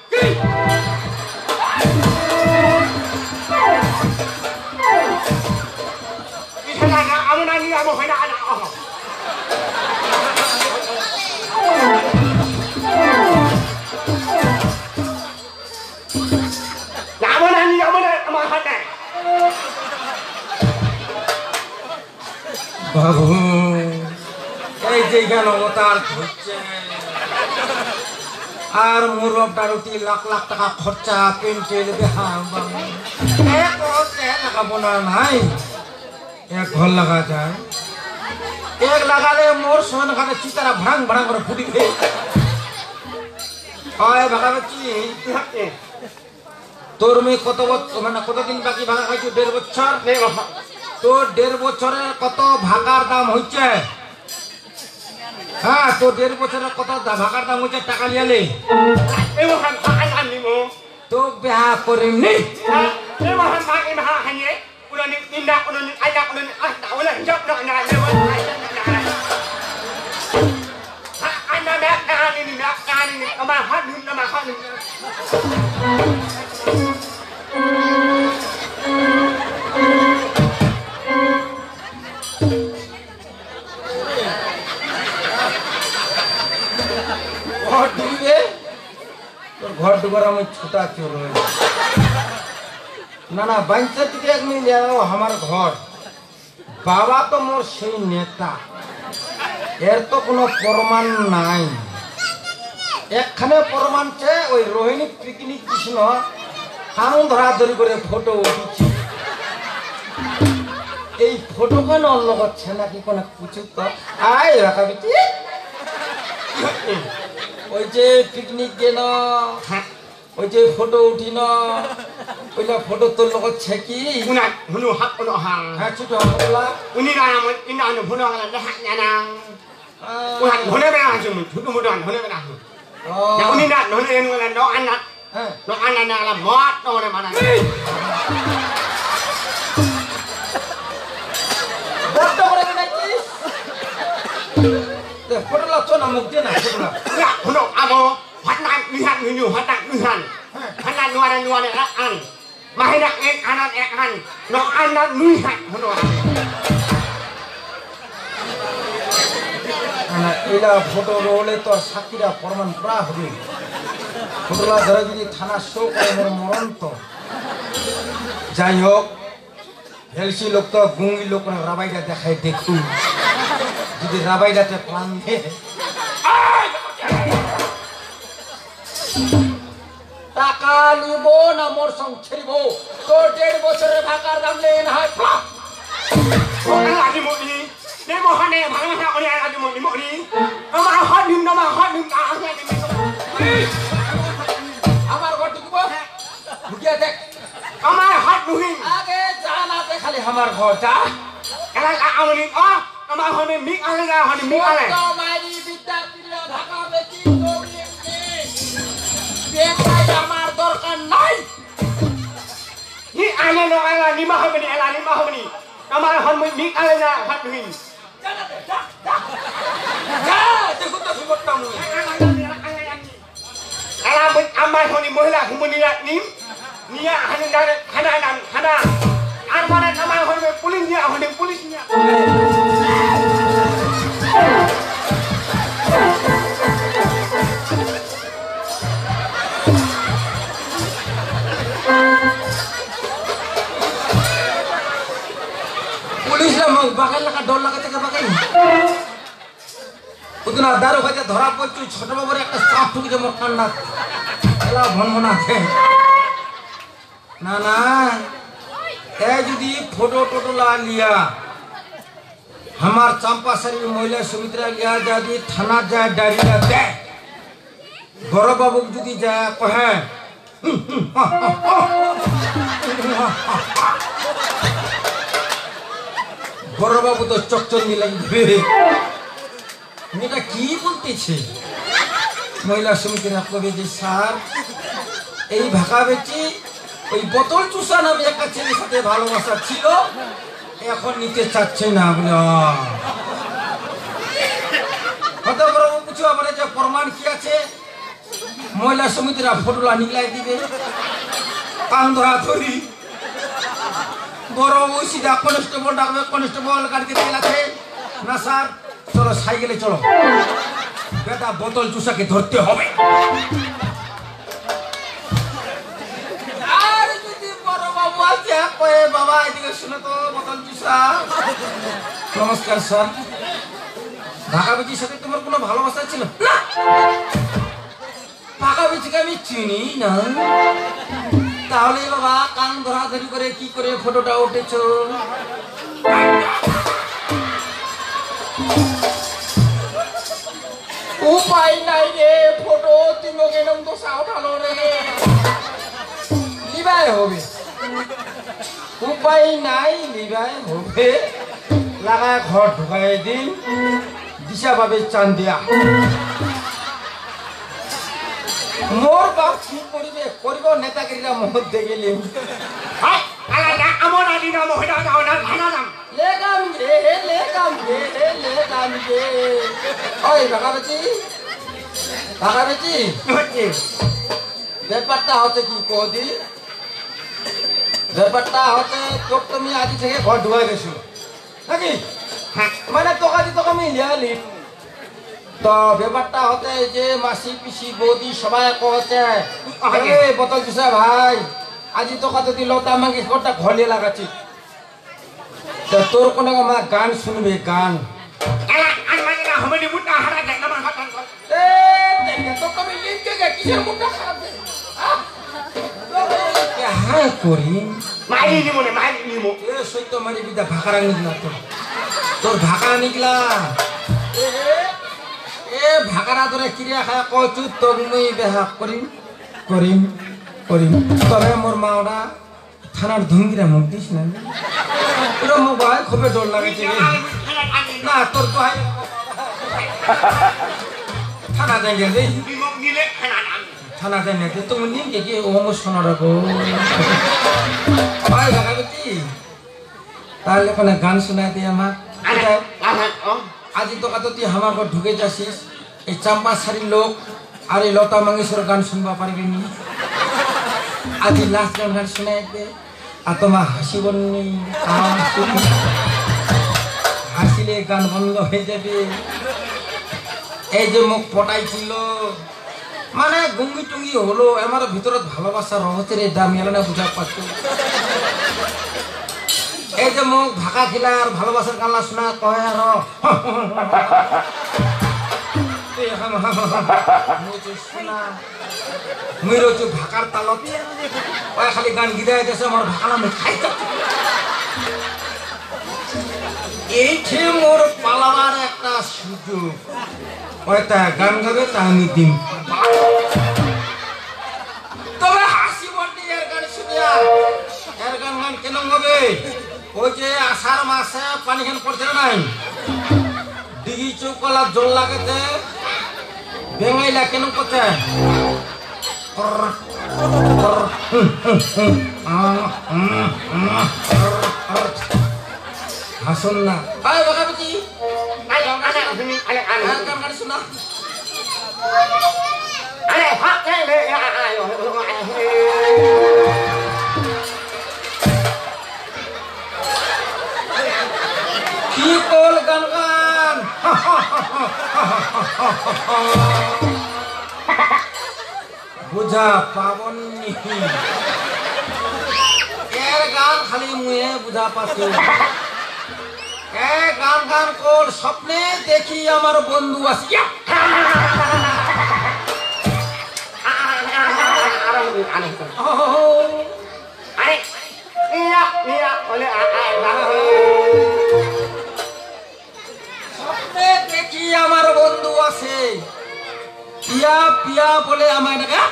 Speaker 5: কি ছানা না আমু না নি আমু হইনা আনা অহ না আমু না নি আমু না কামা হাত না
Speaker 4: বাবু এই যে গেল তার হচ্ছে আর মোর রুটি লাখ লাখ টাকা খরচা পেন্টেল বেহা এক লাগাবো না নাই এক ঘর লাগা যায় এক লাগালে মোর সোন ঘাটে চিতারা ভাঙ ভাড়া করে ফুটি দে হয় ভাগাবাচ্ছি তোর মেয়ে কত বছর মানে কতদিন বাকি ভাগা খাইছো দেড় বছর তোর দেড় বছরের কত ভাগার দাম হচ্ছে হ্যাঁ তোর দেড় বছরের কত ভাগার দাম হচ্ছে টাকা লিয়ালে
Speaker 5: এই ওখান নিমো
Speaker 4: তো বিয়া করিম নি
Speaker 5: এ মহান মা এ মহা হানিয়ে উনি নিন্দা উনি আইনা উনি আস্তা উনি জব না না লেবো আইনা না আনি নি না আনি নি আমা হাত নি আমা হাত নি
Speaker 4: ঘর ডুবে তোর ঘর ডুবার আমি ছোটা চোর না না বাইঞ্চা থেকে এক মিনিট যাও আমার ঘর বাবা তো মোর সেই নেতা এর তো কোনো প্রমাণ নাই একখানে প্রমাণ চে ওই রোহিণী পিকনিক কৃষ্ণ কানুন ধরাধরি করে ফটো উঠেছি এই ফটো কেন অন্য করছে নাকি কোনো কিছু তো আয় রাখা বিটি ওই যে পিকনিক গেল ওই যে ফটো উঠিন ওইটা ফটো তোর লগত ছেকি
Speaker 5: উনা হুনু হাত উনো হা
Speaker 4: হ্যাঁ ছোট হলা
Speaker 5: উনি না আমন ইনা আনো হুনো গলা দেখা না উনা হুনে বেনা হাজু মুন হুনু মুদান হুনে বেনা হু না উনি না হুনে এনু গলা নো আন্না
Speaker 4: হ্যাঁ
Speaker 5: নো আন্না না la mot no re mana
Speaker 4: বড় করে দেখিস তে ফটো লা তো না মুখ দে না ফটো লা
Speaker 5: ya হুনো আমো হাত না নিহাত নিনু হাত না নিহান হাত না nuara nuara la an mahina ek anan ek han no anna nihat হুনো
Speaker 4: না এলা ফটো রোলে তো সাকিরা প্রমাণ প্রা হবে ফটোলা ধরে যদি থানা শো করে মোর মরণ তো যাই হোক হেলসি লোক তো গুঙ্গি লোক রাবাইটা দেখায় দেখুন যদি রাবাইটাতে প্লান দে টাকা নিব না মোর সঙ্গ ছেড়িব তোর দেড় বছরের ভাকার দাম নেই না হয়
Speaker 5: lagi mo ni ni mo hane bhang ha oni lagi mo ni mo ni ama hot nim na ma hot nim ta ase ni
Speaker 4: আমার ঘর ঢুকব ঢুকিয়া দেখ
Speaker 5: ama hot nuhin
Speaker 4: আগে জানা দে খালি আমার ঘর যা
Speaker 5: ala amoni a ama hone mi ala la hone mi ala
Speaker 4: তো মাইরি বিদ্যার্থীরা ঢাকা বেশি দৌড়িয়ে বেকাই আমার দরকার নাই
Speaker 5: ni ala no ala ni ma hone ala ni ma hone ama hone mi ala la hot nuhin
Speaker 4: যা দেখো তো সুবটটা মুই
Speaker 5: ala ben ama hone mohila humuni la nim niya hane dare hana nam hana ar mana ama hone pulis niya hone pulis niya
Speaker 4: police না মগ বাগাল লাগা ডর লাগাতে কা বাগাই উদনা দারু খাইতে ধরা পড়ছু ছোট বাবুর একটা সাপ ঠুকে মোর কান্না এলা ভনভনা আছে না না এ যদি ফটো টোটো লা লিয়া আমার চম্পাশালী মহিলা সুমিত্রা লিয়া যদি থানা যায় ডায়রিয়া দে বড় বাবু যদি যায় কহে বড় বাবু তো চকচন্দি লাগবে মেয়েটা কি বলতেছে মহিলা সমিতিরা কবে যে স্যার এই ভাকা বেচি ওই বোতল চুষা নামে একটা ছেলের সাথে ভালোবাসা ছিল এখন নিতে চাচ্ছে না বলে হয়তো বড় কিছু আমার যে প্রমাণ কি আছে মহিলা সমিতিরা ফটোলা নিগলাই দিবে কান ধরা ধরি বড় ওই সিধা কনস্টেবল ডাকবে কনস্টেবল গাড়িতে তেল আছে না স্যার চলো সাইকেলে চলো বেটা বোতল চুষাকে ধরতে হবে আর যদি বড় বাবু আছে কয়ে বাবা এদিকে শুনে তো বোতল চুষা নমস্কার স্যার ঢাকা বিচির সাথে তোমার কোনো ভালোবাসা ছিল না ঢাকা বিচিকে আমি চিনি না তাহলে বাবা কান ধরাধরি করে কি করে ফটোটা উঠেছ উপায় নাই রে ফটো তিনকে এরকম তো সাউঠালো রে লিবাই হবে উপায় নাই লিবাই হবে লাগায় ঘর ঢুকাই দিন দিশা ভাবে চান দিয়া মোর বাপ কি করিবে করিব নেতাগিরিরা মহৎ দেখেলি
Speaker 5: হাই আলা না আমন আদি না মহিলা না না ভানা নাম
Speaker 4: লেগাম গে লেগাম গে লেগাম গে ওই ভাগাবেচি ভাগাবেচি
Speaker 5: হচ্ছে
Speaker 4: ব্যাপারটা হচ্ছে কি কদি ব্যাপারটা হচ্ছে তোক তুমি আজ থেকে ঘর ঢুকাই গেছো নাকি মানে তোকা দি তোকে মিলিয়ালি তো ব্যাপারটা হচ্ছে যে মাসি পিসি বৌদি সবাই কছে এই বোতল দিছে ভাই আজি তোকা যদি লতা মাঙ্গি ঘরটা ঘলিয়ে লাগাচ্ছি তোর কোনো মা গান শুনবে গান
Speaker 5: আলা আনমানি না হমনি মুটা হারা যায় না মান হাতান
Speaker 4: এ দেখে তো কবি লিখকে গে কিসের মুটা খারাপ দে কে হাই করি
Speaker 5: মাইলি নি মনে মাইলি নি মো
Speaker 4: এ সৈত মারি বিদা ভাকারা নিকলা তো তোর ভাকা নিকলা এ এ ভাকারা ধরে কিরিয়া খায় কচু তোর মুই বেহা করিম করিম করিম তবে মোর মাওড়া থানার ধুমকিরা মুখ দিস না তোর মোবাইল খুবই ডর লাগেছে না তোর তো হাই থানা যাই রে
Speaker 5: বিমক নিলে খানা নাম
Speaker 4: থানা যাই না তুমি নিম কে কি ওম শোনা রাখো ভাই লাগাবি তাহলে কোন গান শোনাই দিয়ে আমার
Speaker 5: আলা আলা ও
Speaker 4: আজি তো কত তুই আমার ঘর ঢুকে যাসিস এই চাম্পা শাড়ির লোক আর এই লতা মঙ্গেশকর গান শুনবা পারবি নি আজি লাস্ট গান গান শোনাই দে আর তোমার হাসি বন্নি হাসিলে গান বন্ধ হয়ে যাবে এই যে মুখ পটাইছিল মানে গুঙ্গি টুঙ্গি হলো আমার ভিতরত ভালোবাসা রহস্যের এই দাম এলো না বুঝা পাচ্ছ এই যে মুখ ভাকা খিলা আর ভালোবাসার গানলা শোনা কয় আর মুই রয়েছে ভাকার তালত খালি গান গিদায় গেছে আমার ভাকালা মুখ খাই এইটি মোর পালাবার একটা সুযোগ ওইটা গান গাবে তা আমি দিন তবে হাসি বন্টি এর গান শুনিয়া এর গান গান কেন হবে ওই যে আষাঢ় মাসে পানি খান পড়ছে নাই দিঘি চৌকলা জল লাগেছে বেঙ্গাইলা কেন করছে হাসন না আয় বাগাবি
Speaker 5: আলা আলা তুমি আলা আলা
Speaker 4: গান গান শোনা
Speaker 5: আরে হাত রে আয়
Speaker 4: কি কল গান গান বুঝা পাবনি এর গান খালি মুয়ে বুঝা পাচ্ছি এ গান গান কর স্বপ্নে দেখি আমার বন্ধু আসি
Speaker 5: আরে ইয়া ইয়া ওলে
Speaker 4: স্বপ্নে দেখি আমার বন্ধু আছে পিয়া পিয়া বলে আমার ডাকা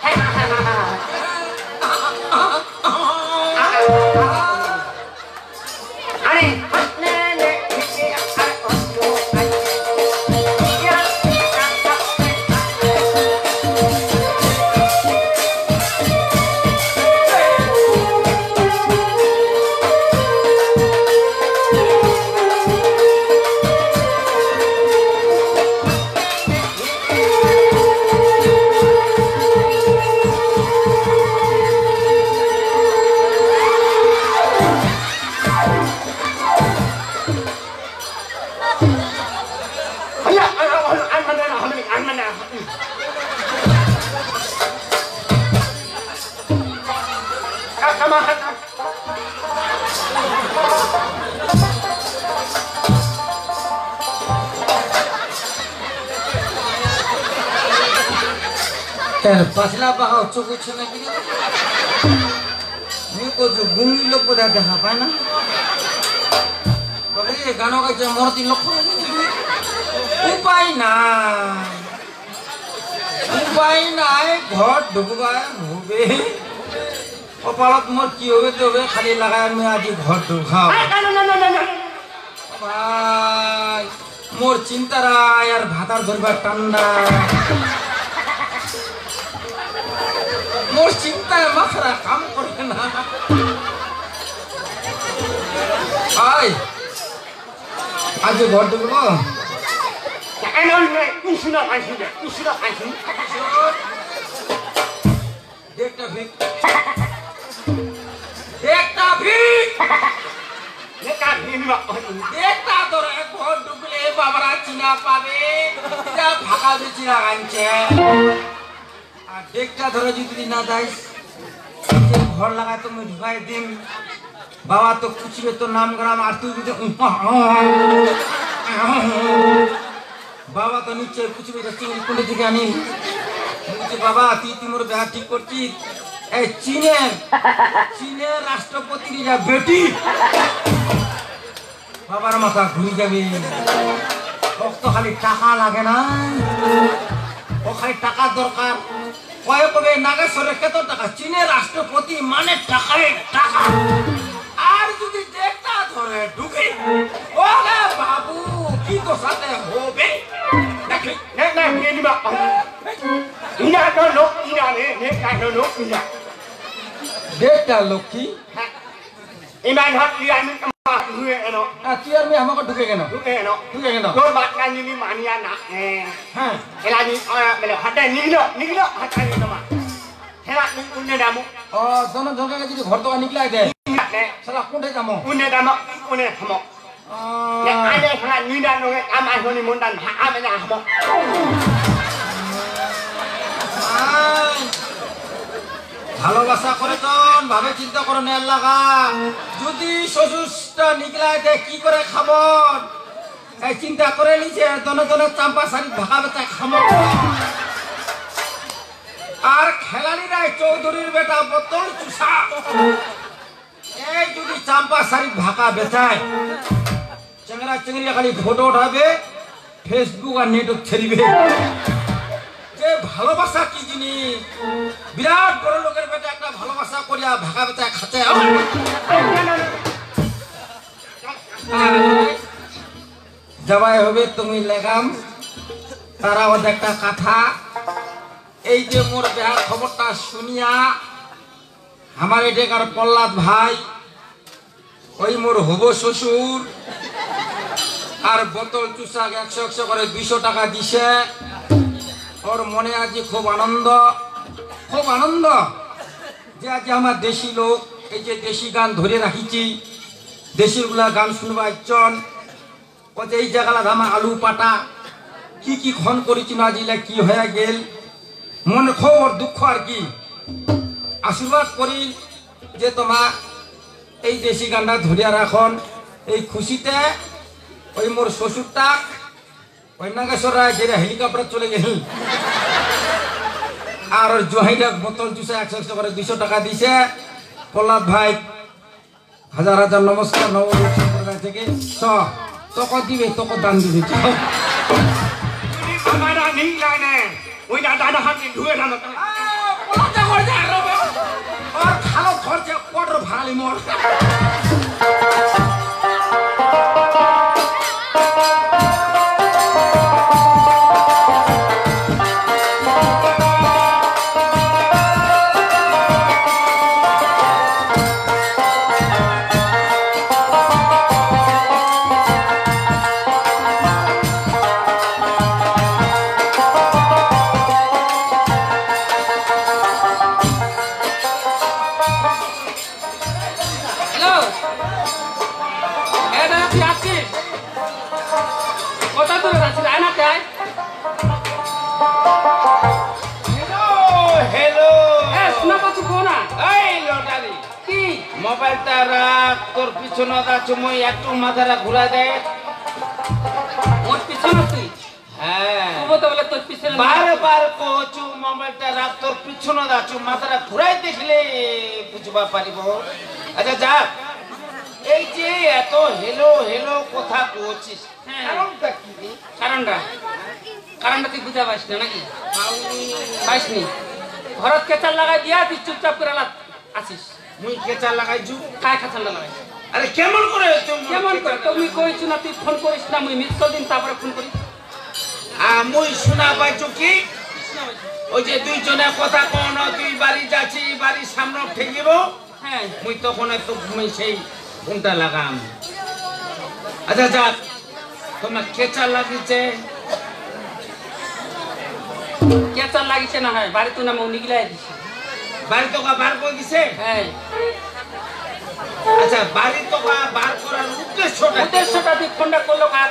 Speaker 5: আরে
Speaker 4: পাতলা পাহাও চোখ উঠছে না কি গুঙ্গি লোক বোধহয় দেখা পায় না গান গাইছে মরতি লক্ষ্য উপায় নাই উপায় নাই ঘর ঢুকবাই হবে কপালত মোর কি হবে তবে খালি লাগাই আমি আজি ঘর ঢুকাও ভাই মোর চিন্তার আর ভাতার ধরবার ঠান্ডা মোর চিন্তায় মাথাটা কাম করে না। আই আজ ঘর ঢুকবো দেখটা ভিক দেখটা ভিক দেখটা তোর ঘর ঢুকলে বাবারা চিনা পাবে যা ফাঁকা যে চিনা আনছে আর দেখটা ধরে যদি না যাইস ঘর লাগায় তো মুই ঢুকাই দিম বাবা তো কুচিবে তো নাম গ্রাম আর তুই যদি বাবা তো নিচে কুচিবে কোন দিকে আনি বলছি বাবা তুই তুই মোর বিয়া ঠিক করছিস এই চীনের চীনের রাষ্ট্রপতির যা বেটি বাবার মাথা ঘুরে যাবে তো খালি টাকা লাগে না ও খালি টাকা দরকার কয়ে কবে নাগেশ্বরের কত টাকা চীনের রাষ্ট্রপতি মানে টাকায় টাকা আর যদি দেখটা ধরে ঢুকে ও বাবু কি তো সাথে হবে দেখি
Speaker 3: না না নিয়ে নিবা ইনা তো লোক ইনা নে নে কাটো লোক ইনা
Speaker 4: দেখটা লক্ষ্মী
Speaker 3: ইমান হাত ইয়া আমি কামা হুয়ে এনো
Speaker 4: তুই আর আমি আমাকে ঢুকে কেন
Speaker 3: ঢুকে এনো
Speaker 4: ঢুকে কেন
Speaker 3: তোর বাচ্চা নিবি মানিয়া না
Speaker 4: হ্যাঁ
Speaker 3: এলা নি মানে হাতে নিগলো নিগলো হাতে নি তোমা হেলা নি উন্নে দামু
Speaker 4: ও দোনো জনকে যদি ঘর তো নিকলাই দে সালা কোনটা যামো
Speaker 3: উন্নে দামু উন্নে হামো নে আলে খানা নিদা নগে কামা হনি মুন্দান হা মেনা হামো
Speaker 4: ভালোবাসা করে তন ভাবে চিন্তা করে নেয়ার লাগা যদি শ্বশুরটা নিকলাই দে কি করে খাবো এই চিন্তা করে নিছে দনে দনে চাম্পা শাড়ি ভাগা বেচা খামো আর খেলাড়িরা চৌধুরীর বেটা বোতল চুষা এই যদি চাম্পা শাড়ি ভাগা বেচায় চেংরা চেংড়ি খালি ফটো উঠাবে ফেসবুক আর নেটও ছেড়িবে যে ভালোবাসা কি জিনিস বিরাট বড় লোকের বেটা একটা ভালোবাসা করিয়া ভাগা বেচা খাতে জবাই হবে তুমি লেগাম তারা ওদের একটা কথা এই যে মোর বিহার খবরটা শুনিয়া আমার এটাকার প্রহ্লাদ ভাই ওই মোর হব শ্বশুর আর বোতল চুষা একশো একশো করে দুইশো টাকা দিছে ওর মনে আজ খুব আনন্দ খুব আনন্দ যে আজ আমার দেশি লোক এই যে দেশি গান ধরে রাখিছি দেশিগুলা গান শুনবা ইচ্ছন ও যে এই জায়গাটা ধামা আলু পাটা কি কি খন করেছি না জিলে কি হয়ে গেল মন খবর দুঃখ আর কি আশীর্বাদ করি যে তোমার এই দেশি গানটা ধরিয়া রাখন এই খুশিতে ওই মোর শ্বশুরটা ওই নাগেশ্বর রায় যেটা হেলিকপ্টার চলে গেল আর ওর জোহাইটা বোতল চুষে একশো একশো করে দুইশো টাকা দিছে প্রহ্লাদ ভাই হাজার হাজার নমস্কার নবদ্বীপ সম্প্রদায় থেকে চ তোকে দিবে তোকে দান দিবে
Speaker 3: আমারা নিলাই নে ওই দাদা হাত ধুয়ে দাম
Speaker 4: আর ভালো খরচা কটর ভাড়ালি মোর
Speaker 3: মোবাইলটা রাখ তোর পিছনে আছো মই একটু মাথাটা ঘুরা দে
Speaker 10: ওর পিছনে তুই
Speaker 3: হ্যাঁ
Speaker 10: তবু তো বলে তোর পিছনে
Speaker 3: বারবার কোচু মোবাইলটা রাখ তোর পিছনে আছো মাথাটা ঘুরাই দেখলে বুঝবা পারিব আচ্ছা যা এই যে এত হেলো হেলো কথা বলছিস কারণটা কি রে
Speaker 10: কারণটা কারণটা তুই বুঝা পাইস না নাকি পাইস নি ঘরত কেচার লাগাই দিয়া তুই চুপচাপ করে আসিস
Speaker 3: মুই কেচা লাগাইছু
Speaker 10: কায় কেচার লাগাই
Speaker 3: আরে কেমন করে
Speaker 10: কেমন করে তুমি কইছু না তুই ফোন করিস না মুই মিস কল দিন তারপরে ফোন করি
Speaker 3: আ মুই শোনা পাইছু কি ওই যে দুইজনে কথা কোন তুই বাড়ি যাচ্ছি বাড়ির সামনে ঠেকিব
Speaker 10: হ্যাঁ
Speaker 3: মুই তখন একটু মুই সেই ফোনটা লাগাম আচ্ছা যাক তোমার কেঁচা লাগিছে
Speaker 10: কেঁচা লাগিছে না হয় বাড়ি তো না মৌনি গিলাই দিছে
Speaker 3: বাড়ি তো বার করে দিছে
Speaker 10: হ্যাঁ
Speaker 3: আচ্ছা বাড়ি তো বার করার উদ্দেশ্যটা
Speaker 10: উদ্দেশ্যটা তুই ফোনটা করলো কার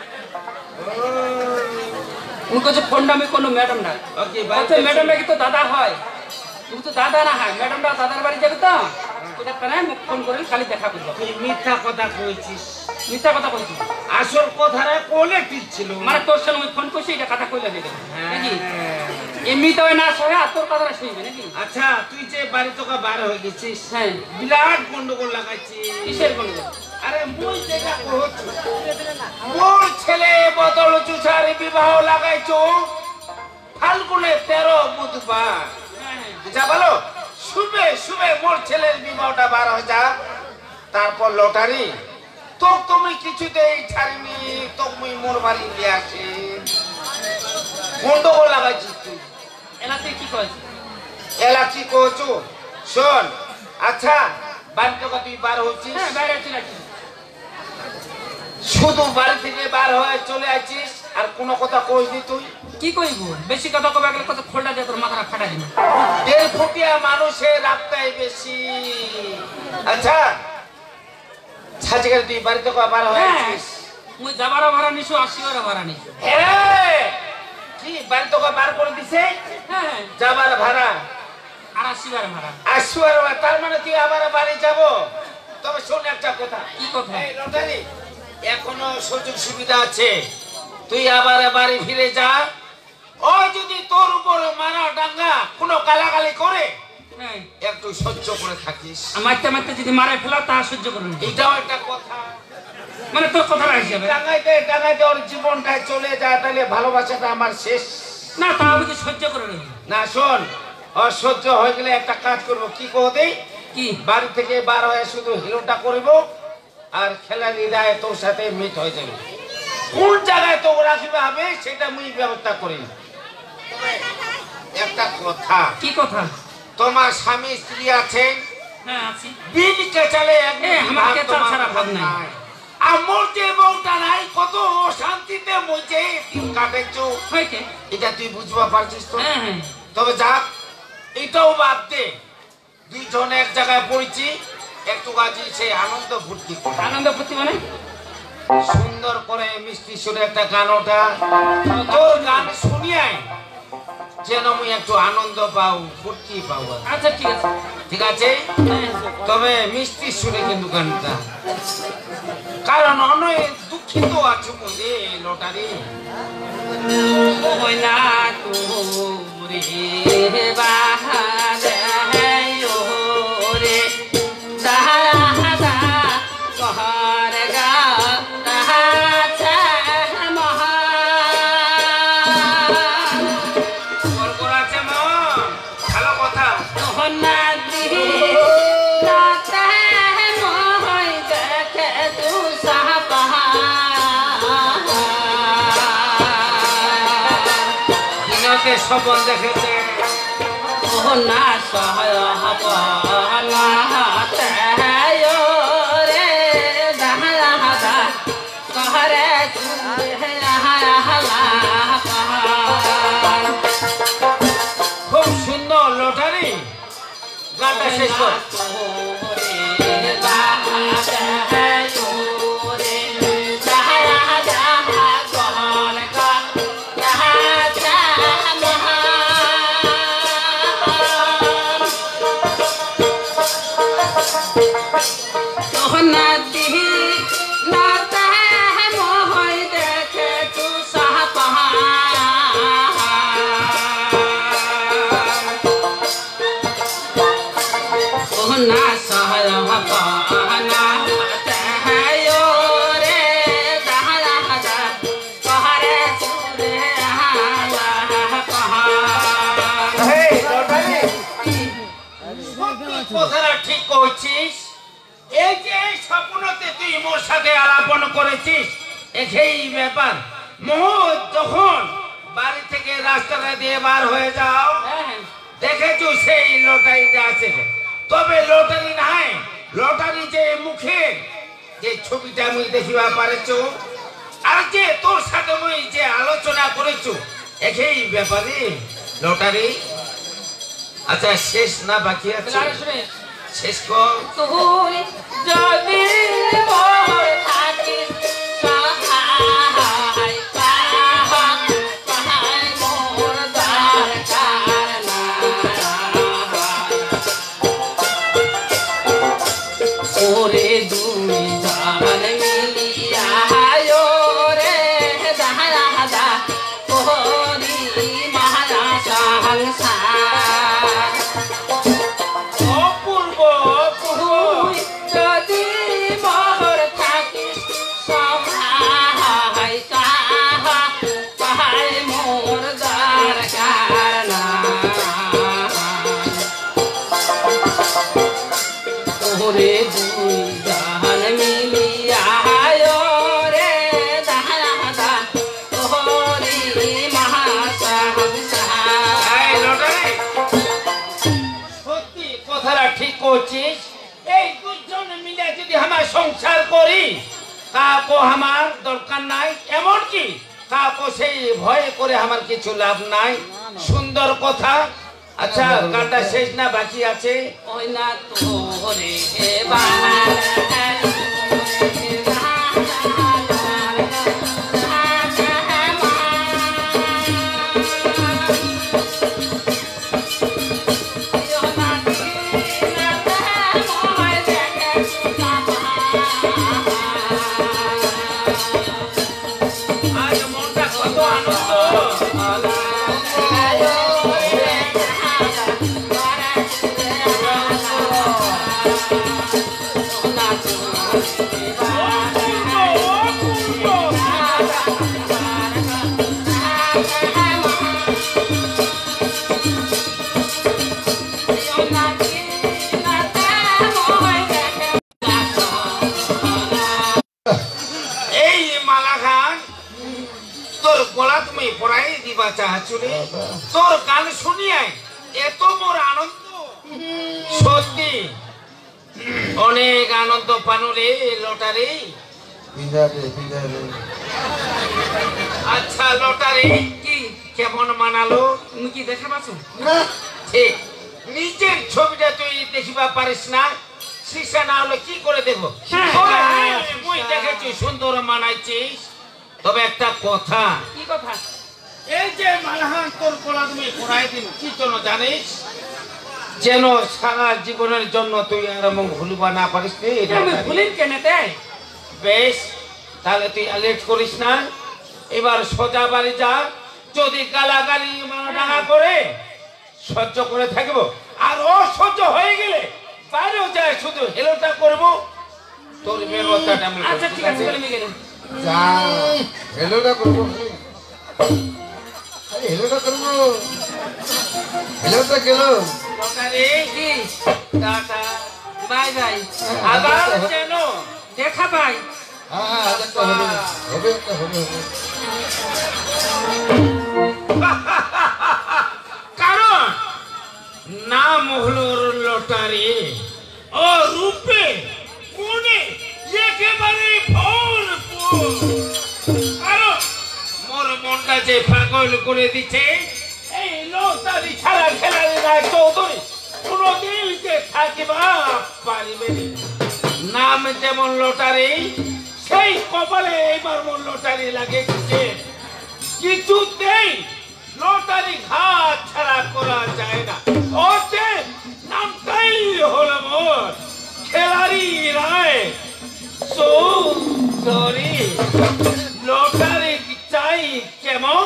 Speaker 10: উনি কইছে ফোনটা আমি কোনো ম্যাডাম না
Speaker 3: ওকে
Speaker 10: বলছে ম্যাডামটা কি তো দাদা হয় তুমি তো দাদা না হয় ম্যাডামটা দাদার বাড়ি যাবে তো ওটা কেন মুখ ফোন করে খালি দেখা করবো
Speaker 3: তুই মিথ্যা কথা কইছিস
Speaker 10: মিথ্যা কথা কইছি
Speaker 3: আসল কথাটা কোলে ঠিক ছিল
Speaker 10: মানে তোর সঙ্গে আমি ফোন করছি এটা কথা কইলে হয়ে গেল নাকি এমনি তো না সহে আর তোর কথাটা শুনবে নাকি
Speaker 3: আচ্ছা তুই যে বাড়ি তোকে বার হয়ে গেছিস
Speaker 10: হ্যাঁ
Speaker 3: বিরাট গন্ডগোল লাগাইছিস
Speaker 10: কিসের গন্ডগোল
Speaker 3: আরে মুই যেটা কহছি মোর ছেলে বদল চুষার বিবাহ লাগাইছো ফাল্গুনে তেরো বুধবার যা বলো শুবে শুবে মোর ছেলের বিবাহটা বার হয়ে যা তারপর লটারি তো তুমি কিছুতেই ছাড়িনি তো মুই মোর বাড়ি নিয়ে আসি গন্ডগোল লাগাইছিস তুই
Speaker 10: এলা তুই কি কইছিস
Speaker 3: এলা কি কহছো শোন আচ্ছা বাড়ি থেকে তুই বার হচ্ছিস
Speaker 10: হ্যাঁ বাইরে আছি নাকি
Speaker 3: শুধু বাড়ি থেকে বার হয়ে চলে আসছিস আর কোনো কথা কইনি তুই
Speaker 10: কি কইব বেশি কথা কবে গেলে কত খোলটা দিয়ে তোর মাথাটা ফাটা দিন
Speaker 3: দেড় ফুটিয়া মানুষের রাখতাই বেশি আচ্ছা সাজিকার তুই বাড়ি থেকে বার হয়ে আসছিস
Speaker 10: মুই যাবারও ভাড়া নিছো আসিবারও ভাড়া নিছো
Speaker 3: হ্যাঁ কি বাড়ি থেকে বার করে দিছে
Speaker 10: হ্যাঁ
Speaker 3: যাবার ভাড়া
Speaker 10: আর আসিবার ভাড়া
Speaker 3: আসবার তার মানে তুই আবার বাড়ি যাব তবে শোন একটা কথা
Speaker 10: কি কথা
Speaker 3: এই লটারি এখনো সুযোগ সুবিধা আছে তুই আবার বাড়ি ফিরে যা ও যদি তোর উপর মারা ডাঙ্গা কোনো গালাগালি করে
Speaker 10: হ্যাঁ
Speaker 3: একটু সহ্য করে থাকিস
Speaker 10: মারতে মারতে যদি মারে ফেলা তা সহ্য করুন
Speaker 3: এটাও একটা কথা
Speaker 10: মানে তোর কথাটা হিসাবে
Speaker 3: ডাঙ্গাইতে ডাঙ্গাইতে ওর জীবনটা চলে যায় তাহলে ভালোবাসাটা আমার শেষ
Speaker 10: না তা আমি কি সহ্য করে নেব
Speaker 3: না শোন অসহ্য হয়ে গেলে একটা কাজ করবো কি কহতে
Speaker 10: কি
Speaker 3: বাড়ি থেকে বার হয়ে শুধু হিরোটা করব আর খেলালিরা তোর সাথে মিট হয়ে যাবে কোন জায়গায় তো রাখবে হবে সেটা মুই ব্যবস্থা করি একটা কথা
Speaker 10: কি কথা
Speaker 3: তোমার স্বামী স্ত্রী আছেন
Speaker 10: হ্যাঁ আছি
Speaker 3: বিন কেচালে
Speaker 10: এ আমার কেচাল ছাড়া ভাব নাই
Speaker 3: আমার যে বউটা নাই কত অশান্তিতে মজে দিন কাটেছো
Speaker 10: হইতে
Speaker 3: এটা তুই বুঝবা পারছিস তো
Speaker 10: হ্যাঁ হ্যাঁ
Speaker 3: তবে যাক এটাও বাদ দে দুইজন এক জায়গায় পড়েছি একটু কাজে সে আনন্দ ফুর্তি করে
Speaker 10: আনন্দ ফুর্তি মানে
Speaker 3: সুন্দর করে মিষ্টি সুরে একটা গান ওঠা তোর গান শুনিয়াই যেন আমি একটু আনন্দ পাও ফুর্তি পাও
Speaker 10: আচ্ছা ঠিক আছে
Speaker 3: ঠিক আছে তবে মিষ্টি সুরে কিন্তু গানটা কারণ অনেক দুঃখিত আছো রে লটারি
Speaker 10: ওই না তোরে বাহারে রে দাহারা হাদা কহর গা তাহাছে মহা
Speaker 3: কল করাছে মন ভালো কথা
Speaker 10: তোহনা দিহি নাতে মহই দেখে তু সাহা
Speaker 3: দিনকে স্বপন দেখেছে
Speaker 10: না সহায় হব না রে দাহারা হাদা কহরে
Speaker 3: খুব সুন্দর লটারি গানটা শেষ কর
Speaker 10: না সহায় না রে দাহারা হাদা কহরে চুরে
Speaker 3: কথাটা ঠিক কইছিস এই যে স্বপ্নতে তুই মোর সাথে আলাপন করেছিস এই ব্যাপার মোহ যখন বাড়ি থেকে রাস্তাটা দিয়ে বার হয়ে যাও, দেখেছো সেই লটারিটা আছে, তবে লটারি নাই, লটারি যে মুখে যে ছবিটা আমি দেখিবা পারেছো, আর যে তোর সাথে মুই যে আলোচনা করেছো একই ব্যাপারে লটারি। আচ্ছা শেষ না বাকি আছে? শেষ কর।
Speaker 10: তুই যদি মোর থাকিস সহায় পাহা পাহায় মোর দরকার নাই। ওরে দুই জান মিলিয়া রে দাহা দা ওরি মহারা সংসার।
Speaker 3: অপূর্ব
Speaker 10: তুই যদি মোর থাকিস সহায় কাহা পাহায় মোর দরকার নাই। ওরে দুই জান মিলিয়া রে দাদা তোরি মহাসংসার।
Speaker 3: লটারি সত্যি কথাটা ঠিক করছিস, এই দুজন মিলে যদি আমার সংসার করি কাকো আমার দরকার নাই, এমনকি কাকো সেই ভয় করে আমার কিছু লাভ নাই। সুন্দর কথা। আচ্ছা গানটা শেষ না বাকি আছে?
Speaker 10: ওই না তোরে বাহার
Speaker 3: আজ মনটা কত আনন্দ। এই মালা খান তোর গলা তুমি পড়াই দিবা চাহাচুরে, তোর গান শুনিয়াই এত মোর আনন্দ, সত্যি অনেক আনন্দ পানু রে লটারি। আচ্ছা লটারি কি কেমন মানালো?
Speaker 10: তুমি কি দেখা পাচ্ছ?
Speaker 3: ঠিক নিজের ছবিটা তুই দেখিবা পারিস না, শিক্ষা না হলে কি করে দেখবো? মুই দেখেছি সুন্দর মানাইছিস, তবে একটা কথা।
Speaker 10: কি কথা?
Speaker 3: এই যে মালাহান তোর গলা তুমি পড়াই দিন কি জন্য জানিস? যেন সারা জীবনের জন্য তুই আর এমন ভুলবা না পারিস।
Speaker 10: ভুলিন কেন দেয়?
Speaker 3: বেশ তাহলে তুই লেট করিস না, এবার সোজা বাড়ি যা, যদি গালাগালি মারাডাঙা করে সহ্য করে থাকবো, আর অসহ্য হয়ে গেলে বাইরেও যায় শুধু হেলোটা করবো, তোর ব্যবস্থাটা আমি।
Speaker 10: আচ্ছা ঠিক আছে বলে গেলে
Speaker 5: যা হেলোটা করবো, হেলোটা করবো, হেলোটা গেল।
Speaker 10: কি
Speaker 3: টাটা
Speaker 10: বাই বাই,
Speaker 3: আবার যেন
Speaker 10: দেখা পাই।
Speaker 5: হ্যাঁ একটা হবে হবে একটা হবে হবে।
Speaker 3: কারণ নাম হলো লটারি, ও রূপে কোনে একেবারে ভরপুর। কারণ মোর মনটা যে পাগল করে দিচ্ছে এই লটারি ছাড়া খেলার না চৌধুরী কোনদিন যে থাকিবা পারিবে নাম যেমন লটারি, সেই কপালে এইবার মোর লটারি লাগেছে। কিছুতেই লটারি ঘাট ছাড়া করা যায় না, ওতে নামটাই হলো মোর খেলারি রায় চৌধুরী। লটারি চাই কেমন?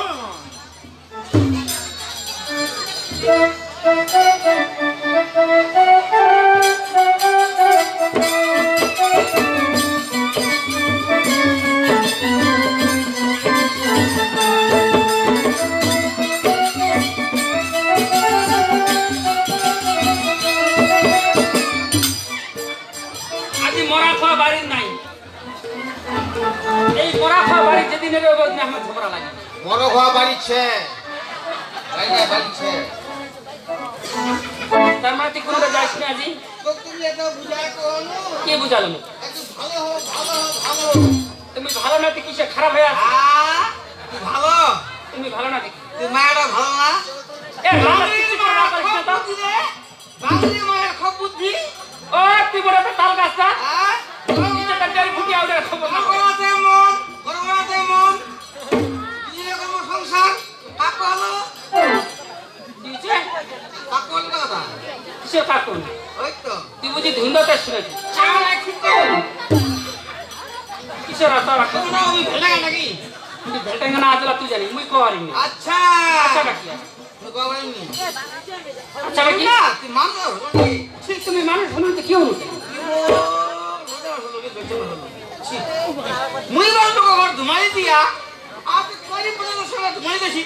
Speaker 10: আজি মরা খাওয়া বাড়ির নাই, এই মরা খাওয়া বাড়ির যেদিন দিনে রইব দিনে আমার ঝগড়া লাগে
Speaker 5: বড় হওয়া বাড়িছে বাইরে বাড়িছে
Speaker 10: তার মানে তুই কোনোটা যাইস না আজি
Speaker 5: তো তুমি এটা বুঝায় কোনো
Speaker 10: কে বুঝালো না
Speaker 5: একটু ভালো হও ভালো হও ভালো
Speaker 10: তুমি ভালো না তুই কিসে খারাপ হয়ে আছো
Speaker 5: তুই ভালো
Speaker 10: তুমি ভালো না দেখি
Speaker 5: তুই মায়েরা ভালো না
Speaker 10: এ ভালো কিছু করে না পারিস না তো
Speaker 5: বাঙালি মায়ের খুব বুদ্ধি
Speaker 10: ও তুই বড় একটা তাল গাছটা
Speaker 5: হ্যাঁ
Speaker 10: নিচে তার ডাল ফুটি আউটে খবর না
Speaker 5: গরমাতে মন গরমাতে মন নিয়ে করবো সংসার কাকু হলো
Speaker 10: দিছে
Speaker 5: কাকু হলো কথা
Speaker 10: কিসে কাকুন
Speaker 5: ওই তো
Speaker 10: তুই বুঝি ধুন্দতে শুনেছি
Speaker 5: চাওয়া ঠিক তো
Speaker 10: কিসে রাস্তা রাখো
Speaker 5: তোমরা ওই ভেলা নাকি
Speaker 10: তুই ভেলটেঙ্গা না আজলা তুই জানি মুই কোয়ারিনি
Speaker 5: আচ্ছা
Speaker 10: আচ্ছা নাকি
Speaker 5: তুই কবরেননি
Speaker 10: আচ্ছা নাকি
Speaker 5: না তুই মানো
Speaker 10: ঠিক তুমি মানুষ হলো তো কি হলো
Speaker 5: মুই বলতো ঘর ধুমাই দিয়া আপনি কয়দিন পর্যন্ত সবাই ধুমাই দেছি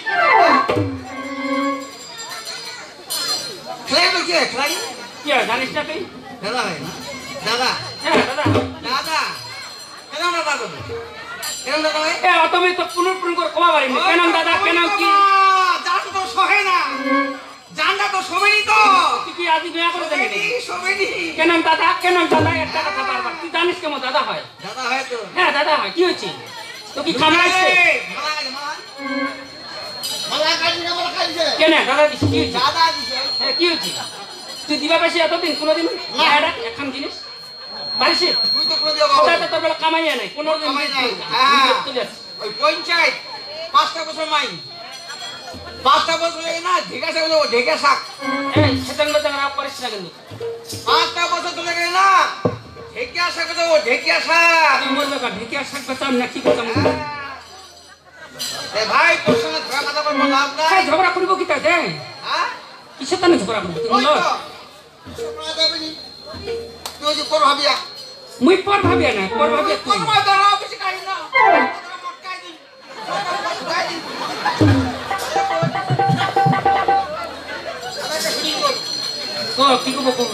Speaker 5: খেলাই তো কি খেলাই
Speaker 10: কি আর জানিস না তুই
Speaker 5: দাদা ভাই দাদা
Speaker 10: হ্যাঁ দাদা
Speaker 5: দাদা কেন দাদা করবে কেন দাদা ভাই
Speaker 10: এ তুমি তো পুনর পুনর করে কমা পারিনি কেন দাদা কেন কি
Speaker 5: জান তো সহে না জানটা তো সবেনি তো
Speaker 10: তুই কি আজ নয়া করে দেখি
Speaker 5: সবেনি
Speaker 10: কেন দাদা কেন দাদা একটা কথা বারবার তুই জানিস কেমন দাদা হয়
Speaker 5: দাদা হয় তো
Speaker 10: হ্যাঁ দাদা হয় কি হচ্ছে তো কি খামাইছে
Speaker 5: মালা গালি মালা মালা গালি না মালা খাইছে
Speaker 10: কেন দাদা দিস কি হচ্ছে
Speaker 5: দাদা দিছে
Speaker 10: হ্যাঁ কি হচ্ছে তুই দিবা পাইছি এতদিন কোনোদিন এটা এখন জিনিস পারিস
Speaker 5: তুই তো করে দিও
Speaker 10: ওটা তো তোর বেলা কামাইয়া নাই পনেরো দিন
Speaker 5: কামাই নাই হ্যাঁ
Speaker 10: চলে আসছে
Speaker 5: ওই পঞ্চায়েত পাঁচটা বছর মাই পাঁচটা বছর লাগে না ঢেকা শাক ঢেকা শাক
Speaker 10: এই সেটাং বেটাং রাপ করিস না কিন্তু
Speaker 5: পাঁচটা বছর চলে গেলে না ঢেকিয়া শাক দেবো ঢেকিয়া শাক
Speaker 10: তুই মরবে কা ঢেকিয়া শাক বেচাম না কি করতাম
Speaker 5: এ ভাই তোর সঙ্গে ধরা কথা বলবো লাভ নাই
Speaker 10: হ্যাঁ ঝগড়া করবো কি তাই দেখ
Speaker 5: হ্যাঁ
Speaker 10: কিসের তানে ঝগড়া করবো তুই
Speaker 5: ওই
Speaker 10: বলো
Speaker 5: তো তোমরা যাবেনি তুই যে পর ভাবিয়া
Speaker 10: মুই পর ভাবিয়া না পর ভাবিয়া তুই
Speaker 5: পর ভাই ধরা বেশি কাই না মটকাই দিন মটকাই দিন
Speaker 10: ও কি করবো করবো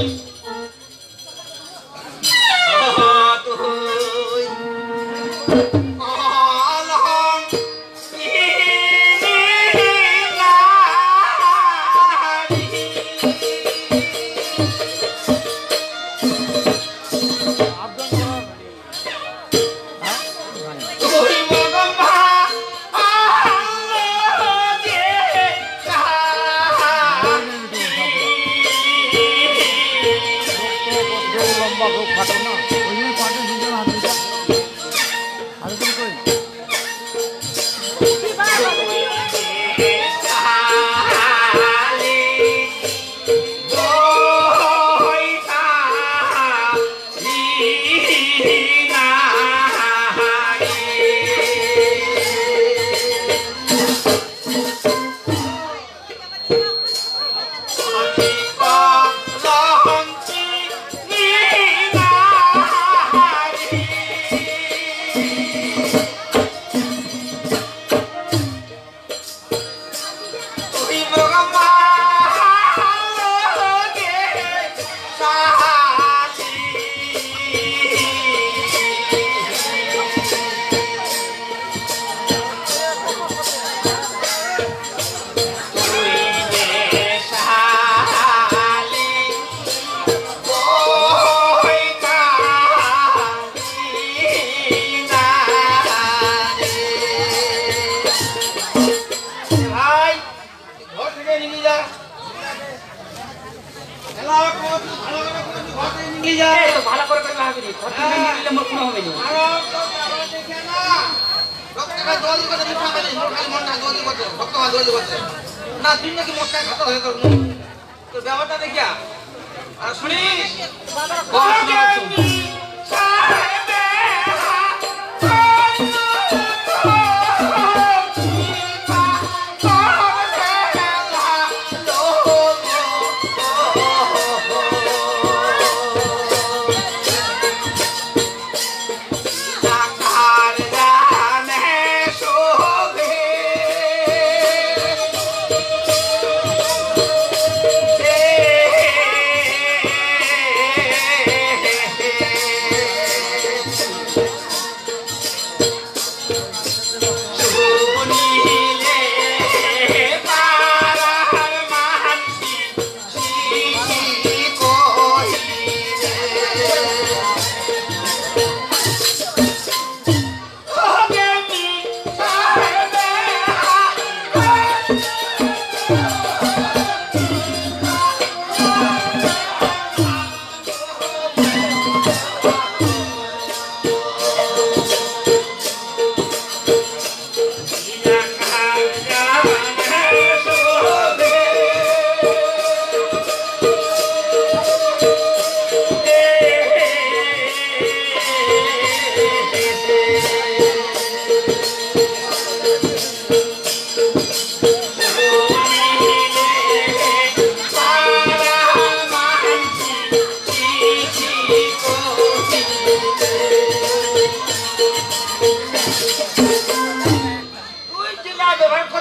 Speaker 10: ভালো করে করে ভাবিনি ঘর থেকে নিলে মোর কোনো হবে
Speaker 5: না তুই নাকি মোটকা খাতা হয়ে তোর তোর ব্যাপারটা দেখিয়া আর শুনিস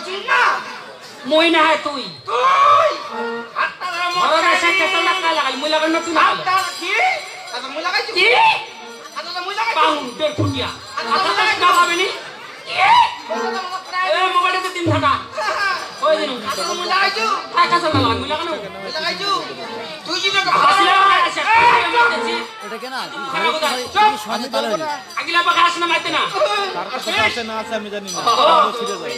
Speaker 5: বুঝছিস না
Speaker 10: মই না হয় তুই
Speaker 5: তুই হাতটা ধরে মদ
Speaker 10: ঘরে
Speaker 5: খাই
Speaker 10: এসে কেতাল লাগা লাগাই মই লাগাই না তুই না
Speaker 5: হাতটা কি হাতটা মুই লাগাইছি
Speaker 10: কি
Speaker 5: হাতটা মুই লাগাইছি
Speaker 10: পাউন্ডের ফুটিয়া হাতটা না হবে নি এ মোবাইলে দিন থাকা ওই দিন
Speaker 5: হাতটা মুই লাগাইছি
Speaker 10: তাই কাছে না লাগা মই লাগানো
Speaker 5: মুই লাগাইছি তুই যদি
Speaker 10: আসলে আসে দেখছি
Speaker 6: এটা কেনা
Speaker 10: খারাপ কথা
Speaker 6: চুপ সামনে তালে
Speaker 10: আগিলা পাখা আসনা মাইতে না
Speaker 1: তার কাছে আছে না আছে আমি জানি না ছিড়ে যাবে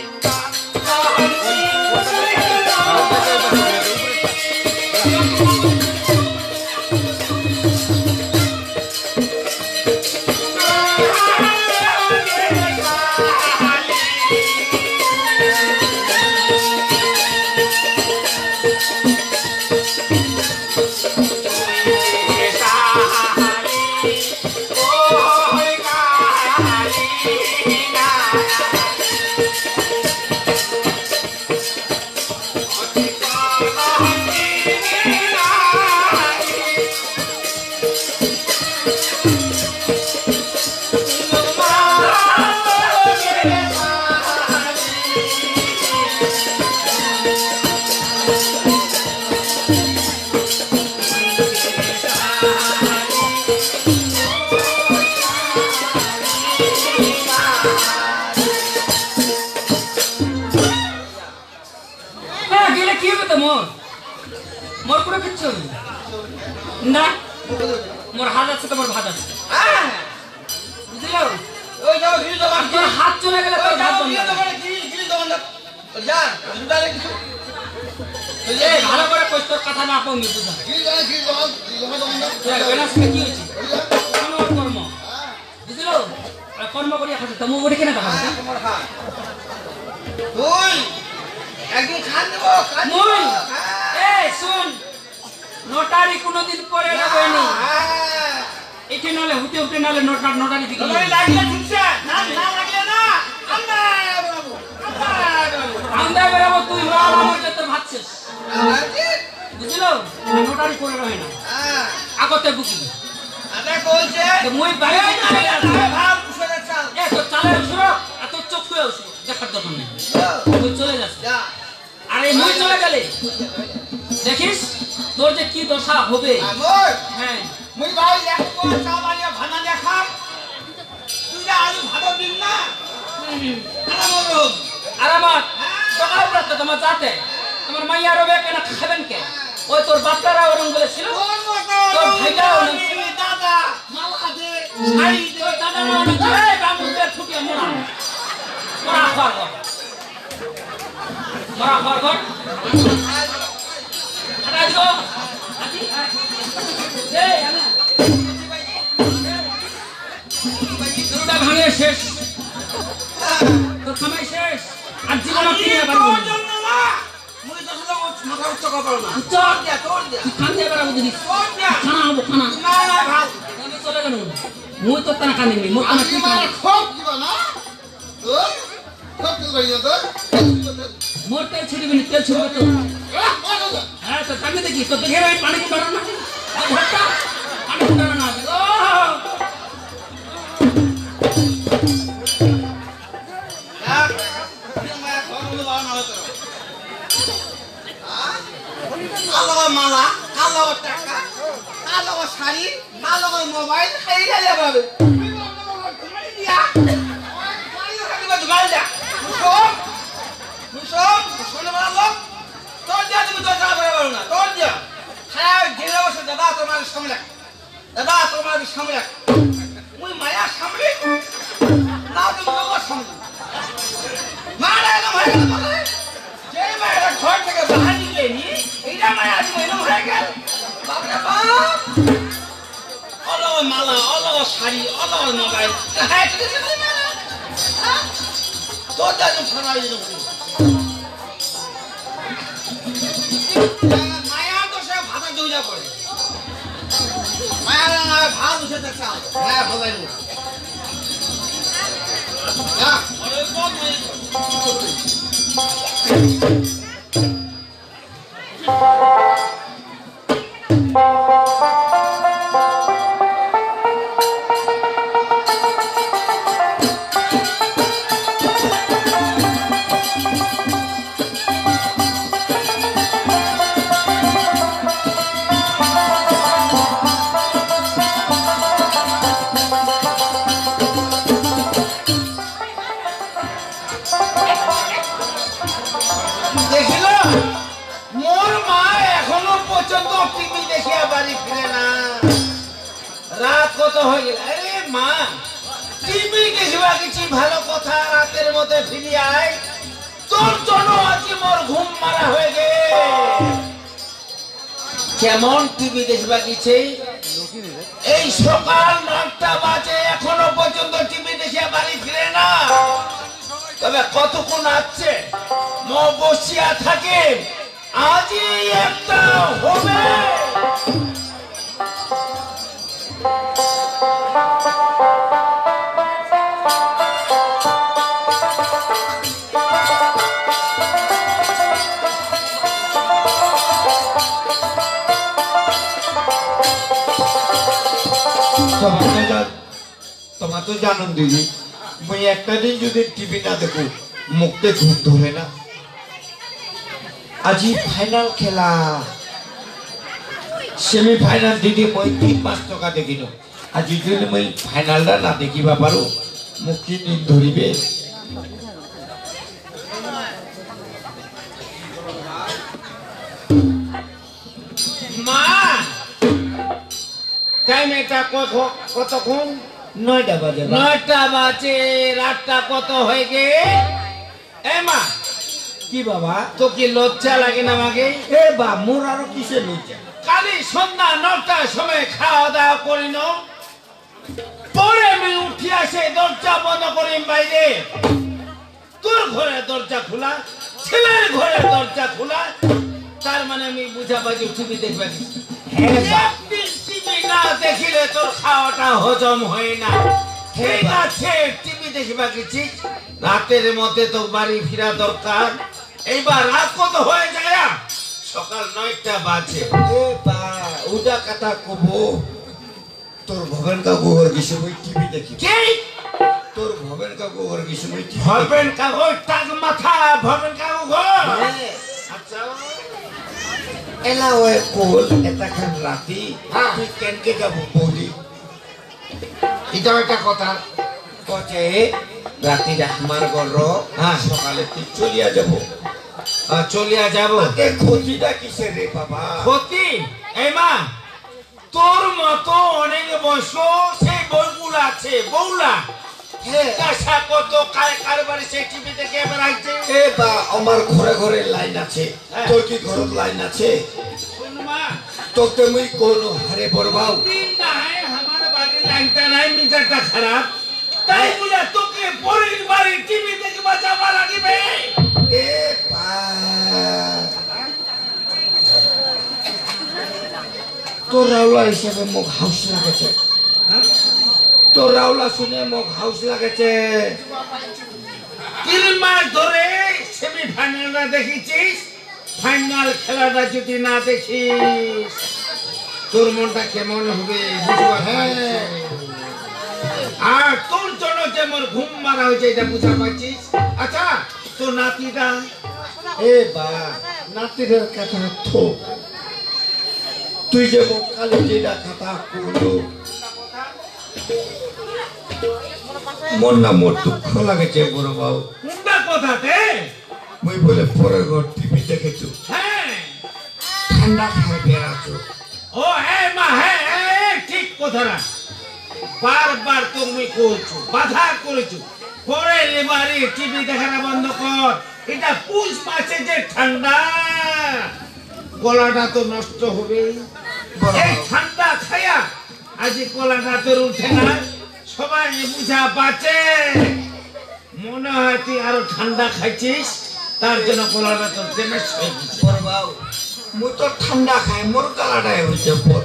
Speaker 10: মোর পুরো কিচ্ছু না মোর হাত আছে তোমার ভাত আছে বুঝলো
Speaker 5: ওই যাও গিয়ে দাও
Speaker 10: তোর হাত চলে গেলে তোর ভাত বন্ধ
Speaker 5: গিয়ে দাও কি গিয়ে দাও না যা সুদারে কিছু
Speaker 10: এই ভালো করে কইছ তোর কথা না পাউনি বুঝা
Speaker 5: গিয়ে দাও গিয়ে দাও গিয়ে দাও না
Speaker 10: তুই বেনাস কি হইছে কোন কর্ম বুঝলো আর কর্ম করি খাতে তুমি বড় কেন কথা
Speaker 5: তোমার হাত তুই একদিন খান দেব খান
Speaker 10: মুই এই শুন নোটারি কোনদিন পরে লাগেনি এখানে নালে হুতে হুতে নালে নোটার নোটারি দিকে
Speaker 5: তোমার লাগলে ঠিকছে না না লাগলে না আমরা বাবু
Speaker 10: আমরা বেরাবো তুই মার আমার যত ভাবছিস বুঝলো নোটারি করে রহে না আগতে বুকি
Speaker 5: আদা কইছে
Speaker 10: তো মুই বাইরে
Speaker 5: ভাব কুশলে চাল
Speaker 10: এ তো চালে উছরো আর তোর চোখ হয়ে উছরো দেখার দরকার নেই তুই চলে যাস
Speaker 5: যা
Speaker 10: আরে মুই চলে গেলে দেখিস তোর যে কি দশা হবে
Speaker 5: আমর
Speaker 10: হ্যাঁ
Speaker 5: মুই ভাই এক কোয়া চা বানিয়ে ভানা দেখা তুই যা আলু ভাত দিন না আরাম
Speaker 10: আরামাত সকাল রাতে তোমার যাতে তোমার মাইয়া রবে কেন খাবেন কে ওই তোর বাচ্চারা ওরম বলেছিল তোর ভাইটা ওরম
Speaker 5: দাদা মালা দে
Speaker 10: শাড়ি দে দাদা না ওরম এই বামুদের ফুটিয়ে মোড়া মোড়া খাওয়ার ঘর মোড়া খাওয়ার ঘর আটা দিও আটি এই আনা দুটা ভাঙে শেষ তোর সময় শেষ আর জীবন কিনে পারবো না
Speaker 5: মুই তো শুধু মাথা উচ্চ কপাল না
Speaker 10: চল
Speaker 5: দিয়া তোর দিয়া
Speaker 10: খান দিয়ে বেড়াবো জিনিস
Speaker 5: তোর দিয়া
Speaker 10: খানা হবো খানা
Speaker 5: না না ভাত
Speaker 10: আমি চলে গেল মুই তো তানা কানিনি মোর তানা কি
Speaker 5: মানে খুব দিবা না তোর খুব দিবা না তোর
Speaker 10: মোর তেল ছুড়িবি না তেল ছুড়বে তো হ্যাঁ তো আমি দেখি তো দেখে আমি পানি কুন্ডানো না ঘরটা পানি কুন্ডানো না ও
Speaker 5: কালো মালা কালো টাকা কালো শাড়ি কালো মোবাইল খাই গেলে পাবে দাদা তোমার সামনে দাদা তোমার সামনে মুই মায়া সামনে না তুমি বাবার সামনে মারা এলাম হয়ে গেল যে মায়েরা ঘর থেকে বাহার নিলে নি এইটা মায়া আজ এলাম হয়ে গেল বাপরে বাপ অলগ মালা অলগ শাড়ি অলগ মোবাইল হ্যাঁ ঠিক আছে তোর দাদু সরাই দিল মায়া তো সে ভাতা দৌড়া পড়ে মায়া না ভাত বসে দেখা মায়া ভাবাই না যা ওরে কত দেখিল মোর মা এখনো পর্যন্ত টিভি দেখিয়া বাড়ি ফিরে না। রাত কত হয়ে গেল? আরে মা, টিভি দেখিবা কিছু ভালো কথা, রাতের মধ্যে ফিরে আয়, তোর জন্য আজকে মোর ঘুম মারা হয়ে গে। কেমন টিভি দেখবা কিছু? এই সকাল নয়টা বাজে এখনো পর্যন্ত টিভি দেখিয়া বাড়ি ফিরে না। তবে কতক্ষণ আছে ম বসিয়া থাকে, আজই একটা হবে।
Speaker 11: তোমার তো জানো দিদি, মই একটা দিন যদি টিভি না দেখো মুখতে ঘুম ধরে না। আজি ফাইনাল খেলা, সেমি ফাইনাল দিদি মই তিন পাঁচ টকা দেখিল। আজি যদি মই ফাইনালটা না দেখিবা পারো মোক কি দিন ধরিবে।
Speaker 5: মা, টাইম এটা কত কতক্ষণ?
Speaker 11: নয়টা বাজে।
Speaker 5: নয়টা বাজে, রাতটা কত হয়ে গে? এ মা,
Speaker 11: কি বাবা?
Speaker 5: তো কি লজ্জা লাগে না আমাকে?
Speaker 11: এ বা মোর আরো কিসের লজ্জা?
Speaker 5: কালি সন্ধ্যা নটার সময় খাওয়া দাওয়া করি ন, পরে আমি উঠি আসে দরজা বন্ধ করি বাইরে, তোর ঘরে দরজা খোলা, ছেলের ঘরে দরজা খোলা, তার মানে আমি বুঝা পাচ্ছি টিভি দেখবে। একদিন টিভি না দেখিলে তোর খাওয়াটা হজম হয় না। ঠিক আছে, টিভি দেখিবা কিছু, রাতের মধ্যে তো বাড়ি ফিরা দরকার। এইবার রাত কত হয়ে যায়? সকাল নয়টা বাজে।
Speaker 11: এ বা উদা কথা কব, তোর ভবেন কাকু ঘর গেছে মই টিভি দেখি।
Speaker 5: কি?
Speaker 11: তোর ভবেন কাকু ঘর গেছে মই টিভি।
Speaker 5: ভবেন কাকু টাক মাথা, ভবেন কাকু ঘর। আচ্ছা,
Speaker 11: এলা ওই কোল এটা খান রাতি তুই কেনকে যাব বৌদি?
Speaker 5: এটাও একটা কথা।
Speaker 11: কচে রাতি আমার ঘর সকালে তুই চলিয়া যাব।
Speaker 5: চলিয়া যাব।
Speaker 11: ক্ষতিটা কিসের রে বাবা?
Speaker 5: ক্ষতি? এই মা, তোর মতো অনেক বয়স সেই বউগুলা আছে, বউলা কাশা কত কার কার বাড়ি সেই টিভি দেখে বেড়াইছে।
Speaker 11: এ বা আমার ঘরে ঘরে লাইন আছে, তোর কি ঘরত লাইন আছে?
Speaker 5: শোন মা,
Speaker 11: তোকে মুই কোন হারে বরবাও
Speaker 5: দিন নাই আমার বাড়ির লাইনটা নাই, মিটারটা খারাপ, তাই বলে তোকে পরের বাড়ি টিভি দেখবা যাবা লাগিবে।
Speaker 11: এ বা তোর রাওলা হিসেবে মোক হাউস লাগেছে, তোর রাওলা শুনে মোক হাউস লাগেছে।
Speaker 5: তিন মাস ধরে সেমি ফাইনালটা দেখেছিস, ফাইনাল খেলাটা যদি না দেখিস তোর মনটা কেমন হবে বুঝবা? আর তোর জন্য যে মোর ঘুম মারা হয়েছে এটা বুঝা পাচ্ছিস? আচ্ছা, তোর নাতিটা?
Speaker 11: এ বা নাতির কথা থো, তুই যে মোক কালি যেটা কথা করলো মন না মোর দুঃখ লাগেছে বড় বাবু।
Speaker 5: কোনটা কথাতে?
Speaker 11: মুই বলে পরের ঘর টিভি দেখেছো,
Speaker 5: হ্যাঁ
Speaker 11: ঠান্ডা খাই বেড়াছো।
Speaker 5: ও হ্যাঁ মা, হ্যাঁ হ্যাঁ ঠিক কথাটা বারবার তুমি কইছো, বাধা করেছো, পরে এবারে টিভি দেখাটা বন্ধ কর। এটা পুষ মাসে যে ঠান্ডা, গলাটা তো নষ্ট হবে। এই ঠান্ডা খায়া আজ গলাটা তোর উঠে না, সবাই বুঝা পাচ্ছে। মনে হয় তুই আরো ঠান্ডা খাইছিস, তার জন্য গলাটা তোর ড্যামেজ হয়ে গেছে।
Speaker 11: বড় বাবু মুই তো ঠান্ডা খাই, মোর গালাটাই হয়েছে পর।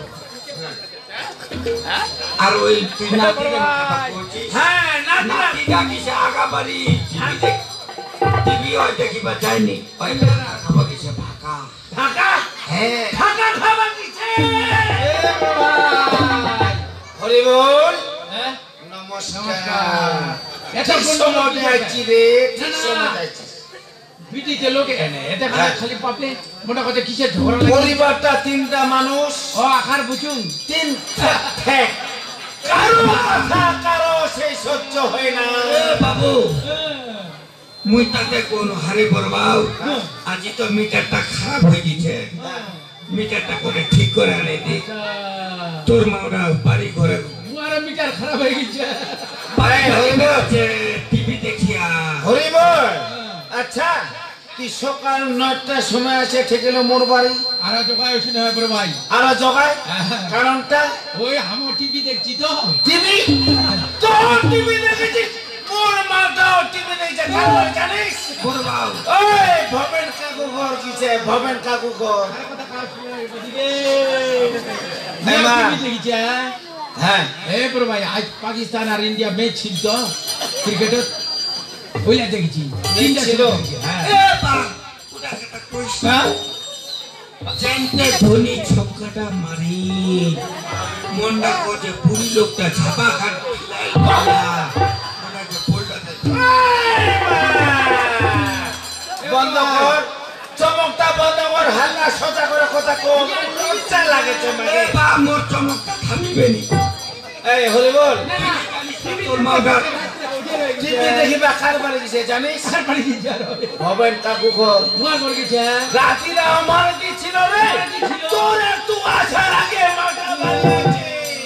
Speaker 11: আর ওই তুই নাতি
Speaker 5: হ্যাঁ
Speaker 11: নাতি ডাকিছে আগা বাড়ি টিভি দেখ, টিভি ওই দেখিবা যায়নি, ওই খাবা গেছে ভাকা।
Speaker 5: ঢাকা?
Speaker 11: হ্যাঁ
Speaker 5: ঢাকা খাবা গেছে। হরি বল।
Speaker 11: নমস্কার।
Speaker 5: এটা সময় যাচ্ছি রে, ঠিক সময় যাচ্ছি।
Speaker 8: বিটিতে লোকে এনে এটা খালি পাপলে মোটা কথা কিসের ঝগড়া লাগে?
Speaker 5: পরিবারটা তিনটা মানুষ,
Speaker 8: ও আখার বুঝুন
Speaker 5: তিনটা ঠেক, কারো কথা কারো সেই সহ্য হয় না।
Speaker 11: বাবু
Speaker 5: মুই তাতে কোন হারে বরবাও আজি তো মিটারটা খারাপ হয়ে গেছে মিটারটা করে ঠিক করে আনে দি তোর মাওরা বাড়ি ঘরে
Speaker 4: মুয়ার মিটার খারাপ হয়ে গেছে
Speaker 5: বাড়ি হচ্ছে টিভি দেখিয়া
Speaker 11: হরিবল আচ্ছা কি সকাল নয়টার সময় আছে ঠিক হলো মোর বাড়ি
Speaker 4: আর জগায় শুনে হবে বড় ভাই
Speaker 11: আর জগায় কারণটা
Speaker 4: ওই আমি টিভি দেখছি তো
Speaker 11: টিভি তো টিভি দেখেছিস মোর মাটাও টিভি দেখছে কারণ জানিস
Speaker 5: বরবাও
Speaker 11: ওই ভবেন কাকু ঘর কিছে ভবেন কাকু ঘর
Speaker 4: এই মা টিভি দেখছি
Speaker 11: হ্যাঁ
Speaker 4: এই বড় ভাই আজ পাকিস্তান আর ইন্ডিয়া ম্যাচ ছিল তো ক্রিকেটের ওইলা দেখছি তিনটা ছিল
Speaker 5: এ বা পুরা কথা কইছ না জানতে ধোনি ছক্কাটা মারি মনটা কোজে পুরি লোকটা ছাপা খান ওনাকে পোলটাতে
Speaker 11: বন্ধ কর চমকটা বন্ধ কর হাল্লা সোজা করে কথা কম লজ্জা লাগে চমকে
Speaker 5: বা মোর চমকটা থামিবে নি
Speaker 11: এই হরিবল
Speaker 5: তোর মাওটা
Speaker 11: টিভি দেখিবা কার বাড়ি গেছে জানিস
Speaker 4: আর বাড়ি গেছে আর
Speaker 11: ভবেন কাকু ঘর
Speaker 4: মুয়া করে গেছে
Speaker 11: রাতিরা আমার কি ছিল রে তোর একটু আসার আগে মাটা বাড়িয়েছে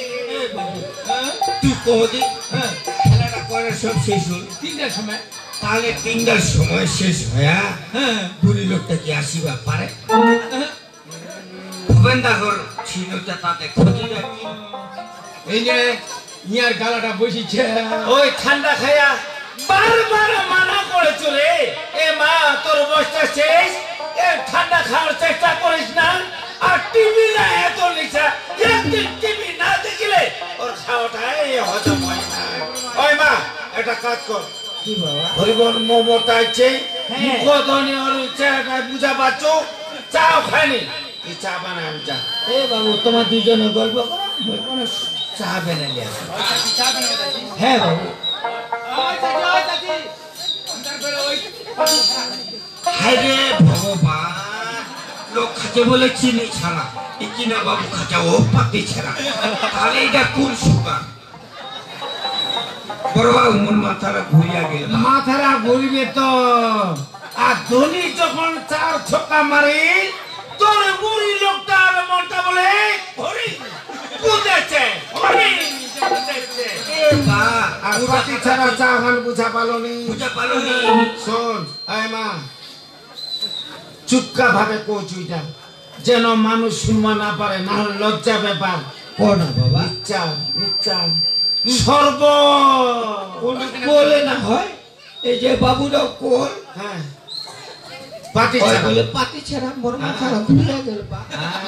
Speaker 5: তুই কোদি খেলাটা করে সব শেষ হল
Speaker 4: তিনটার সময়
Speaker 5: তাহলে তিনটার সময় শেষ হয়া বুড়ি লোকটা কি আসিবা পারে ভবেন্দা ঘর ছিল তাতে ক্ষতি রাখি
Speaker 4: এই যে ইয়ার গালাটা বসিছে
Speaker 11: ওই ঠান্ডা খায়া বারবার মানা করে চলে এ মা তোর বয়সটা শেষ এ ঠান্ডা খাওয়ার চেষ্টা করিস না আর টিভি না এত নিচা একদিন টিভি না দেখিলে ওর খাওয়াটা এই হজম হয় না ওই মা এটা কাজ কর
Speaker 5: কি বাবা
Speaker 11: হরিবল মোমোটা আছে মুখধনি ওর চেহারাটা বুঝা পাচ্ছ চাও খায়নি কি চা বানায় আমি চা
Speaker 5: এ বাবু তোমার দুজনে গল্প করো চা বানালে হ্যাঁ বাবু হায় রে ভগবান লোক খাচ্ছে বলে চিনি ছাড়া এই কিনা বাবু খাচা ও পাতি ছাড়া তাহলে এটা কোন সুগার বড় বাবু মন মাথাটা ঘুরিয়া গেল
Speaker 11: মাথারা ঘুরিবে তো আর ধনী যখন চার ছক্কা মারি তোর বুড়ি লোকটা আর মনটা বলে হরি বুঝেছে হরি বুঝেছে
Speaker 5: বা
Speaker 11: আর পাতি ছাড়া চা খান বুঝা পালনি
Speaker 5: বুঝা পালনি
Speaker 11: শোন আয় মা চুপকা ভাবে কচুইটা যেন মানুষ শুনবা না পারে না হলে লজ্জা ব্যাপার
Speaker 5: কোন বাবা
Speaker 11: ইচ্ছা ইচ্ছা সর্ব
Speaker 5: বলে না হয় এই যে বাবুরাও কোল
Speaker 11: হ্যাঁ পাতি
Speaker 5: ওই
Speaker 11: ছাড়া
Speaker 5: বলে পাতি ছাড়া মোর মাথাটা ঘুরিয়া গেল বা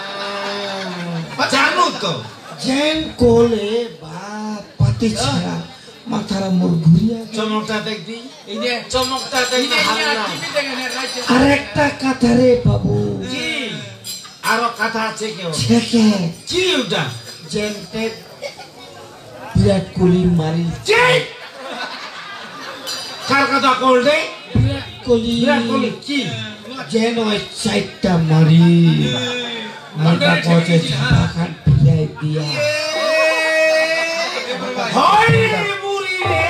Speaker 11: জানো তো
Speaker 5: জেন কোলে বা পাতি ছাড়া মাথাটা মোর ঘুরিয়া গেল
Speaker 11: চমকটা দেখবি
Speaker 4: এই যে
Speaker 11: চমকটা দেখবি হাল্লা
Speaker 4: টিভি দেখে না রাইছে
Speaker 5: আর একটা কথা রে বাবু
Speaker 11: কি আরো কথা আছে কেউ
Speaker 5: ছেকে
Speaker 11: কি ওটা
Speaker 5: জেনতে বিরাট কোহলি মারি
Speaker 11: কি কার কথা করলে
Speaker 5: বিরাট কোহলি
Speaker 11: বিরাট কোহলি কি
Speaker 5: যেন ওই চারটা মারি মাথা পচে ছাপা খান ফিরাই দিয়া
Speaker 11: হয় রে বুড়ি রে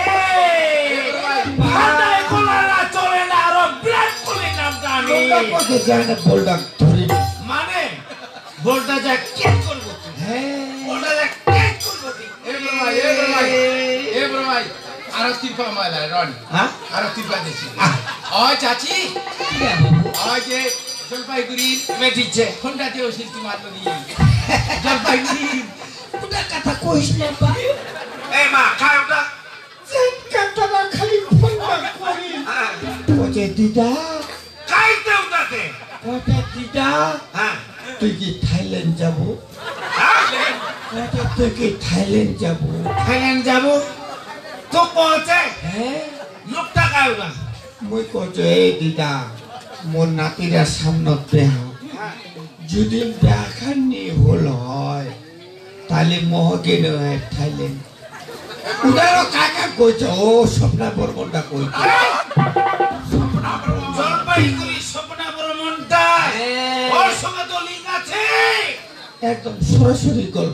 Speaker 11: ভাটায় কোলারা চলে না আরো বিরাট কোহলি নামটা আনি
Speaker 5: পথে যায় না বলডাক ধরে
Speaker 11: মানে বলটা যা কে করবো তুই
Speaker 5: হ্যাঁ
Speaker 11: বলটা যা কে করবো তুই
Speaker 4: এ বড় ভাই এ বড় ভাই এ বড় ভাই আর তিরপা মালা রন
Speaker 11: হ্যাঁ
Speaker 4: আর তিরপা দেছি ও চাচি ও যে জলপাইগুড়ি
Speaker 11: মেটিছে
Speaker 4: ফোনটাতে ওষুধ তোমার লদি জলপাইগুড়ি
Speaker 5: ওটা কথা কইস না বা
Speaker 11: এই মা খায় ওটা
Speaker 5: চেক কাটাটা খালি ফোন করি পচে দিদা
Speaker 11: খাইতে ওটাতে
Speaker 5: পচে দিদা
Speaker 11: হ্যাঁ
Speaker 5: তুই কি থাইল্যান্ড যাব তুই কি থাইল্যান্ড যাব
Speaker 11: থাইল্যান্ড যাবো তো পৌঁছে
Speaker 5: হ্যাঁ
Speaker 11: লোকটা খায় ওটা
Speaker 5: মই কইছো এই দিদা মোর নাতিরা সামনত বেহা যদি দেখানি হল হয় তাহলে মহকে নয় থাইল্যান্ড উদারো কাকা কইছো ও স্বপ্না বর্মনটা কইছো
Speaker 11: জলপাইগুড়ি স্বপ্না ভ্রমণটা ওর সঙ্গে তো লিঙ্ক আছে
Speaker 5: একদম সরাসরি গল্প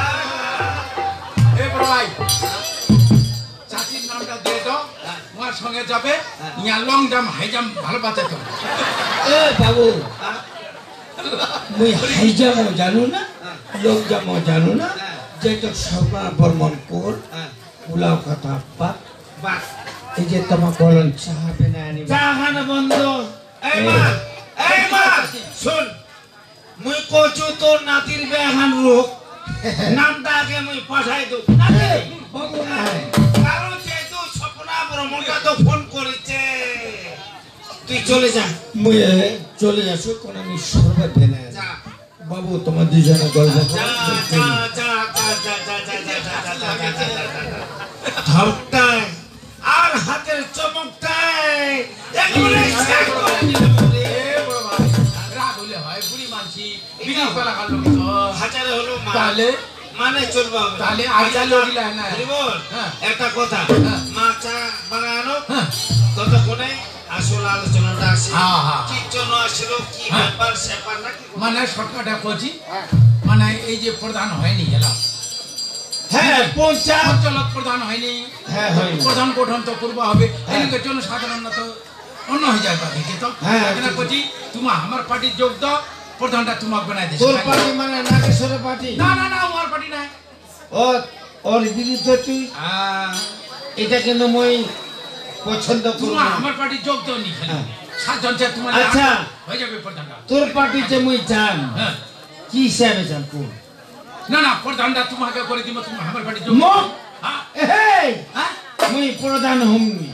Speaker 4: এ বড় ভাই চাচির নামটা দিয়ে দাও তোমার সঙ্গে সঙ্গে যাবে ইয়া লং জাম্প হাই জাম্প ভালো পাচ্ছে তো
Speaker 11: এ বাবু মুই হাই জাম্প জানো না লং জাম্প জানো না যে তো সবা বর্মন কোর উলাও কথা বাপ
Speaker 5: বাস
Speaker 11: এই যে তোমার বলন চাহাবে না আনি
Speaker 5: চাহানা বন্ধ এই মা এই মা শুন মুই কচু তোর নাতির বেহান রোগ নামটা আগে মুই পাঠাই দেব
Speaker 11: বাবু না
Speaker 5: কারণ যেহেতু স্বপ্না ব্রহ্মটা তো ফোন করেছে তুই চলে যা
Speaker 11: মুই চলে আসো কোন আমি সর্বতে না
Speaker 5: যা
Speaker 11: বাবু তোমার দুজনে গল্প
Speaker 5: যা যা যা যা যা যা যা যা যা যা যা ধরটায় আর হাতের চমকটায় একেবারে শেষ করে দিলাম রে বাবা
Speaker 4: রাগ হলে হয় বুড়ি মানছি বিনা কলা কালো
Speaker 5: হাজারে হলো মা
Speaker 4: তাহলে
Speaker 5: মানে চলবা
Speaker 4: তাহলে আইজা লগিলা না
Speaker 5: বল
Speaker 4: হ্যাঁ।
Speaker 5: একটা কথা
Speaker 4: হ্যাঁ।
Speaker 5: মা চা বানানো
Speaker 4: হ্যাঁ।
Speaker 5: ততক্ষণে আসল আলোচনাটা আসে
Speaker 4: হ্যাঁ, হ্যাঁ।
Speaker 5: কি জন্য আসলো কি
Speaker 4: হ্যাঁ।
Speaker 5: ব্যাপার স্যাপার নাকি
Speaker 4: মানে শর্টকাটে কইছি মানে এই যে প্রধান হয়নি গেল
Speaker 5: হ্যাঁ পঞ্চায়েত
Speaker 4: অঞ্চলত প্রধান হয়নি
Speaker 5: হ্যাঁ হয়নি
Speaker 4: প্রধান গঠন তো করবো হবে এদিকে জনসাধারণ তো অন্য হয়ে যায় পার্টি তো
Speaker 5: হ্যাঁ,
Speaker 4: এখানে কইছি তুমি আমার পার্টি যোগ দাও প্রধানটা তোমাকে বানাই দিছি
Speaker 5: তোর পার্টি মানে নাগেশ্বরের পার্টি
Speaker 4: না না না আমার পার্টি না
Speaker 5: ও ওর বিরুদ্ধে তুই এটা কিন্তু মই পছন্দ করব
Speaker 4: তুমি
Speaker 5: না
Speaker 4: আমার পার্টি যোগ দাও নি খালি
Speaker 5: হ্যাঁ।
Speaker 4: সাতজন যে তোমার
Speaker 5: আচ্ছা।
Speaker 4: হয়ে যাবে প্রধানটা
Speaker 5: তোর পার্টি যে মই চান
Speaker 4: হ্যাঁ
Speaker 5: কি হিসাবে চান কোন
Speaker 4: না না প্রধানটা তোমাকে করে দিব তুমি আমার পার্টি যোগ
Speaker 5: মো
Speaker 4: হ্যাঁ
Speaker 5: এই
Speaker 4: হ্যাঁ
Speaker 5: মই প্রধান হমনি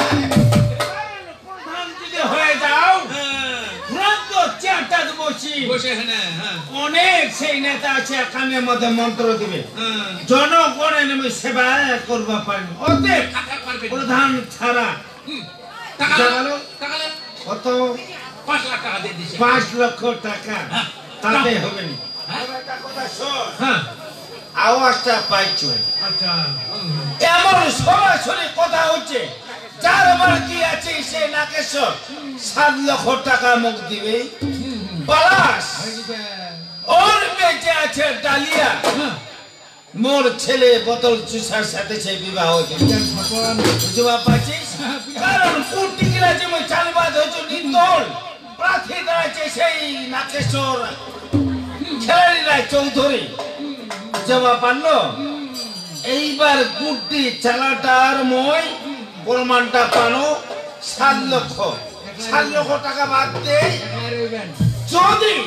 Speaker 11: প্রধান যদি হয়ে যাও ভ্রান্ত চেয়ারটা বসি
Speaker 4: বসে হ্যাঁ হ্যাঁ
Speaker 5: অনেক সেই নেতা আছে কামের মধ্যে মন্ত্র দিবে জনগণের আমি সেবা করবা পারি অতএব
Speaker 4: কাকা পারবে
Speaker 5: প্রধান ছাড়া
Speaker 4: টাকা
Speaker 5: জানালো?
Speaker 4: টাকা
Speaker 5: কত
Speaker 4: পাঁচ লাখ টাকা দিয়ে দিছে
Speaker 5: পাঁচ লক্ষ টাকা
Speaker 4: হ্যাঁ।
Speaker 5: তাতে হবে না
Speaker 4: হ্যাঁ।
Speaker 5: একটা কথা শোন
Speaker 4: হ্যাঁ
Speaker 5: আওয়াজটা পাইছো
Speaker 4: আচ্ছা
Speaker 5: এমন সরাসরি কথা হচ্ছে যার বাড়ি আছে সে নাকেশ্বর সাত লক্ষ টাকা মুখ দিবে পলাশ ওর বেঁচে আছে ডালিয়া মোর ছেলে বোতল চুষার সাথে সে বিবাহ বুঝবা পাচ্ছিস কারণ কুটিকিরা যে মই চালবাদ হচ্ছে নিন্দল প্রার্থী দাঁড়াচ্ছে সেই নাকেশ্বর খেলাড়িরা চৌধুরী জবাব পারলো এইবার গুড্ডি চালাটার মই প্রমাণটা পানো সাত লক্ষ সাত লক্ষ টাকা বাদ দে যদি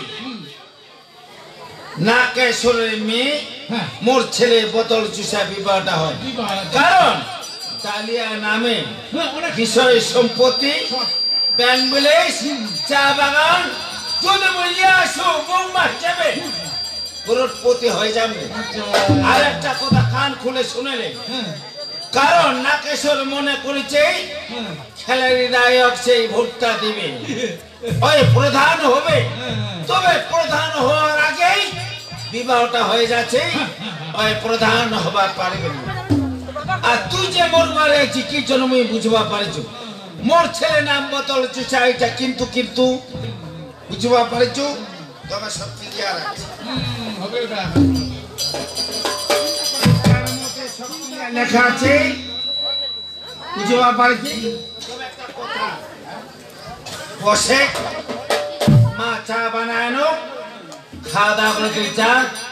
Speaker 5: নাকেশ্বরের মেয়ে মোর ছেলে বোতল চুষা বিবাহটা হয় কারণ ডালিয়া নামে বিষয় সম্পত্তি ব্যাংক ব্যালেন্স চা বাগান যদি বলিয়া আসো বৌমা যাবে করোড়পতি হয়ে যাবে আর একটা কথা কান খুলে শুনেলে কারণ নাকেশ্বর মনে করেছে খেলারি নায়ক সেই ভোটটা দিবে ওই প্রধান হবে তবে প্রধান হওয়ার আগেই বিবাহটা হয়ে যাচ্ছে ওই প্রধান হবার পারবে না আর তুই যে মোর মারে কি জন্য মুই বুঝবা পারিছ মোর ছেলে নাম বোতল চুষা এটা কিন্তু কিন্তু বুঝবা পারিছ তবে সব ক্লিয়ার আছে
Speaker 4: হবে না
Speaker 5: লেখা আছে বুঝবা পারিছি বসে মা চা বানানো খাওয়া দাওয়া করে তুই চা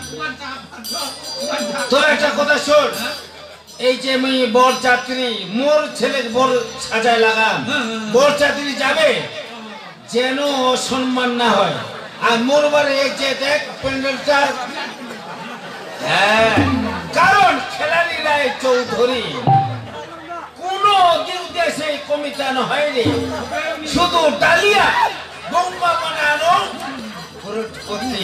Speaker 5: তোর একটা কথা শোন এই যে আমি বর যাত্রী মোর ছেলে বর সাজায় লাগাম বর যাত্রী যাবে যেন অসম্মান না হয় আর মোর বারে এই যে দেখ প্যান্ডেলটা হ্যাঁ কারণ খেলাড়িরা চৌধুরী কোন দেশে কমিটানো হয়নি শুধু ডালিয়া বোম্বা বানানো করতে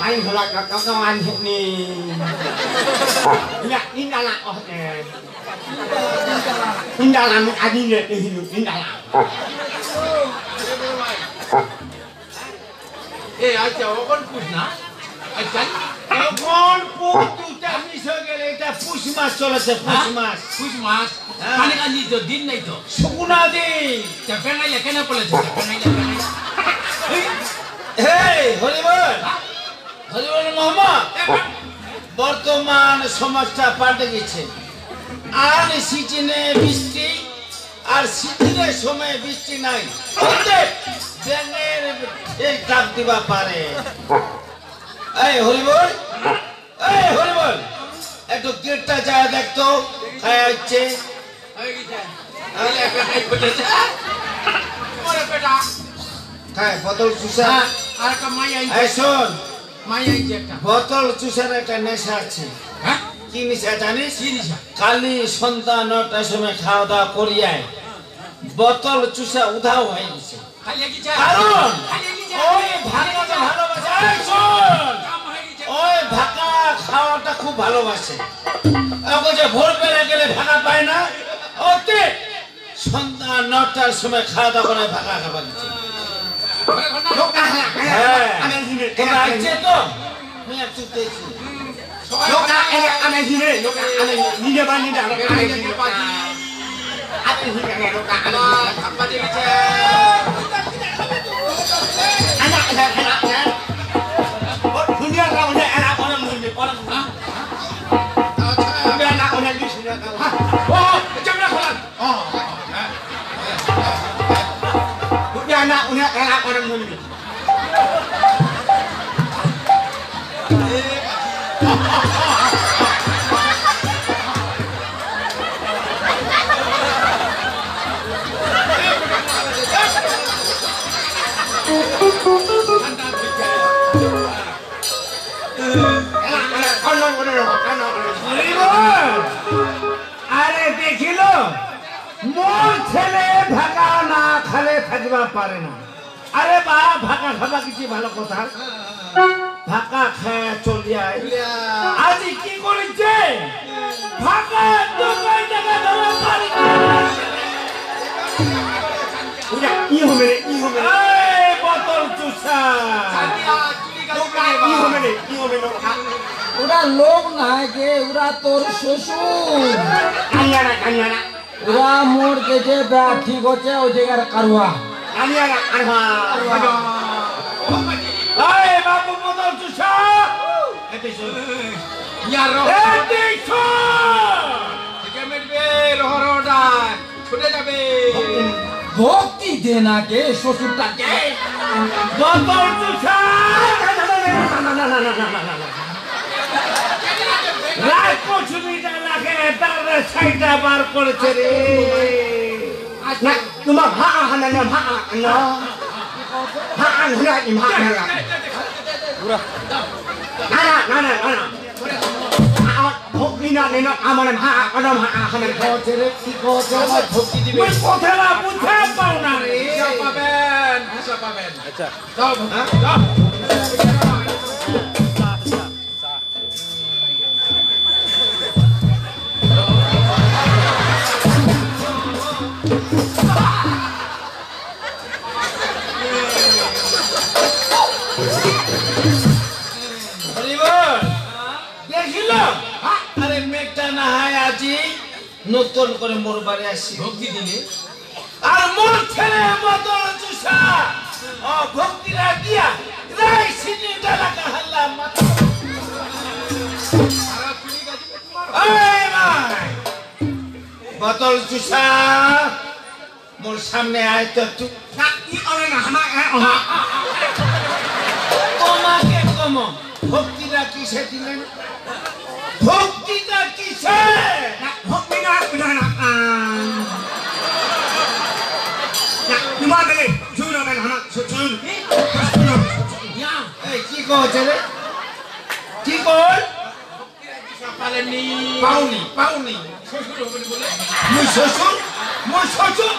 Speaker 11: Main bola kawan ni. Ini ini anak oh eh. Ini anak adi ni hidup ini anak.
Speaker 3: Eh, aja orang pun na. Aja. এখন পুতুটা মিস হয়ে গেলে এটা পুষ মাস চলেছে পুষ মাস পুষ মাস মানে কাজি তো দিন নাই তো শুকুনা দিন চাপেনাইলে কেন বলেছে চাপেনাইলে এই হরিবল হরিবল মোহাম্মদ বর্তমান সমাজটা পাল্টে গেছে আর সিজনে বৃষ্টি আর সিজনের সময় বৃষ্টি নাই ব্যাঙের এই ডাক দিবা পারে এই হরিবল এই হরিবল একটু গেটটা যায় দেখতো খায় হচ্ছে খায় বোতল চুষা আর একটা মাই আইছে শোন মাই আইছে একটা বোতল চুষার একটা নেশা আছে হ্যাঁ কি নেশা জানিস কি নেশা খালি সন্ধ্যা নটার সময় খাওয়া দাওয়া করিয়ায় বোতল চুষা উধাও হয়ে গেছে কারণ ওই ভাগাটা ভালোবাসে শোন ওই ভাগা খাওয়াটা খুব ভালোবাসে ওকে যে ভোর বেলা গেলে ভাগা পায় না ওতে সন্ধ্যা নটার সময় খাওয়া দাওয়া করে ভাগা খাবার দিচ্ছে হ্যাঁ তোমরা আসছে তো আমি আর চুপতেছি
Speaker 11: লোকা আমি হিরে লোকা আমি নিজে বানি না লোকা আমি হিরে আমি হিরে লোকা আমি থাপ্পা দিয়েছে anak anak anaknya oh dunia kamu ni anak orang ni orang ha dia anak orang di sini oh jangan kawan oh dia anak orang anak orang ni
Speaker 3: আরে দেখিল মোর ছেলে ভাগা না খালে থাকবা পারে না আরে বা ভাগা খাবা কিছু ভালো কথা ভাগা খায় চলিয়া আজ কি করেছে ভাগা দোকান টাকা ধরে পারে
Speaker 11: ই হবে ই হবে
Speaker 3: এই বোতল চুষা
Speaker 11: ই হবে ই হবে
Speaker 4: ওরা লোক নাই কে ওরা তোর শ্বশুর
Speaker 11: কানিয়ানা কানিয়ানা
Speaker 4: ওরা মোর গেছে ব্যাগ ঠিক হচ্ছে ওই জায়গার কারুয়া
Speaker 11: কানিয়ানা কারুয়া
Speaker 3: এই বাবু বোতল চুষা এতে শোন ইয়ার রহ এতে শোন থেকে মেরবে রহরডা ছুটে যাবে
Speaker 4: ভক্তি দে না কে শ্বশুরটাকে
Speaker 3: বোতল চুষা রাত পছুমিটা লাগে তার সাইডটা বার করেছে রে
Speaker 11: না তোমার ভা হানা না ভা না ভা হানা ই ভা হানা পুরা না না না না ভক্তি না নেনা আমার ভা আদম হানা করেছে রে কি করেছে ভক্তি দিবে
Speaker 3: ওই কথাটা বুঝতে পাও না রে পাবেন ভাষা পাবেন আচ্ছা যাও যাও আরে মেঘটা না হয় আজি নতুন করে মোর বাড়ি আসি ভক্তি দিলে আর মোর ছেলে বোতল চুষা ও ভক্তি রাখিয়া রাই সিনি ডালাকা হাল্লা মাথা এই ভাই বোতল চুষা মোর সামনে আয় তো তুই
Speaker 11: ই অরে না হানা
Speaker 3: তোমাকে কম ভক্তিটা কিসে দিলেন ভক্তিটা কিসে
Speaker 11: ভক্তি না না না না তোমার বলে জুন হবে না জুন
Speaker 3: এই কি কইছে রে কি কই পালেনি পাউনি পাউনি শ্বশুর হবে বলে মই শ্বশুর মই শ্বশুর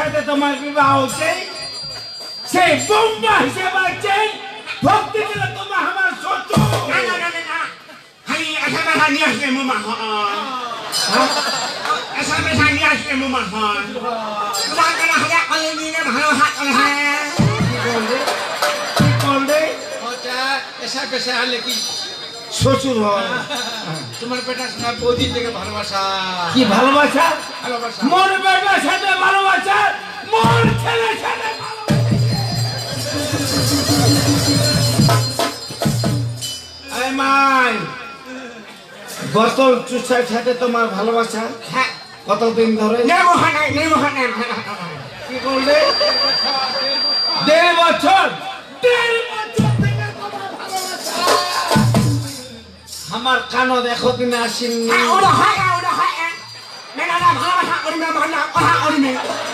Speaker 11: সাথে তোমার বিবাহ হচ্ছে সেই বোম্বা হিসেবে আছে ভক্তি দিলে তোমার আমার শত্রু
Speaker 5: না না না না হাই আশা বেশা নিয়ে আসলে মোমা হন আশা বেশা নিয়ে আসলে মোমা হন তোমার কেনা হলে অলি নিয়ে ভালো হাত করে হ্যাঁ
Speaker 11: কি করলে
Speaker 4: এসা পেশা হলে কি
Speaker 11: শ্বশুর হয়
Speaker 4: তোমার বেটার সঙ্গে বহুদিন থেকে ভালোবাসা
Speaker 11: কি ভালোবাসা
Speaker 4: ভালোবাসা
Speaker 11: মোর বেটার সাথে ভালোবাসা মোর ছেলের সাথে এই মাই বোতল চুষার সাথে তোমার ভালোবাসা
Speaker 5: হ্যাঁ
Speaker 11: কতদিন ধরে
Speaker 5: নেমো হানে নেমো হানে
Speaker 11: কি করলে দেড় বছর দেড় বছর থেকে তোমার ভালোবাসা আমার কানো দেখো কিনা আসেননি
Speaker 5: ওরা হয় ওরা হয় মেলা না ভালোবাসা করবে মানা কথা করবে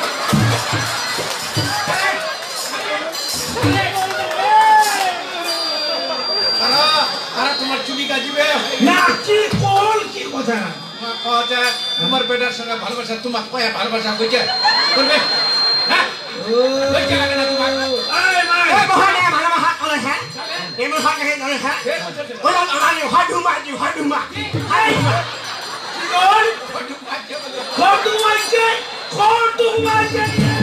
Speaker 4: আর তোমার চুলি গাজিবে
Speaker 11: না কি কোন কি কথা
Speaker 4: কথা তোমার বেটার সঙ্গে ভালোবাসা তোমার কয়া ভালোবাসা কইছে করবে হ্যাঁ ওই জায়গা না তোমার
Speaker 11: এই মাই
Speaker 5: এই মহানে ভালোবাসা করে হ্যাঁ নেমো হানে করে হ্যাঁ ওরা ওরা হাডুমা জি হাডুমা হাডুমা
Speaker 11: কোন কোন মাইকে কোন মাইকে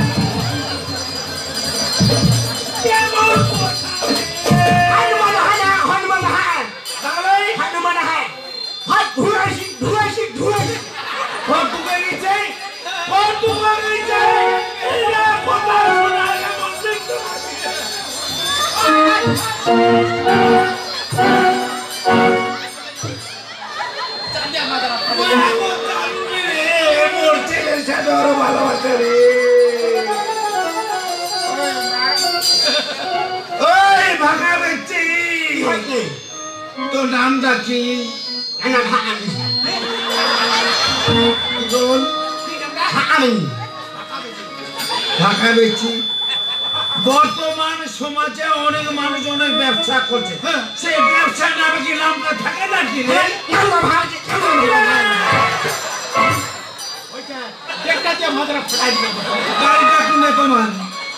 Speaker 11: কেমন কথা
Speaker 5: হাডুমা হানা হাডুমা হানা
Speaker 11: তাহলে
Speaker 5: হাডুমা না হয় হাত ধুয়াইছি ধুয়াইছি ধুয়াইছি
Speaker 11: কত গেছে কত গেছে এরা কথা শোনা কেমন দেখতে মোর ছেলের সাথে আরো ভালোবাসা রে ওই ভাঙা বেচি তোর নামটা কি
Speaker 5: না ভাঙা
Speaker 11: বল
Speaker 5: আমি
Speaker 11: ঢাকা বেচি বর্তমান সমাজে অনেক মানুষ অনেক ব্যবসা করছে সেই ব্যবসা নামে কি নামটা থাকে নাকি রে
Speaker 5: নামটা ভাঙা
Speaker 11: ওইটা একটা যে মাত্রা ফাটাই দিবে গাড়িটা কিনে তোমার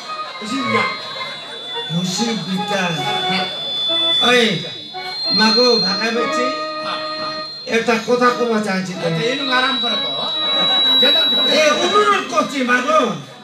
Speaker 11: খুশি বিটা ওই মাগো ঢাকা বেচি একটা কথা কবা চাইছি তুমি
Speaker 4: এই আরাম করে তো যেটা
Speaker 11: এই অনুরোধ করছি মাগো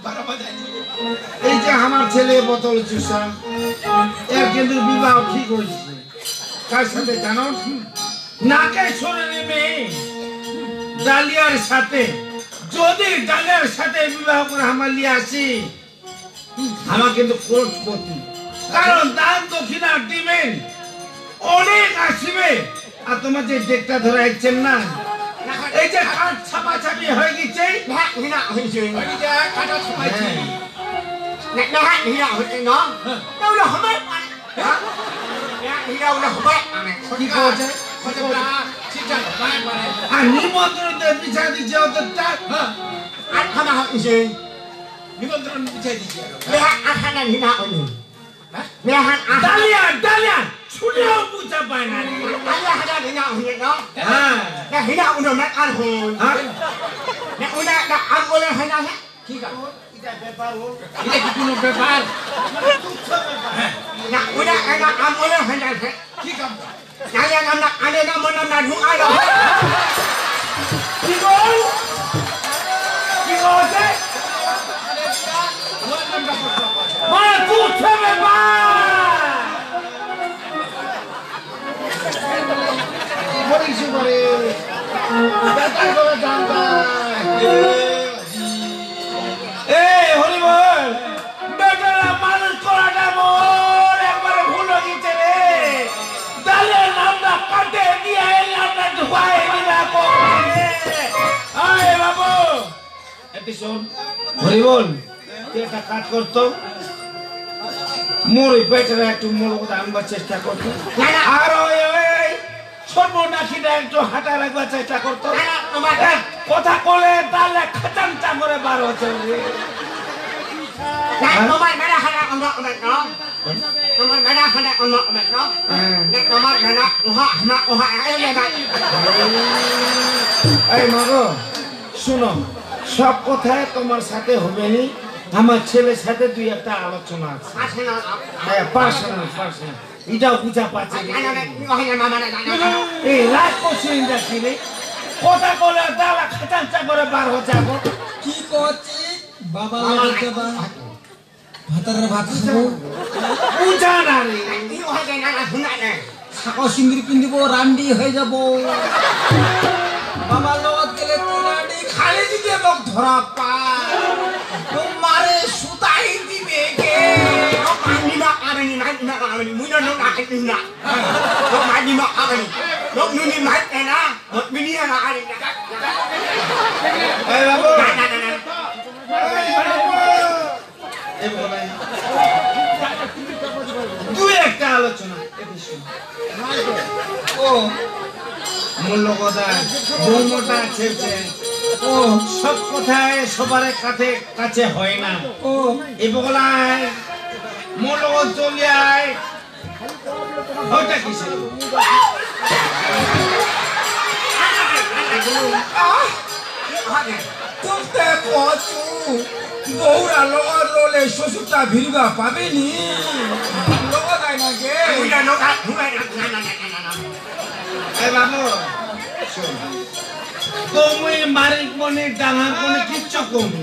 Speaker 11: এই যে আমার ছেলে বোতল চুষা এর কিন্তু বিবাহ ঠিক হয়েছে কার সাথে জানো নাকে শুনে নেবে ডালিয়ার সাথে যদি ডালিয়ার সাথে বিবাহ করে আমার লিয়ে আসি আমার কিন্তু কোটিপতি কারণ দান দক্ষিণা দিবেন অনেক আসবে আর তোমার যে ডেকটা ধরে আসছেন না এই যে কাঠ ছাপাছাপি হয়ে গেছে
Speaker 5: না হিনা হইছে
Speaker 4: ওই যে কাটা ছমাইছি
Speaker 5: না না হিনা হইছে না đâu là không biết hả đi đâu là không biết
Speaker 11: কি করছে
Speaker 4: কতটা চিন্তা নাই মানে
Speaker 11: আর নিমন্ত্রণ দিয়ে পিছা দিচ্ছে অতটা
Speaker 5: anh không học gì
Speaker 4: নিমন্ত্রণ বিছাই দিছি
Speaker 5: mẹ anh hắn là hiنا hইছে mẹ hắn anh
Speaker 11: Dalia Dalia শুনেও বুঝা পায় না
Speaker 5: anh là hắn là hiنا hইছে đó
Speaker 11: হ্যাঁ
Speaker 5: là hiনা hইছে mẹ anh hồn mẹ ôi đã đã ăn ôi lên hiنا hết
Speaker 4: ঠিক আছে এটা কি কোনো ব্যাপার
Speaker 5: là ôi đã anh đã ăn ôi lên hiনা hết
Speaker 4: কি কাম
Speaker 5: nhà nhà năm là anh đây năm năm là đúng ai đâu
Speaker 11: কি বল কি বলছে মানে তুচ্ছে ব্যাপার
Speaker 4: বলিছি করে ব্যাপার করে জানতা
Speaker 11: এই হরিবল বেটারা মানুষ করাটা মোর একবারে ভুল হয়ে গেছে রে ডালের নামটা কাটে দিয়ে এই নামটা ঢুকাই দিলা করে আয় বাবু এটি শোন হরিবল তুই একটা কাজ করতো মোর ওই বেটারা একটু মোর কথা আনবার চেষ্টা করতো আর ওই ওই সর্বনাশীটা একটু হাঁটা রাখবার চেষ্টা করতো কথা বলে তাহলে খাচানটা করে বার হচ্ছে
Speaker 5: Này, nó mày mày đã hay là ông nọ mày nó. Nó mày mày đã hay là ông nọ mày nó. Này, nó mày mày nó, nó họ nó họ ấy này này.
Speaker 11: এই মাগো শুনো সব কথায় তোমার সাথে হবে নি আমার ছেলের সাথে দুই একটা আলোচনা আছে হ্যাঁ পার্সোনাল পার্সোনাল এটাও বুঝা পাচ্ছে এই রাগ করছি দেখি রে কথা কলে দালা খাটাঞ্চা করে বার হচ্ছে এখন
Speaker 4: কি করছি বাবা বলতে বা ভাতারের ভাত খাবো
Speaker 11: বুঝা না রে
Speaker 4: শাক সিঙ্গির কিনব রান্ডি হয়ে যাব বাবার লগত গেলে রান্ডি খালি দিতে লোক ধরা পায় মারে সুতাই দিবে কে
Speaker 11: দুই একটা আলোচনা ও মূল্য কথা বৌমটা ছেড়ছে ও সব কথায় সবার কাছে কাছে হয় না ও এই বগলায় মূল্য চলে আয় ওইটা কিসে
Speaker 4: তোকে কচু বৌরা লগর রলে শ্বশুরটা ভিড়বা পাবেনি লগর আয় না গে
Speaker 11: এ বাবু তুমি মারিক মনে ডাঙার মনে কিচ্ছু কমু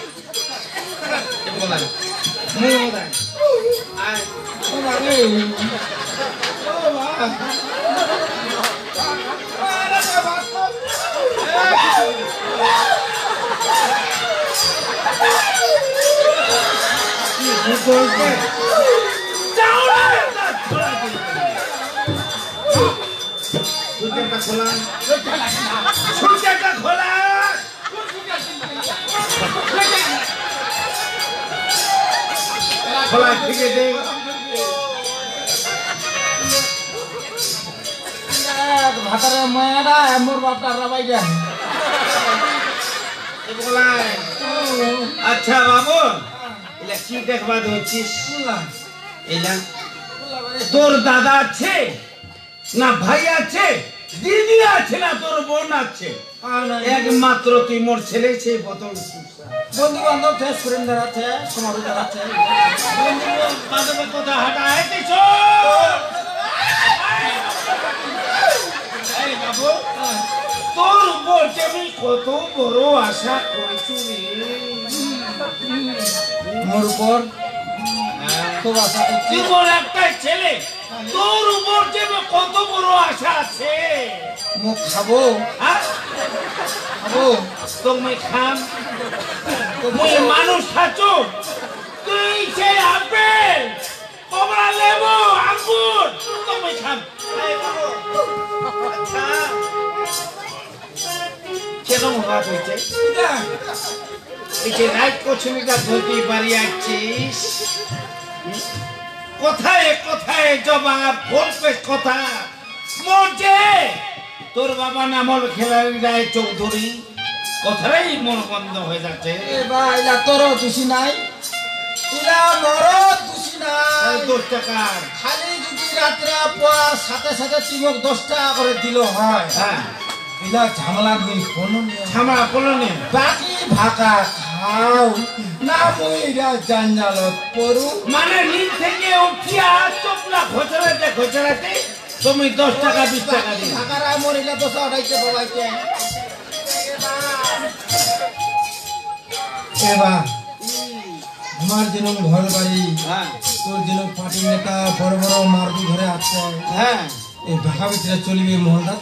Speaker 11: খোলা খোলা খোলা থেকে দে
Speaker 4: ভাতারে মায়েরা মোর বাপটা রাবাই যায়
Speaker 11: আচ্ছা বাবু এলা কি দেখবা ধরছিস এলা তোর দাদা আছে না ভাই আছে দিদি আছে না তোর বোন আছে একমাত্র তুই মোর ছেলে সেই বোতল
Speaker 4: বন্ধু বান্ধব ফেস ফ্রেন্ডার আছে সমাজদার আছে
Speaker 11: বন্ধু বান্ধবের কথা হাঁটা হেঁটেছ বাবু তোর উপর আমি কত বড় আশা করেছি
Speaker 4: মোর উপর খুব আশা করছি
Speaker 11: তোর একটা ছেলে তোর উপর যে কত বড় আশা আছে
Speaker 4: মুখ খাবো খাবো
Speaker 11: তুমি খাম তুমি মানুষ খাচ্ছো তুই সে আপেল কমলা লেবু আঙ্গুর তুমি খাম আচ্ছা কেরম ভাব হয়েছে এই যে রাইট কচুমিটা ধরতে পারি আছিস কোথায় কোথায় জবাব বলবে কথা মরছে তোর বাবা নামল খেলারি রায় চৌধুরী কথাই মন বন্ধ হয়ে যাচ্ছে
Speaker 4: এলা তোর দোষী নাই এলা মর দোষী নাই
Speaker 11: দশ টাকার
Speaker 4: খালি যদি রাত্রে পোয়া সাথে সাথে চিমক দশ টাকা করে দিল হয়
Speaker 11: হ্যাঁ
Speaker 4: এলা ঝামেলা নেই কোনো
Speaker 11: ঝামেলা কোনো নেই
Speaker 4: বাকি ভাকা খাও না মইরা জঞ্জালত পড়ু
Speaker 11: মানে নিচ থেকে উঠিয়া চোপলা ঘোচরাতে ঘোচরাতে তুমি দশ টাকা বিশ টাকা দিন
Speaker 4: ভাকারা মরিলে দশ আড়াইতে বাবাইতে এবার আমার যেন ঘর বাড়ি তোর যেন পার্টি নেতা বড় বড় মারবি ঘরে আছে
Speaker 11: হ্যাঁ
Speaker 4: এই ঢাকা ভিতরে চলিবে মোহনদাস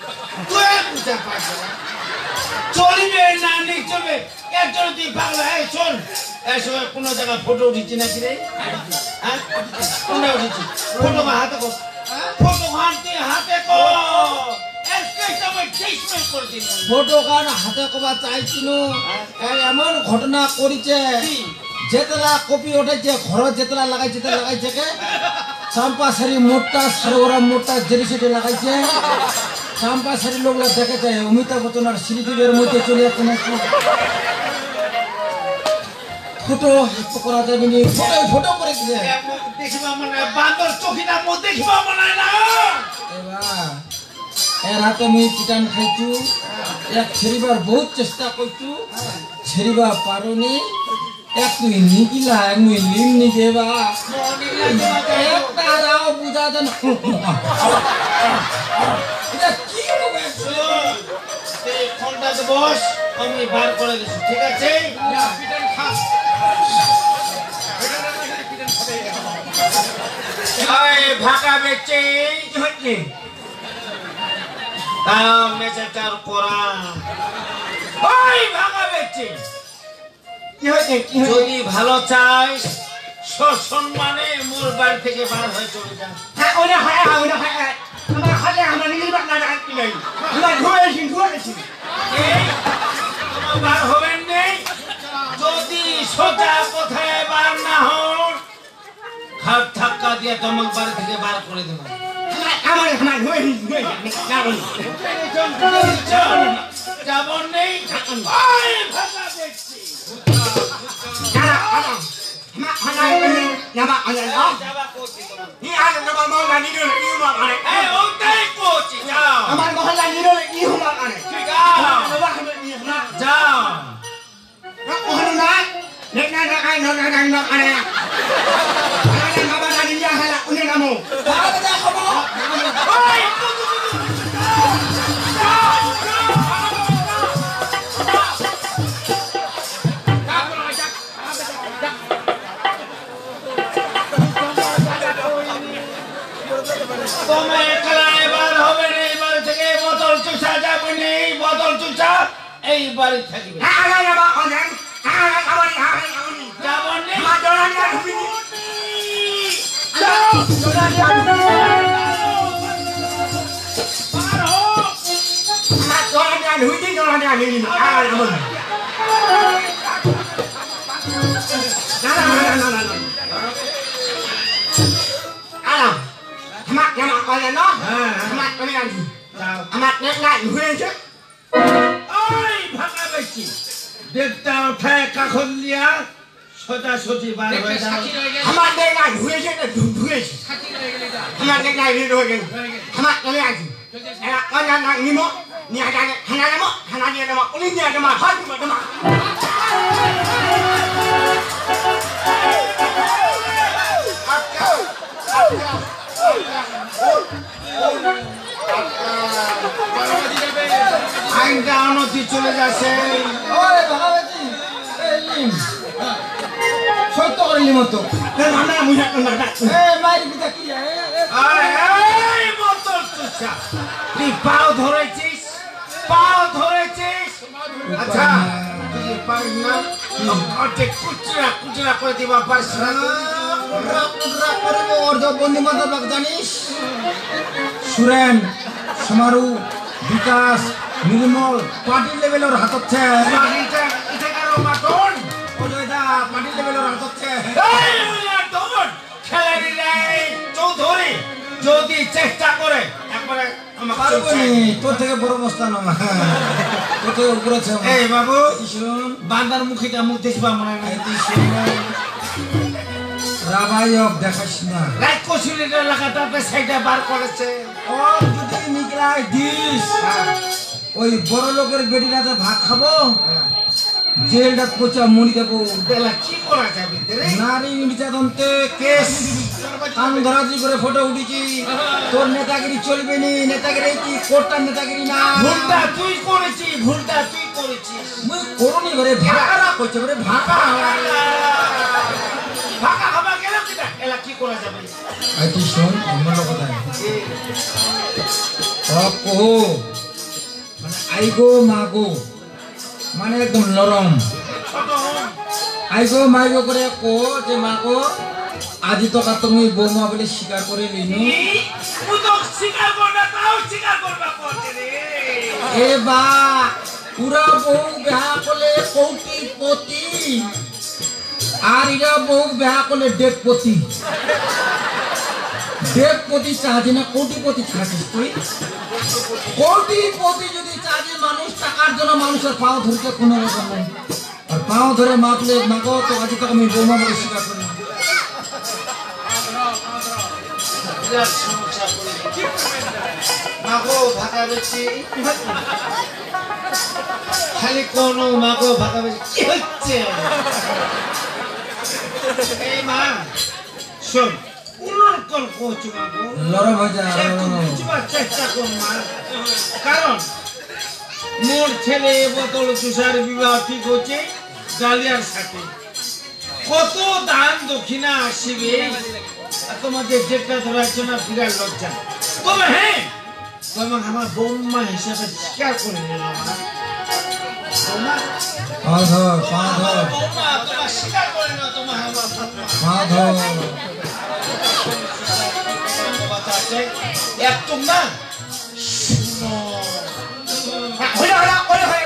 Speaker 11: চলিবে না নেই চলবে একজন তুই পাগলা এই শোন এই সময় কোনো জায়গায় ফটো উঠিছি নাকি রে হ্যাঁ কোনটা উঠিছি ফটো হাতে কর ফটো হাতে হাতে কর
Speaker 4: ফটো কার হাতে কবা চাইছিল এমন ঘটনা করেছে যেতলা কপি উঠেছে ঘর যেতলা লাগাইছে লাগাইছে কে চাম্পা সারি মোটা সরোরা মোটা জেরি সেটে লাগাইছে চাম্পা সারি লোকলা দেখেছে অমিতাভ বচ্চন আর শ্রীদেবের মধ্যে চলে যাচ্ছে নাকি ফটো করা যাবে নি ফটো ফটো করে দিছে
Speaker 11: দেখিবা মানে বান্দর চোখিটা মো দেখিবা মানে না
Speaker 4: এবার এর হাতে মুই পিটান খাইছু এক ছেড়িবার বহুত চেষ্টা করছু ছেড়িবা পারুনি এক তুই নিকিলা মুই লিম নি দেবা একটা রাও বুঝা দেন এটা কি হবে
Speaker 11: এই ফোনটাতে বস আমি বার করে দিছি ঠিক আছে আয় ভাকা বেচে কি হচ্ছে তাও মেসেজটার পড়া ওই ভাকা বেচে
Speaker 4: কি হচ্ছে কি
Speaker 11: যদি ভালো চাস সসম্মানে মোর বাড়ি থেকে বার হয়ে চলে যা
Speaker 4: হ্যাঁ ওরে হয় ওরে হয় আমার হাতে আমার নিজের বাপ না রাখতে নাই আমার ঘুরেছি ঘুরেছি
Speaker 11: এই তোমার বার হবেন নেই যদি সোজা কোথায় বার না হন হাত ধাক্কা দিয়ে তোমার বাড়ি থেকে বার করে দেবো
Speaker 4: আমার আমার ঘুরেছি ঘুরেছি
Speaker 11: যাবন নেই ওই ভাষা দেখছি
Speaker 4: যাবা আরে
Speaker 11: যাবা করছি
Speaker 4: ই আর আমার মহল্লা নিরো ই হলো আরে
Speaker 11: এই ওটাই করছি যাও
Speaker 4: আমার মহল্লা নিরো ই হলো আরে
Speaker 11: ঠিক আছে যাও
Speaker 4: ওহনো না নেনা না আই না না না আরে আরে বাবা না নিয়া হালা উনি নামো বাবা দা খবর
Speaker 11: ওই তোমার একলা এবার হবে না এবার থেকে বোতল চুষা যাবে না এই বোতল চুষা এই বাড়ি থাকবে
Speaker 4: আরে বাবা ওজন আরে আমারি আরে আমারি
Speaker 11: যাবো না
Speaker 4: মা দোলানি আর হুবি
Speaker 11: যাও
Speaker 4: দোলানি আর
Speaker 11: পার হো
Speaker 4: মা দোলানি আর হুবি দোলানি আর হুবি আরে আমারি না না না না না আলা আমার কেন কইলে না আমার তুমি আনছি আমার নেট না হয়েছে
Speaker 11: ওই ভাঙা বেশি দেখটা উঠায় কাখন দিয়া সোজা সোজি বার হয়ে যাও
Speaker 4: আমার নেট না হয়েছে না ধুয়েছে আমার নেট না হয়ে গেল আমার তুমি আনছি এরা কইনা না নিমো নিয়া জানে খানা নেমো খানা দিয়ে নেমো উনি দিয়ে নেমো হাত নেমো নেমো
Speaker 11: আইনটা অনতি চলে যাচ্ছে
Speaker 4: ওরে ভাগাবেছি এই লিম সত্য করে লিম তো না না মুই না না এ মারি বিটা কি এ
Speaker 11: এই বোতল চুষা তুই পাও ধরেছিস পাও ধরেছিস আচ্ছা তুই পারিস না ওকে কুচরা কুচরা করে দিবা পারিস না
Speaker 4: বন্ধু বান্ধব জানিস সুরেন সমারু বিকাশ নির্মল পার্টি লেভেলের হাত হচ্ছে
Speaker 11: পার্টিটা এটাকার মাটন
Speaker 4: পার্টি লেভেলের হাত হচ্ছে
Speaker 11: এই মাটন খেলাড়ি রে চৌধুরী যদি চেষ্টা করে একবারে
Speaker 4: তোর থেকে বড় অবস্থা না তোর থেকে উপরে আছে
Speaker 11: এই বাবু
Speaker 4: শুন
Speaker 11: বান্দার মুখিটা মুখ দেখবা মনে হয়
Speaker 4: রাবায়ক দেখাস না
Speaker 11: রাত কসুলির এলাকাটাতে সাইডে বার করেছে
Speaker 4: ও যদি নিকলাই দিস ওই বড় লোকের বেটিটাতে ভাত খাবো জেলটা কোচা মরি দেবো
Speaker 11: বেলা কি করা যাবে রে
Speaker 4: নারী নির্যাতনতে কেস আন্ধারাজি করে ফটো উঠেছি তোর নেতাগিরি চলবে নি নেতাগিরি কি কোর্টার নেতাগিরি না
Speaker 11: ভুলটা তুই করেছিস ভুলটা তুই করেছিস
Speaker 4: মুই করুনি ঘরে ভাকারা করছে ঘরে ভাকা
Speaker 11: ফাঁকা হবা গেল কিনা এলা কি করা যাবে
Speaker 4: আই তুই শোন আমার কথা ও কো মানে আইগো মাগো মানে একদম নরম আইগো মাইগো করে কো যে মাগো আজি তো কা তুমি বৌমা বলে স্বীকার করে লিনু
Speaker 11: তুই তো স্বীকার করবা তাও স্বীকার করবা করতে রে
Speaker 4: এ বা পুরা বউ বিয়া করলে কৌটিপতি আর ইরা বউ বিয়া করলে ডেকপতি ডেকপতি চাঁদি না কোটিপতি থাকিস তুই কোটিপতি যদি চাঁদি মানুষ টাকার জন্য মানুষের পাও ধরতে কোনো রকম নেই আর পাও ধরে মাপলে মাগো তো আজ তো আমি বৌমা বলে স্বীকার করি
Speaker 11: মাগো ভাগা বেশি খালি কোন মাগো ভাগা বেশি কি হচ্ছে এই মা শোন উলর কল কোচ মাগো
Speaker 4: লড়া ভাজা
Speaker 11: বুঝবার চেষ্টা কর মা কারণ মোর ছেলে বোতল তুষার বিবাহ ঠিক হচ্ছে ডালিয়ার সাথে কত দান দক্ষিণা আসিবে তোমাদের যেটা ধরাচ্ছে না বিরাট লজ্জা তবে হ্যাঁ তোমার আমার বৌমা হিসাবে স্বীকার করে নিলাম বৌমা
Speaker 4: পাধর পাধর
Speaker 11: বৌমা তোমার স্বীকার করে না তোমার আমার
Speaker 4: পাধর
Speaker 11: কথা আছে একদম না শুনো হইলা হইলা ওরে হয়ে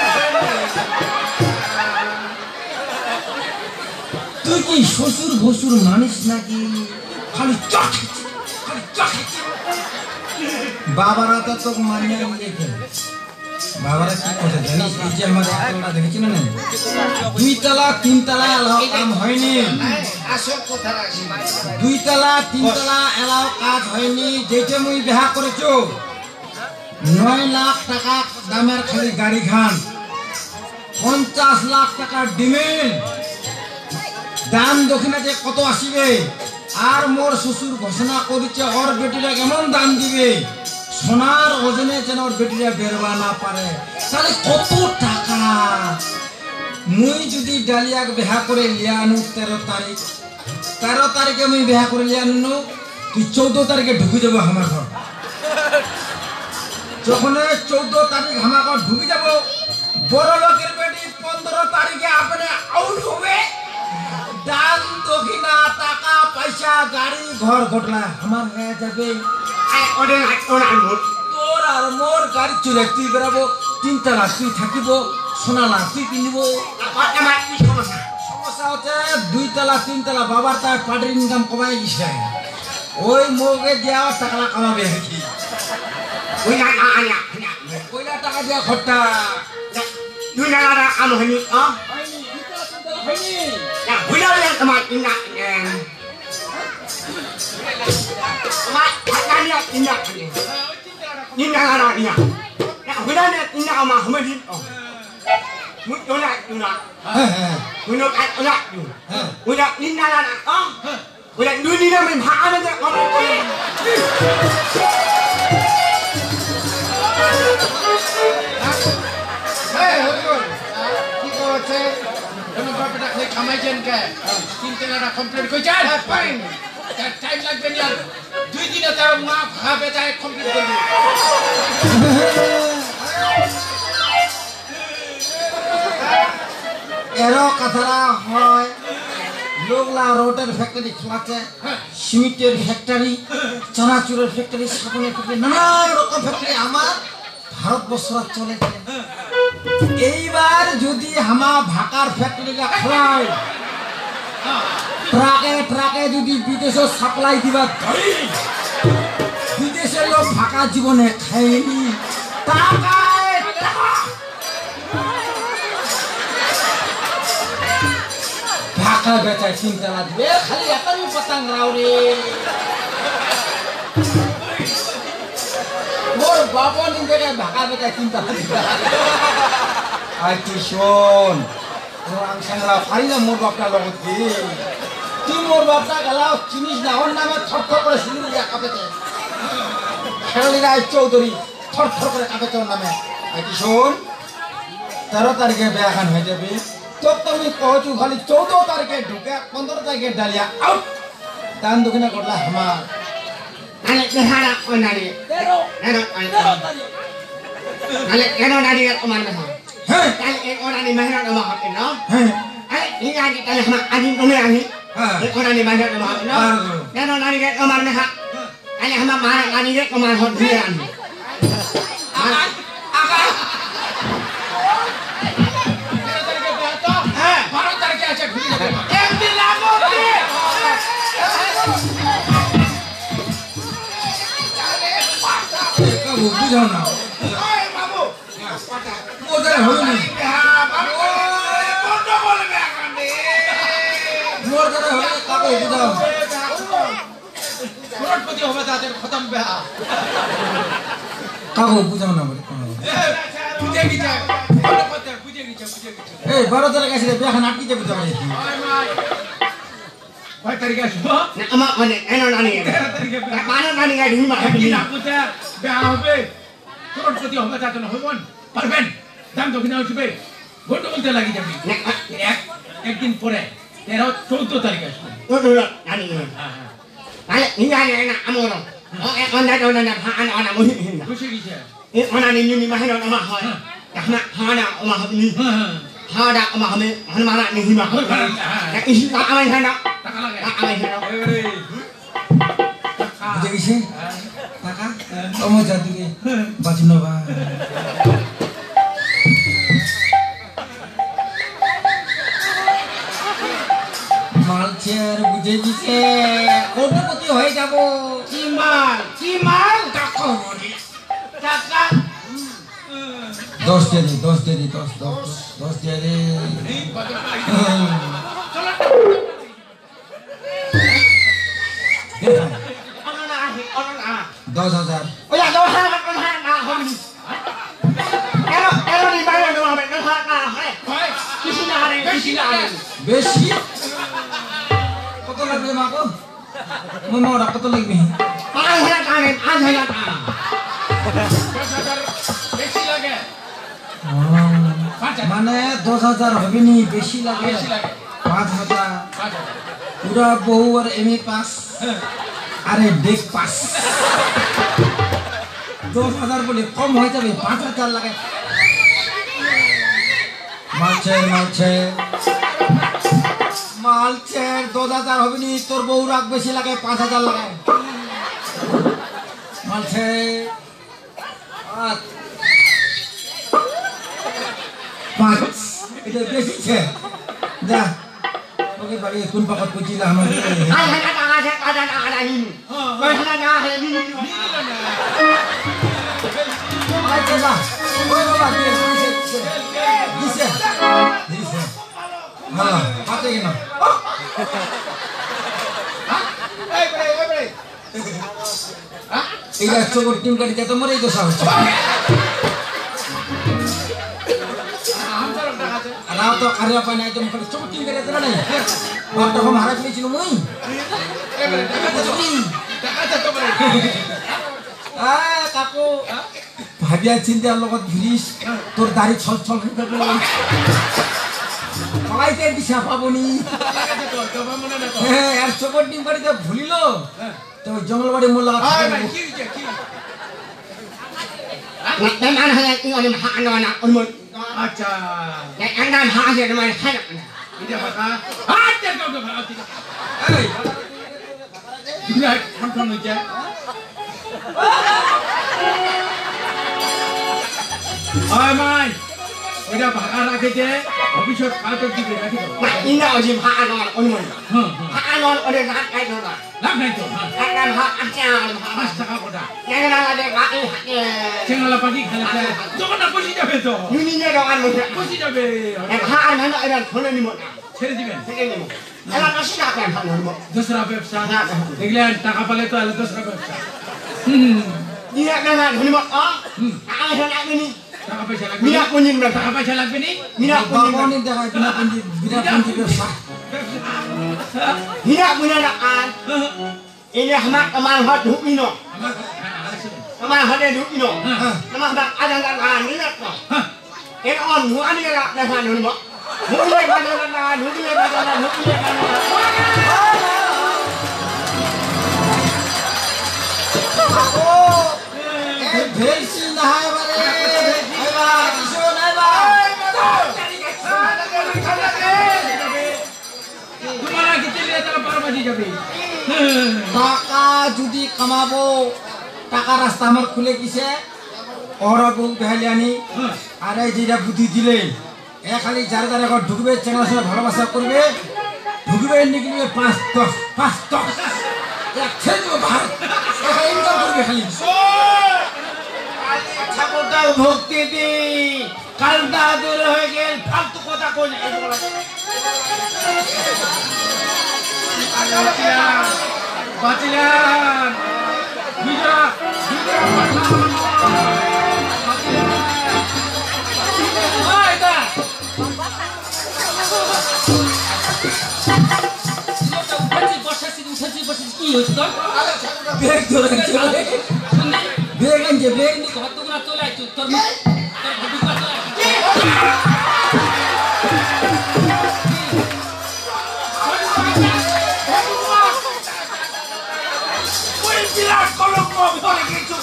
Speaker 4: তুই কি শ্বশুর ভসুর মানিস নাকি খালি চট খালি চট বাবারা তো তোকে মানিয়ে নিয়েছে বাবারা কি করছে জানিস এই যে আমাদের একতলা দেখেছি না দুই তলা তিন তলা এলাও কাম হয়নি
Speaker 11: আসল কথা আসি
Speaker 4: দুই তলা তিন তলা এলাও কাজ হয়নি যেটা মুই বিহা করেছো নয় লাখ টাকা দামের খালি গাড়ি খান পঞ্চাশ লাখ টাকার ডিমেন্ড দাম দক্ষিণা যে কত আসিবে আর মোর শ্বশুর ঘোষণা করেছে ওর বেটিরা কেমন দাম দিবে সোনার ওজনে যেন ওর বেটিরা বেরবা না পারে তাহলে কত টাকা মুই যদি ডালিয়াক বিহা করে লিয়া আনু তেরো তারিখ তেরো তারিখে মুই বিহা করে লিয়া আনু তুই চৌদ্দ তারিখে ঢুকে যাবো আমার ঘর যখন চৌদ্দ তারিখ আমার ঘর ঢুকে যাব বড় লোকের বেটি পনেরো তারিখে আপনি আউট হবে দান দক্ষিণা টাকা পয়সা গাড়ি ঘর ঘটলা আমার হয়ে যাবে তোর আর মোর গাড়ি চলে তুই বেড়াবো তিনতলা তুই থাকিব সোনালা তুই কিনব সমস্যা হচ্ছে দুই তলা তিন তলা বাবার তার পাটির ইনকাম কমাই গেছে ওই মোকে দেওয়া টাকা কামাবে কি ওইটা টাকা দেওয়া খরটা
Speaker 5: দুই টাকা আনো হয়নি Hãy subscribe cho kênh Ghiền Mì Gõ để không bỏ lỡ những video hấp dẫn
Speaker 11: Kamu berapa nak klik kamajan ke? Cinta ada komplain kau jangan. Apain? Time lagi ni. Dua दिन तार माँ भावे जाए komplain कर दे.
Speaker 4: Arrow कथरा হয় লোকলা রোডের factory খোলাছে সিমেন্টের factory চানাচুরের ফ্যাক্টরি সাবনের ফ্যাক্টরি নানা রকম ফ্যাক্টরি আমার ভারতবর্ষরা চলে এইবার যদি হামা ভাকার ফ্যাক্টরিটা খোলায় ট্রাকে ট্রাকে যদি বিদেশে সাপ্লাই দিবা ধরি বিদেশের লোক ভাকা জীবনে খায়নি টাকায় টাকা ভাকা বেচায় চিন্তা লাগবে খালি এতই পতাং রাউরে মোর বাবা নিন্দে ভাকা বেচায় চিন্তা লাগবে আর কি শোন রাম সাংরা ফারি না মোর বাপটা লগত কি তুই মোর বাপটা গেলাও চিনিস না ওর নামে থরথর করে সিঁদুর কাঁপেছে খেরলি রায় চৌধুরী থরথর করে কাঁপেছে ওর নামে আর কি শোন তেরো তারিখে বেয়াখান হয়ে যাবে তো তুমি কহছু খালি চৌদ্দ তারিখে ঢুকে পনেরো তারিখে ডালিয়া আউট দান দক্ষিণা করলা আমার
Speaker 5: Nale nehara onari. Pero nero onari. Nale nero nari at uman na.
Speaker 4: Hey,
Speaker 5: Nale en onari mahira na mga no? Hey. Ay, hinga di kaya ma adin umani. Ha. En onari mahira na mga no? Nero nari at uman na. Ay, hama mahira nari at uman hot diyan. Aga. Aga.
Speaker 11: Tera tarike behato. Ha. Baro tarike acha ghuri jabe. Ek din lago di.
Speaker 4: কাবু বুঝাও না
Speaker 11: Oy babu.
Speaker 4: ওদের হলো না
Speaker 11: Babu. Kondo bolbe akande.
Speaker 4: মোর দ্বারা হলো কাবু বুঝাও
Speaker 11: করোড়পতি হবে তাদের খতম বেহা
Speaker 4: কাকু বুঝাও না বলে
Speaker 5: বুঝে গেছে ভালো কথা বুঝে গেছে বুঝে গেছে
Speaker 4: এই বারো তারিখ কাছে বেখান আটকে যাবে তো ভাই
Speaker 5: কয় তারিখে আসবো
Speaker 11: না আমার মানে এনো নানি মানে নানি গাড়ি হিমা
Speaker 5: কি না বুঝে বেয়া হবে করোড়পতি হবে তা তো না হইবন পারবেন দাম দক্ষিণা উঠবে ঘন্টা বলতে লাগি যাবি এক একদিন পরে তেরো চৌদ্দ তারিখে আসবো
Speaker 11: ও তো নানি মানে হিমা না আমরো ও এক অন্যা তো না ভান অনা মুহি হিমা
Speaker 5: খুশি গেছে
Speaker 11: এ অনা নি নি মাহে না মা হয় না হানা ওমা হবনি হাডা ওমা হবে হনুমানা নি হিমা হয় না ইসি তা আমাই হয় না
Speaker 5: টাকা লাগে
Speaker 11: আমাই হয় না
Speaker 4: বুঝে গেছে টাকা সমস্যা দিকে বাঁচিনো বা মালচের বুঝে গেছে কোটিপতি হয়ে যাব
Speaker 11: কি মাল কি মাল টাকা মরি টাকা
Speaker 4: দশ দেরি দশ দেরি দশ দশ দশ দেরি
Speaker 11: অননা আহি অননা
Speaker 4: দশ হাজার
Speaker 11: ওই দাও হা না না না হবনি এলো এলো নি বাইরে নো হবে না না হয় কিছু না আরে কিছু না আরে
Speaker 4: বেশি কত লাগবে মাগো মই মাওড়া কত লাগবে
Speaker 11: পাঁচ হাজার টাকা পাঁচ হাজার টাকা
Speaker 5: বেশি লাগে
Speaker 4: মানে দশ হাজার হবে নি বেশি লাগে পাঁচ হাজার পুরা বউ আর এম এ পাস আরে ডেক পাস দশ হাজার বলে কম হয়ে যাবে পাঁচ হাজার লাগে মালছে মালছে মালছে দশ হাজার হবে নি তোর বউ রাগ বেশি লাগে পাঁচ হাজার লাগে মালছে পাঁচ এটা বেশি ছে যা ওকে বাড়ি কোন পাকত কইছিলা আমার
Speaker 11: পাঁচ হাজার টাকা আছে পাঁচ হাজার টাকা নাই নি পাঁচ হাজার টাকা আছে নি
Speaker 4: আচ্ছা যা ওই বাবা দিছে দিছে দিছে হ্যাঁ পাতে কেন
Speaker 5: এই বড়ে এই বড়ে
Speaker 4: এইটা চোখের টিম কাটি যত মরেই তো সাহস রাও তো আরে পাই নাই তো মুখে চোখের টিম কাটি দেনা নাই বাপটা কম হারাই ফেলেছিল মই
Speaker 5: এই বড়ে টাকা তো বড়ে
Speaker 4: আ কাকু ভাবিয়া চিন্তার লগত ঘুরিস তোর দাড়ি ছল ছল হয়ে যাবে সবাইকে দিশা পাবনি হ্যাঁ আর চোখের টিম কাটি তো ভুলিল তো জঙ্গলবাড়ি মোল্লা
Speaker 5: কি কি কি
Speaker 11: না না না কি অনি ভান না অনমন
Speaker 5: আচ্ছা
Speaker 11: না না ভান আছে মানে খায় না
Speaker 5: এটা বাবা আচ্ছা তো তো ভালো ঠিক এই বিরাট ফোন হইছে আয় মাই ওটা ভাগা রাখেছে ভবিষ্যৎ কালকে দিবে রাখি দাও
Speaker 11: না ইনা অজি ভান না অনমন
Speaker 5: হ্যাঁ
Speaker 11: ভান ওরে রাত খাই না
Speaker 5: লাভ নাই তো
Speaker 11: না না ভান আচ্ছা
Speaker 5: পাঁচ টাকা কোটা
Speaker 11: না না না দেখা এই
Speaker 5: চেঙ্গালা পাটি খেলে দোকানটা বসে যাবে তো
Speaker 11: নিনি নে দোকান বসে
Speaker 5: বসে যাবে
Speaker 11: ভান না এটা ফোনে নিব না
Speaker 5: ছেড়ে দিবেন
Speaker 11: ছেড়ে নিব এলা নষ্ট না কেন ভান নিব
Speaker 5: দোসরা ব্যবসা দেখলে টাকা পালে তো আলো দোসরা ব্যবসা হুম
Speaker 11: দিয়া না না নিব আ আ না নিনি
Speaker 5: টাকা পয়সা লাগবে
Speaker 11: মিনা পুঞ্জিন না
Speaker 5: টাকা পয়সা লাগবে নি
Speaker 11: মিনা পুঞ্জিন
Speaker 4: বাবনি দেখা কিনা পুঞ্জি বিরাট পুঞ্জি ব্যবসা
Speaker 11: মিনা পুঞ্জিন না আন ini hamak amal hot hukino amal hot hukino nama bak ada ada ni nak ko en on hu ani la na han hu mo hu le ba na na hu le ba na hu le ba na
Speaker 4: ए भेलसी नहाय बारे ए बा किशो নাই বা
Speaker 5: तुम्हारा कितने लिए तेरा बार बजी जाबे
Speaker 4: টাকা যদি কামাবো টাকা রাস্তা আমার খুলে গেছে ওরা বউ বেহালি আনি আর এই যেটা বুদ্ধি দিলে এ খালি যার যার এখন ঢুকবে চ্যানেল সঙ্গে ভালোবাসা করবে ঢুকবে নিকলবে পাঁচ দশ পাঁচ দশ ছেড়ে দেবো ভাই ইনকাম করবে খালি
Speaker 11: ঠাকুরটা ভক্তি দি কালটা দূর হয়ে গেল ফালতু কথা কই
Speaker 5: বাঁচিলাম দুইটা দুইটা
Speaker 10: হচ্ছে তোর
Speaker 4: ব্রেক ধরে ব্রেক আনছে ব্রেক
Speaker 10: ঘর তো না চলে আসছো তোর তোর ঘটু চলে
Speaker 11: বিরাট কলঙ্ক করে কিছু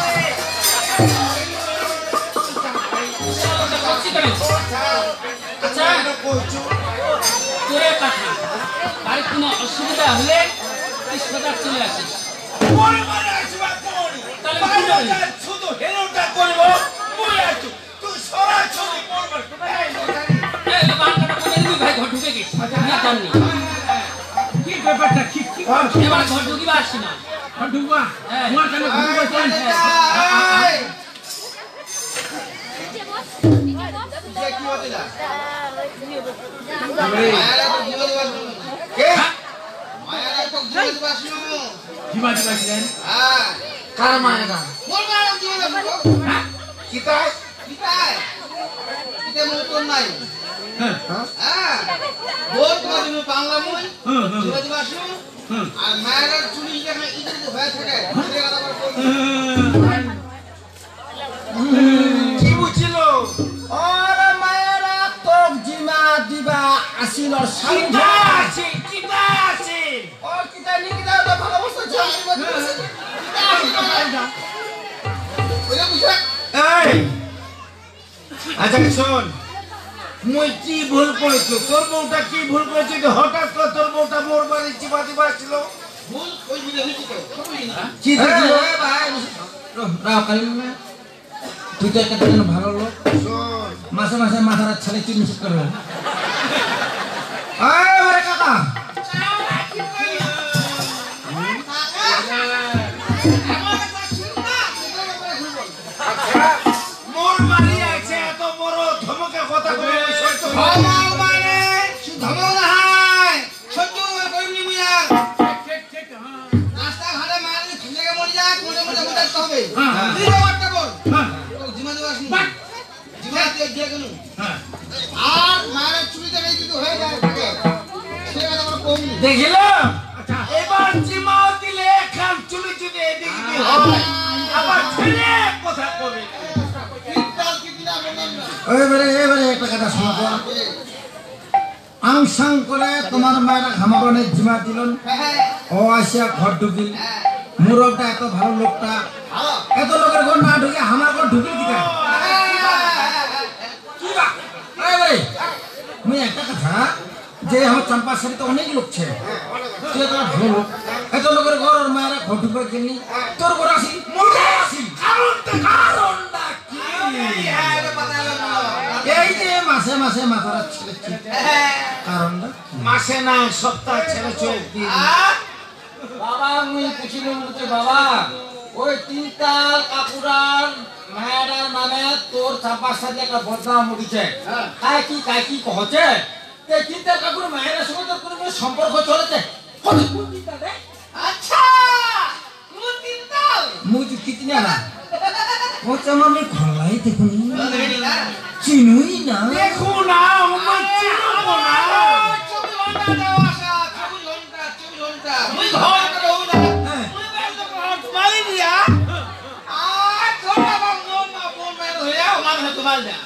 Speaker 10: আচ্ছা তোরে কথা তার কোনো অসুবিধা হলে তুই সোজা চলে আসিস
Speaker 11: শুধু হেলোটা করবো তুই সরাসরি
Speaker 10: ভাই ঘর ঢুকে গেছি জাননি
Speaker 8: কি ব্যাপারটা কি
Speaker 10: এবার ঘর ঢুকিবা আসছি না
Speaker 8: ঘর ঢুকবা তোমার কেন ঘর ঢুকবা
Speaker 4: কার মায়েরা
Speaker 5: কিতায় কিতায় কিতায় মতন নাই হ্যাঁ হ্যাঁ বল তোমার তুমি বাংলা মই জীবা জীবা আসু আর মায়ের চুরি যেখানে ইদের হয়ে থাকে সেটা আবার
Speaker 11: কি বুঝছিল
Speaker 4: ওরে মায়েরা তোক জিমা দিবা আসিল
Speaker 11: কিতা আছে কিতা আছে
Speaker 4: ও কিতা নি কিতা তো ভালো বসে চাই
Speaker 5: ওই বুঝা
Speaker 11: এই আচ্ছা শোন মুই কি ভুল করেছো তোর বউটা কি ভুল করেছে যে হঠাৎ করে তোর বউটা মোর বাড়ি চিপা দিবা ছিল
Speaker 5: ভুল ওই বুঝে হইছে তো
Speaker 4: কি দেখলো ভাই রাও কালি তুই তো একটা দিন ভালো লোক মাসে মাসে মাথার ছালে চিনি ঠিক করবে আয় ওরে কাকা
Speaker 11: মোর বাড়ি আছে এত বড় ধমকে কথা বলে সত্য
Speaker 5: ধমক মানে ধমক না হয় সত্য কইনি মিয়া
Speaker 8: ঠিক ঠিক হ্যাঁ
Speaker 5: রাস্তা ঘাটে মারি খুঁজে মরে যা কোনে মরে বুঝাতে হবে তুই ব্যাপারটা বল জিমা দিবা আসুন জিমা দিয়ে দিয়ে গেল আর মায়ের চুরিতে এই যদি হয়ে যায় থাকে সেটা আমরা কম
Speaker 11: দেখিল এবার জিমাও দিলে খান চুলি চুলি এদিকে দিয়ে হয় আবার ছেলে কথা কবে
Speaker 5: কিতাল কিনা বলেন না
Speaker 4: এবারে এবারে একটা কথা শোনো তো আং সাং করে তোমার মায়েরা ঘামাবনে জিমা দিলন ও আসিয়া ঘর ঢুকিল মুরবটা এত ভালো লোকটা এত লোকের ঘর না ঢুকে আমার ঘর ঢুকিল কি তাই এবারে মুই একটা কথা যে আমার চম্পা সারিতে অনেক লোক ছে তুই তো ভালো লোক এত লোকের ঘর ওর মায়েরা ঘর ঢুকে গেলি তোর ঘর আসি মোর ঘর আসি
Speaker 11: কারণটা কারণটা কি
Speaker 4: এই যে মাসে মাসে মাথার ছেলে কারণটা
Speaker 11: মাসে না সপ্তাহ ছেলে চোখ দিন
Speaker 4: বাবা মুই পুছিলাম বলতে বাবা ওই তিনটাল কাকুরার মায়েরার নামে তোর চাপার সাথে একটা বদনাম উঠেছে কাই কি কাই কি কহছে এই তিনটাল কাকুর মায়েরার সঙ্গে তোর কোনো সম্পর্ক চলেছে
Speaker 5: আচ্ছা কোন তিনটাল
Speaker 4: মুই তো কিতনে না ও চামামে ঘলাই দেখুন চিনুই না
Speaker 11: দেখো না আমার চিনব না
Speaker 5: চব্বিশ ঘন্টা দেওয়া আসা চব্বিশ ঘন্টা চব্বিশ ঘন্টা মুই ঘর করে হই না মুই বাইরে তো ঘর মারি দিয়া আর ছোটা বন্ধ না ফোন বাইরে হইয়া আমার হাতে মাল দা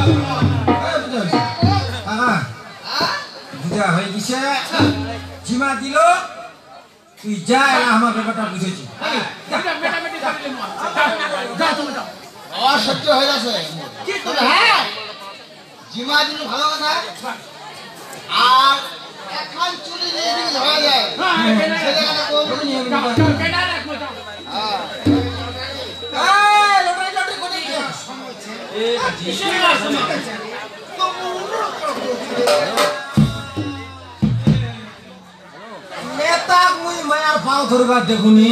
Speaker 4: কাকা বুঝা হয়ে গেছে জিমা দিল তুই যা আমার ব্যাপারটা বুঝেছি
Speaker 5: আর সত্য হয়ে গেছে কিন্তু হ্যাঁ জিমা দিন ভালো কথা আর এখন চুরি নিয়ে দিকে ধরা যায় সেটা কথা কোন
Speaker 4: এই লটাই লটাই কোনে কি নেতা মুই মায়ার পাও ধরবা দেখুনি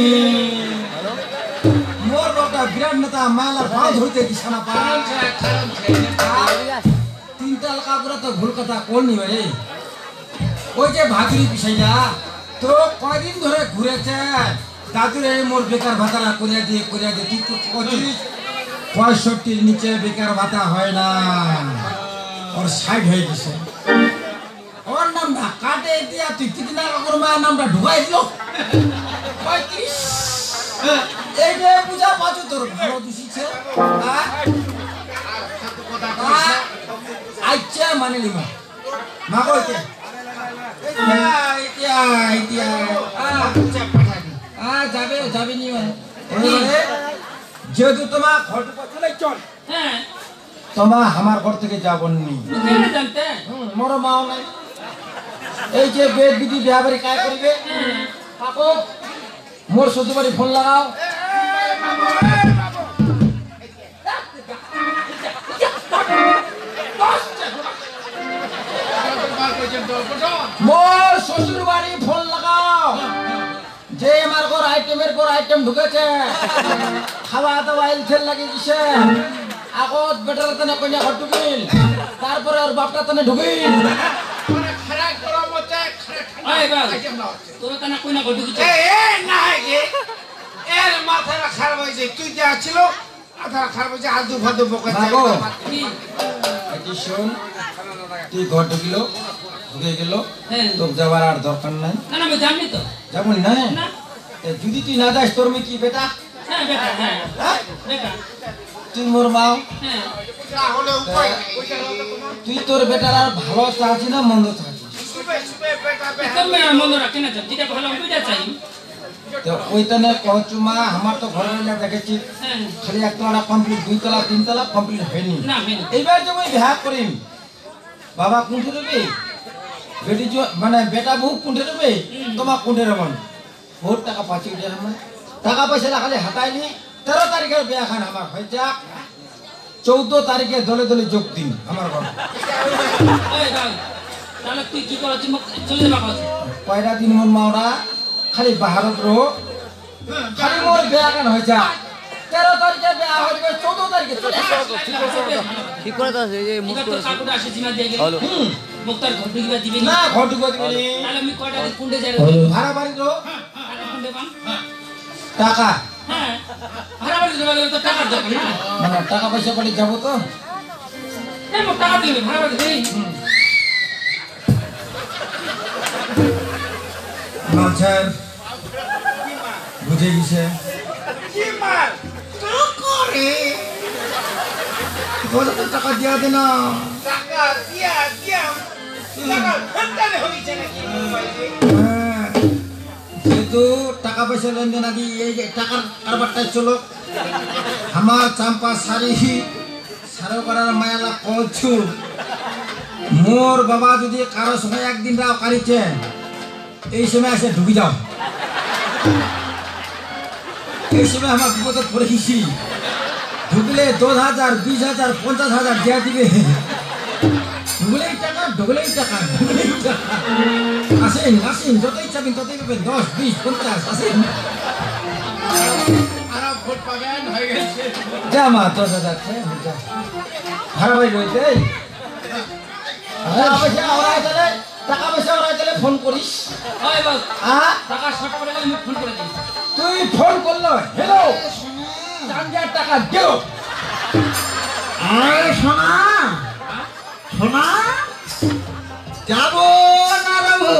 Speaker 4: মোর লোকটা বিরাট নেতা মায়ার পাও ধরতে দিশা না পা তিনটা কাকুরা তো ভুল কথা করনি ভাই ওই যে ভাগিরি পিছাইয়া তো কয়দিন ধরে ঘুরেছে দাদুরে মোর বেকার ভাতা করিয়া দিয়ে করিয়া দিয়ে তুই তো পঁচিশ পঁয়ষট্টির নিচে বেকার ভাতা হয় না ওর সাইড হয়ে গেছে ওর নামটা কাটে দিয়া তুই কিতনা কাকুর মায়ের নামটা ঢুকাই দিল পঁয়ত্রিশ এই যে পূজা পাঁচু তোর ভালো দূষিছে আচ্ছা মানে লিমা মা কইতে যাবে যাবে নি যেহেতু তোমার ঘর চল
Speaker 10: হ্যাঁ
Speaker 4: তোমা আমার ঘর থেকে যাবনি মোর মাও নাই এই যে বেদ বিধি বিহাবারি কায় করিবে কাকো মোর শ্বশুর বাড়ি ফোন লাগাও মোর শ্বশুর বাড়ি ফোন লাগাও যে আমার ঘর আইটেমের পর আইটেম ঢুকেছে খাওয়া দাওয়া ইলথেল লাগিয়ে দিছে আগত বেটার তনে কইনা ঘর ঢুকিল তারপরে ওর বাপটা তনে ঢুকিল
Speaker 5: তুই যা ছিল খারাপ হয়েছে আদু ফাদু বোকা
Speaker 4: শোন তুই ঘর ঢুকিল ঢুকে গেল তোর যাওয়ার আর দরকার নাই যাবনি না যদি তুই না যাস তোর মেয়ে কি বেটা তুই মোর মাও তুই তোর বেটার আর ভালো চাচ্ছি না মন্দ চাচ্ছিস ওইখানে কচু মা আমার তো ঘরে দেখেছি খালি একটা কমপ্লিট দুই তলা তিন তলা কমপ্লিট হয়নি এইবার যে আমি বিয়া করিম বাবা কুণ্ঠে দেবে বেটি মানে বেটা বউ কুণ্ঠে দেবে তোমার কুণ্ঠে রমন বহুত টাকা পাচ্ছি আমার টাকা পয়সা খালি হাতাইনি তেরো তারিখের বিয়া খান আমার হয়ে যাক চৌদ্দ তারিখে দলে দলে যোগ দিন আমার ঘর কয়টা দিন মোর মাওরা খালি বাহারত রো খালি মোর বিয়া খান হয়ে যাক তেরো তারিখে বিয়া হইবে চৌদ্দ তারিখে
Speaker 6: ঠিক করে দাও এই যে মুক্ত হলো
Speaker 10: মুক্তার ঘর ঢুকিবা দিবে
Speaker 4: না ঘর ঢুকিবা দিবে
Speaker 10: তাহলে আমি কয়টা কুন্ডে যাই
Speaker 4: ভাড়া বাড়ি রো
Speaker 10: টাকা কুন্ডে পান
Speaker 4: টাকা
Speaker 10: হ্যাঁ ভাড়া বাড়ি জমা গেলে তো টাকা দরকার না
Speaker 4: মানে টাকা পয়সা বাড়ি যাব তো
Speaker 10: এই মো টাকা দিবে ভাড়া বাড়ি দেই
Speaker 4: মাঝার বুঝে গেছে
Speaker 5: কি মার তো করে
Speaker 4: বলো তো টাকা দিয়া দে না
Speaker 5: টাকা দিয়া দিয়া টাকা ফেলতে হইছে নাকি
Speaker 4: যেহেতু টাকা পয়সা লেনদেন আদি এই যে টাকার কারবারটা চলো আমার চাম্পা শাড়ি সারো করার মায়ালা কচু মোর বাবা যদি কারো সময় একদিন রাও কারিছে এই সময় এসে ঢুকি যাও এই সময় আমার বিপদে পড়ে গেছি ঢুকলে দশ হাজার বিশ হাজার পঞ্চাশ হাজার দেওয়া দিবে ঢুকলেই টাকা ঢুকলেই টাকা ঢুকলেই টাকা আসেন আসেন যতই চাবেন ততই পাবেন দশ বিশ পঞ্চাশ আসেন যা মা দশ হাজার ভাড়া বাড়ি রয়েছে টাকা পয়সা ওরাই তাহলে টাকা পয়সা ওরাই তাহলে ফোন করিস
Speaker 10: টাকা শর্ট করে গেলে ফোন করে দিই
Speaker 4: তুই ফোন করলো হ্যালো চার টাকা দেও
Speaker 11: আরে সোনা সোনা যাবো না যাবো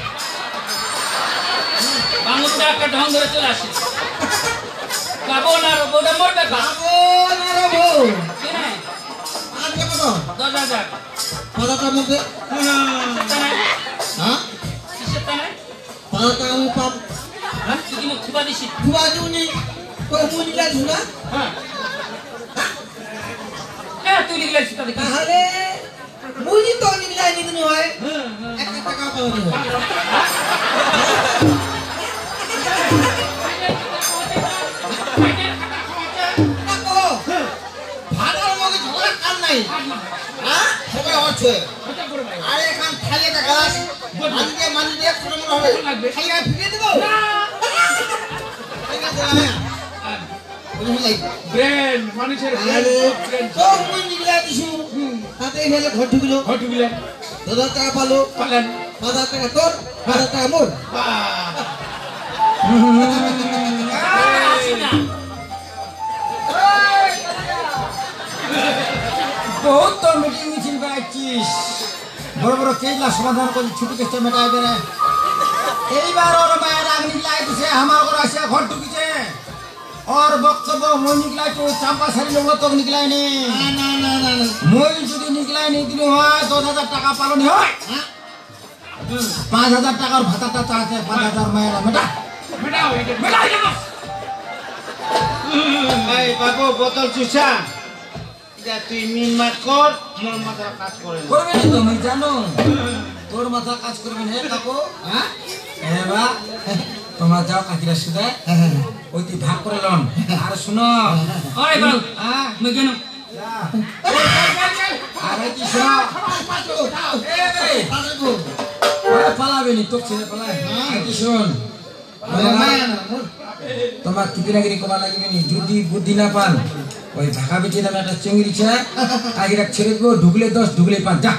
Speaker 10: বাংলাটা একটা ঢং ধরে চলে আসে যাবো না যাবো ওটা মরবে
Speaker 11: যাবো না যাবো আজকে কত
Speaker 10: দশ হাজার
Speaker 11: পাতাটার মধ্যে হ্যাঁ পাতাটা আমি পাব
Speaker 10: হ্যাঁ তুই কি মুখ খুবা দিছি
Speaker 11: খুবা দিউনি তো মুই নিলা ধুনা
Speaker 10: হ্যাঁ হ্যাঁ তুই লিখলাইছিস তাহলে কি
Speaker 11: তাহলে মুই তো নিলাই নি দিন হয় এক টাকা পাবো নি ভাড়ার মধ্যে ঝগড়া কার নাই হ্যাঁ সবাই হচ্ছে আর এখান খালি একটা গাছ মানি দিয়ে মানি দিয়ে ছোট মোটো হবে খালি গাছ ফিরে দেবো ঠিক আছে হ্যাঁ
Speaker 5: ব্রেন মানুষের
Speaker 11: তো মুই নিগলা দিছু তাতে হেলে ঘর ঢুকিলো
Speaker 5: ঘর ঢুকিলেন
Speaker 11: দশ হাজার টাকা পালো
Speaker 5: পালেন
Speaker 11: পাঁচ হাজার টাকা তোর পাঁচ হাজার টাকা মোর
Speaker 4: বহুত তো মিটিং মিছিল বেড়াচ্ছিস বড় বড় কেসলা সমাধান করে ছুটি কেসটা মেটাই বেড়ে এইবার ওর মায়ের আগ্নি লাই সে আমার ঘর আসিয়া ঘর ঢুকিছে ওর বক্তব্য মই নিকলাই তো চাম্পা সারি লোক তো নিকলাই নি
Speaker 11: না না না না
Speaker 4: মই যদি নিকলাই নি দিলে হয় দশ হাজার টাকা পালনি হয় পাঁচ হাজার টাকার ভাতাটা চাচ্ছে পাঁচ হাজার মায়েরা মেটা
Speaker 11: এই বাবু বোতল চুষা যা তুই মিনমাট কর মোর মাথা কাজ করে না।
Speaker 4: করবে না তো আমি জানো তোর মাথা কাজ করবে না কাকু হ্যাঁ হ্যাঁ বা তোমরা যাও কাকিরা সুদে ওই তুই ভাগ করে লন আর শুনো
Speaker 10: ওই বাবু
Speaker 4: হ্যাঁ
Speaker 10: মই কেন
Speaker 4: আরে কি শোনো ওরা পালাবে নি তোর ছেলে পালায় কি শোন তোমার কিপিরাগিরি করা লাগবে নি যদি বুদ্ধি না পান ওই ঢাকা বেঁচে দামে একটা চিংড়ি ছে আগেরা ছেড়ে দেবো ঢুকলে দশ ঢুকলে পাঁচ যা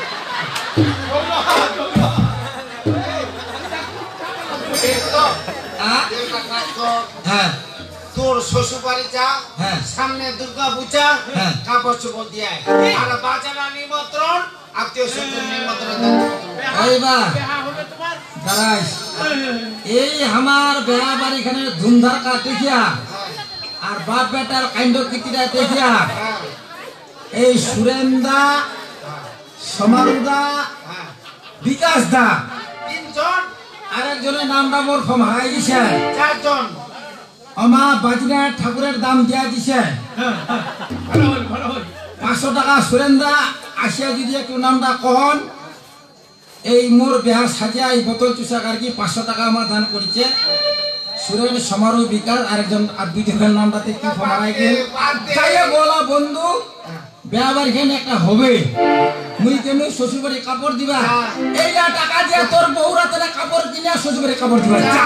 Speaker 4: হ্যাঁ
Speaker 11: তোর শ্বশুর বাড়ি যা
Speaker 4: হ্যাঁ
Speaker 11: সামনে দুর্গা পূজা
Speaker 4: হ্যাঁ
Speaker 11: কাপড় চোপড় দিয়ে আয়। আর বাজানা নিমন্ত্রণ আত্মীয় স্বজন নিমন্ত্রণ
Speaker 4: এইবার দাঁড়াই এই আমার বেড়া বাড়ি এখানে ধুমধার কাজ দেখিয়া আর বাপ বেটার কাণ্ড কীর্তিটা দেখিয়া এই সুরেন্দা সমারুদা বিকাশ দা
Speaker 11: তিনজন
Speaker 4: আরেকজনের নামটা মোর ফর্ম হারাই দিছে
Speaker 11: চারজন
Speaker 4: আমা বাজিনাথ ঠাকুরের দাম দিয়া দিছে পাঁচশো টাকা সুরেন্দা আসিয়া যদি একটু নামটা কহন এই মোর বেহা সাজিয়া এই বোতল চুষাকার কি পাঁচশো টাকা আমার দান করেছে সুরেন সমারোহ বিকাশ আরেকজন আর দুইজনের নামটাতে কি ফমারাই গেল যাইয়া বলা বন্ধু বেহা বাড়ি এখানে একটা হবে মুই কেমন শ্বশুর বাড়ি কাপড় দিবা এইটা টাকা দিয়া তোর বউরা তাহলে কাপড় কিনে শ্বশুর বাড়ি কাপড় দিবা যা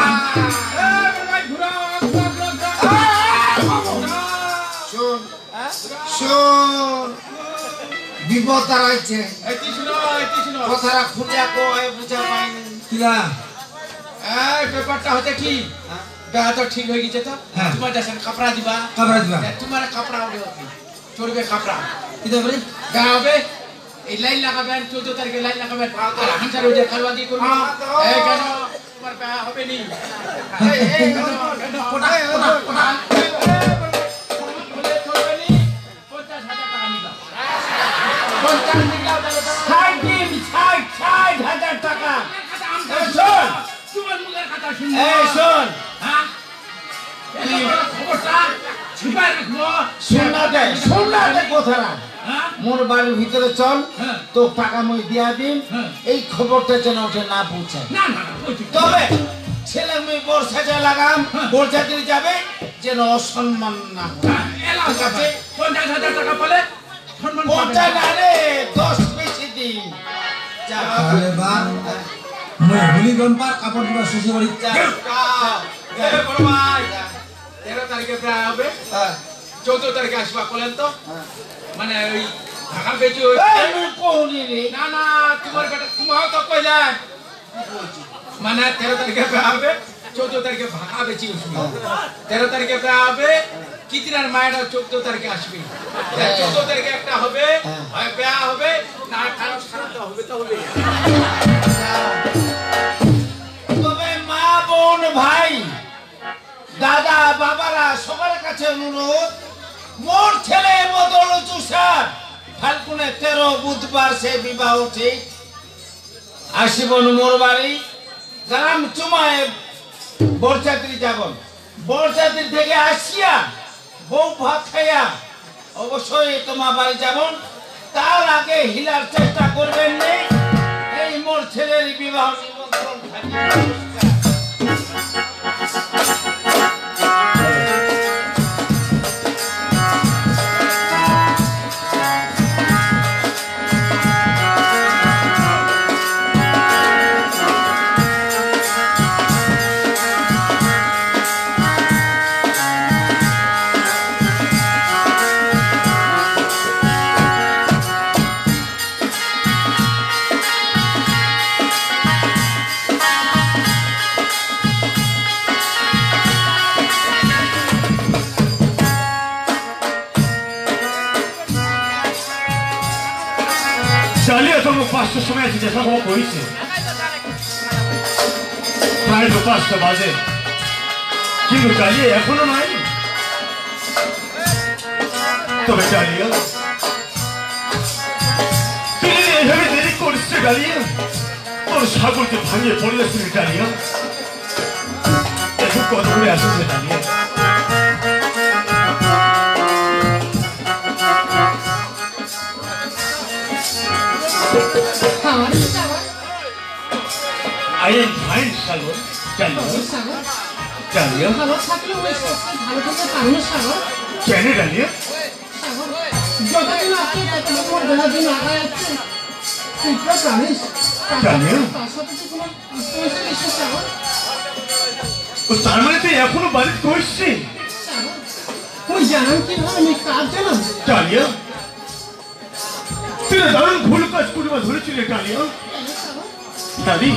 Speaker 11: শোন শোন বিপদ দাঁড়াইছে কথাটা খুঁজে কয় বুঝা পাইনি
Speaker 4: কিরা
Speaker 8: এই ব্যাপারটা হচ্ছে কি বেহা তো ঠিক হয়ে গেছে তো
Speaker 4: হ্যাঁ।
Speaker 8: তোমার দেশের কাপড়া দিবা
Speaker 4: কাপড় দিবা
Speaker 8: তোমার কাপড়া হবে চলবে কাপড়া
Speaker 4: কি দেবে
Speaker 8: বেহা হবে এই লাইন লাগাবেন চোদ্দ তারিখে লাইন লাগাবেন আর হাঁসার ওই যে খালুয়া দিয়ে করবেন এই কেন তোমার বেহা হবে নি এই এই কেন কেন কোটা কোটা কোটা পঞ্চাশ হাজার টাকা নিলাম পঞ্চাশ নিলাম ষাট দিন ষাট ষাট হাজার টাকা এই শোন তোমার মুখের কথা শুনবো এই শোন হ্যাঁ খবরটা ছুপায় রাখবো
Speaker 11: শোনা দে শোনা দে কথাটা মোর বাড়ির ভিতরে চল তো টাকা মই দিয়া দিন এই খবরটা যেন ওঠে না পৌঁছায়
Speaker 8: না না
Speaker 11: তবে ছেলে মেয়ে বর্ষা যা লাগাম বর্ষা দিয়ে যাবে যেন অসম্মান না ঠিক আছে
Speaker 8: পঞ্চাশ হাজার টাকা পেলে
Speaker 11: পঞ্চাশ না রে দশ বেশি দিন যা
Speaker 4: আরে বা মই হুলি গম্পার কাপড় দিবা শ্বশুর বাড়ি
Speaker 8: বড় ভাই তেরো তারিখে প্রায় হবে চৌদ্দ তারিখে আসবা বলেন তো মানে ওই ঢাকা বেচি
Speaker 11: কোহনি রে
Speaker 8: না না তোমার বেটা তোমার তো কইলে মানে তেরো তারিখে প্রায় হবে চৌদ্দ তারিখে ভাকা বেচি উঠবি তেরো তারিখে প্রায় হবে কিতিনার মায়েরা চৌদ্দ তারিখে আসবি চৌদ্দ তারিখে একটা হবে হয় বেয়া হবে না কারো সারাতে হবে তো হবে
Speaker 11: তবে মা বোন ভাই দাদা বাবারা সবার কাছে অনুরোধ মোর ছেলে বদল চুষার ফাল্গুনে তেরো বুধবার সে বিবাহ ঠিক আসিবন মোর বাড়ি গ্রাম চুমায় বরযাত্রী যাবন বরযাত্রী থেকে আসিয়া বউ ভাত খাইয়া অবশ্যই তোমার বাড়ি যাবন তার আগে হিলার চেষ্টা করবেন নেই এই মোর ছেলের বিবাহ নিমন্ত্রণ থাকে
Speaker 12: চালিয়ে তো পাঁচটার সময় আছে যেটা খবর করেছে প্রায় তো পাঁচটা বাজে কিন্তু ডালিয়া এখনো নাই। তবে ডালিয়া তুই এইভাবে দেরি করছে ডালিয়া, তোর সাগরকে ভাঙিয়ে পড়ে যাচ্ছে ডালিয়া, এখন কত করে আসছে Dalia. I am fine, Sagar.
Speaker 2: Sagar
Speaker 12: Dalia
Speaker 2: ভালো থাকলে ওই সবচেয়ে ভালো থাকতে পারবে সাগর।
Speaker 12: কেন ডালিয়া?
Speaker 2: সাগর যতদিন আসছে ততদিন তোমার বেলা দিন আগায় যাচ্ছে, তুই তো জানিস।
Speaker 12: ডালিয়া
Speaker 2: তার সাথে তো কোনো সমস্যা এসে সাগর।
Speaker 12: ও তার মানে তুই এখনো বাড়িতে করছি?
Speaker 2: সাগর ওই জানান কিভাবে আমি কাজ জানাম।
Speaker 12: ডালিয়া তুই দারুণ ভুল কাজ করবা ধরেছিলে ডালিয়া। ডালি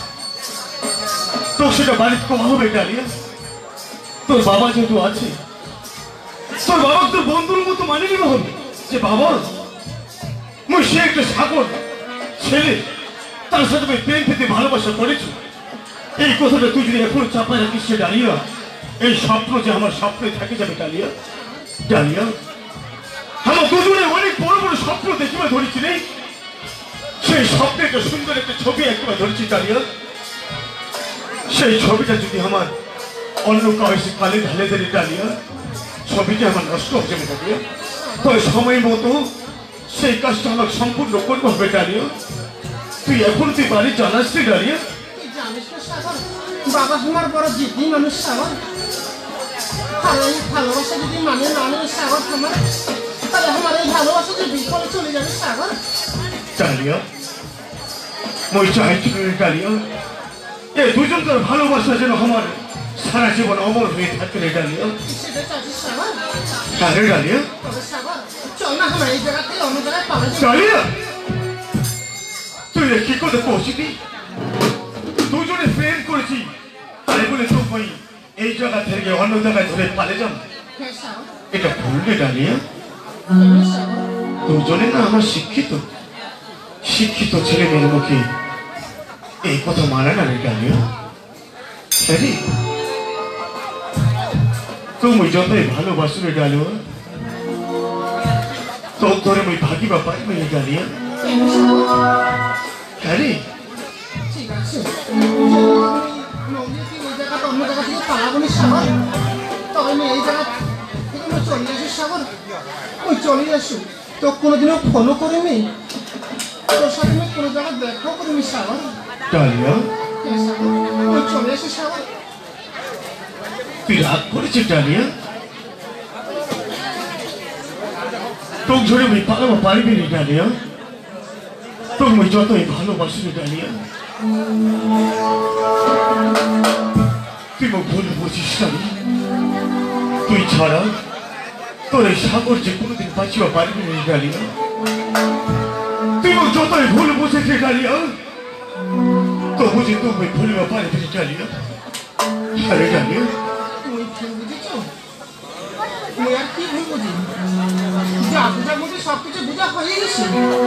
Speaker 12: তোর সেটা বাড়িতে কমা হবে ডালিয়া। তোর বাবা যেহেতু আছে, তোর বাবা তোর বন্ধুর মতো মানে নিতে হবে যে বাবা মুই সে একটা সাগর ছেলে, তার সাথে আমি প্রেম পেতে ভালোবাসা করেছি। এই কথাটা তুই যদি এখনো চাপায় রাখিস সে ডালিয়া, এই স্বপ্ন যে আমার স্বপ্নে থাকে যাবে ডালিয়া। ডালিয়া আমার দুজনে অনেক বড় বড় স্বপ্ন দেখিবা ধরেছি নেই, সেই স্বপ্নে একটা সুন্দর একটা ছবি একবার ধরেছি ডালিয়া। সেই ছবিটা যদি আমার অন্য কাউসে কালে ঢালে দেয় ডালিয়া, ছবিটা আমার নষ্ট হয়ে যাবে ডালিয়া। তবে সময় মতো সেই কাজটা আমাকে সম্পূর্ণ করতে হবে ডালিয়া। তুই এখন তুই বাড়ি জানাস নি ডালিয়া?
Speaker 2: তুই জানিস না সাগর, বাবা আমার বড় জিদ্দি মানুষ সাগর। আর এই ভালোবাসা যদি মানে না নেবে সাগর আমার, তাহলে আমার এই ভালোবাসা যে বিফলে চলে যাবে সাগর।
Speaker 12: ডালিয়া মই চাইছি ডালিয়া এই দুজনকার ভালোবাসা যেন আমার সারা জীবন অমর হয়ে থাকে রে ডালিয়া।
Speaker 2: সেটা চাইছিস সাগর?
Speaker 12: হ্যাঁ রে ডালিয়া।
Speaker 2: তবে সাগর চল না আমার এই জায়গা থেকে অন্য জায়গায় পাওয়া যায়।
Speaker 12: ডালিয়া তুই কি করে পৌঁছিবি? দুজনে প্রেম করেছি তাই বলে তুই এই জায়গা থেকে অন্য জায়গায় ধরে পালে যাব,
Speaker 2: হ্যাঁ সাগর।
Speaker 12: এটা ভুল রে ডালিয়া।
Speaker 2: হ্যাঁ সাগর।
Speaker 12: দুজনে না আমার শিক্ষিত শিক্ষিত ছেলে মেয়ের মুখে এই কথা মানা না রে ডালিয়া। আরে তুমি যতই ভালোবাসো রে ডালিয়া, তোর ধরে আমি ভাগিবা পারবে রে ডালিয়া।
Speaker 2: কেন সাগর?
Speaker 12: আরে
Speaker 2: ঠিক আছে, নদীতে ওই জায়গাটা অন্য জায়গা থেকে পালাবো না সাগর, তবে আমি এই জায়গা থেকে আমি চলে আসি সাগর। ওই চলে আসু তো কোনোদিনও ফোনও করিনি, তোর সাথে আমি কোনো জায়গায় দেখাও করিনি সাগর।
Speaker 12: ডালিয়া
Speaker 2: হ্যাঁ সাগর, ওই চলে আসি সাগর।
Speaker 12: তুই রাগ করেছিস ডালিয়া? তোকে ধরে আমি পালাবো পারবি রে ডালিয়া। তোকে আমি যতই ভালোবাসি রে ডালিয়া, তুই মোক ভুল বুঝিস না। তুই ছাড়া তোর এই সাগর যে কোনোদিন বাঁচিবা পারবি রে ডালিয়া। তুই মোক যতই ভুল বুঝেছি ডালিয়া, তবু যে তুমি ভুলবা পারবি রে ডালিয়া। আরে ডালিয়া
Speaker 2: তুই ভুল বুঝেছ? তুই আর কি ভুল বুঝি? যা বুঝার মধ্যে সব কিছু বুঝা হয়ে গেছে।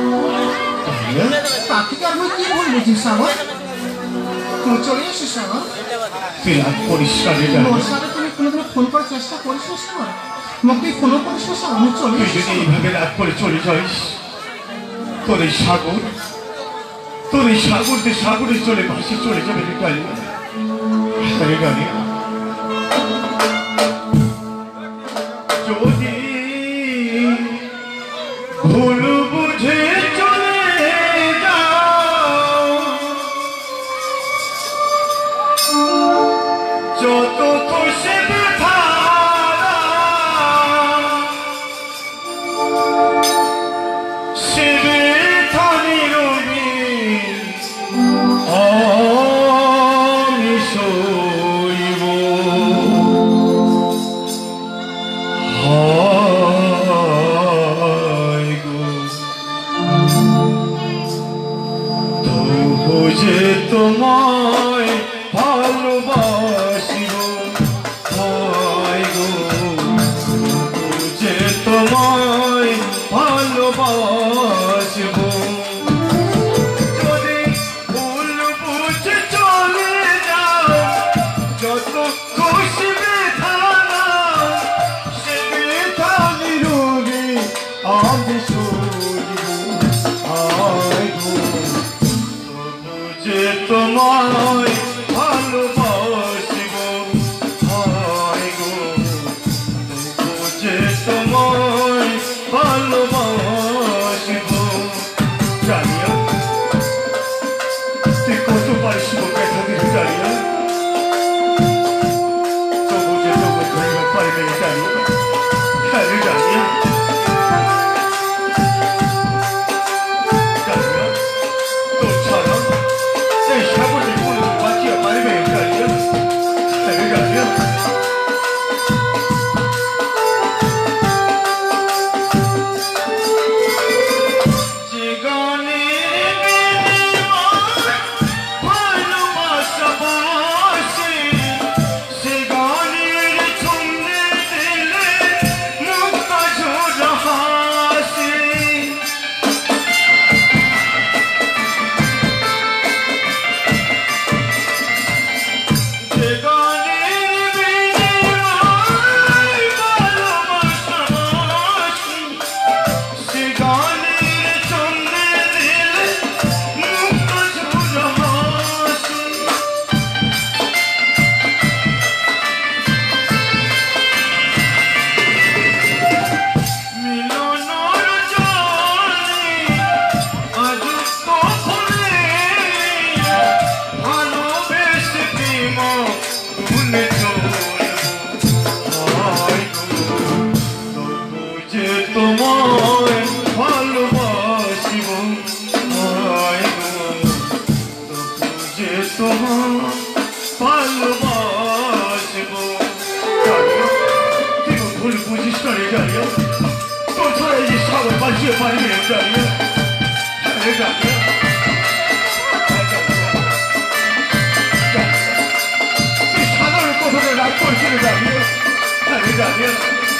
Speaker 2: তার থেকে আর কি ভুল বুঝিস সাগর? তুই চলে আসিস সাগর।
Speaker 12: তুই রাগ করিস না রে ডালিয়া।
Speaker 2: মোর সাথে তুমি কোনোদিন ফোন করার চেষ্টা করিস না সাগর? মোক তুই ফোনও করিস না সাগর? আমি চলে
Speaker 12: তুই
Speaker 2: আসিস
Speaker 12: যদি এইভাবে রাগ করে চলে যাইস, তোর এই সাগর তোর এই সাগর যে সাগরে চলে ভাসে চলে যাবে রে ডালিয়া। আরে ডালিয়া যদি ভুল বুঝে চলে যাও, যত খুশি ব্যথা সে ব্যথা নীরবে আমি সইব। হায় গো তবু যে তোমায় ভালোবাসিব। হায় গো তবু যে তোমায় ভালোবাসিব। যদি ভুল বুঝে চলে যাও, যত খুশি বুঝতে পারিনি ডালিয়া। আরে ডালিয়া তুই সাধারণ কথাটা রাগ করছিস ডালিয়া। আরে ডালিয়া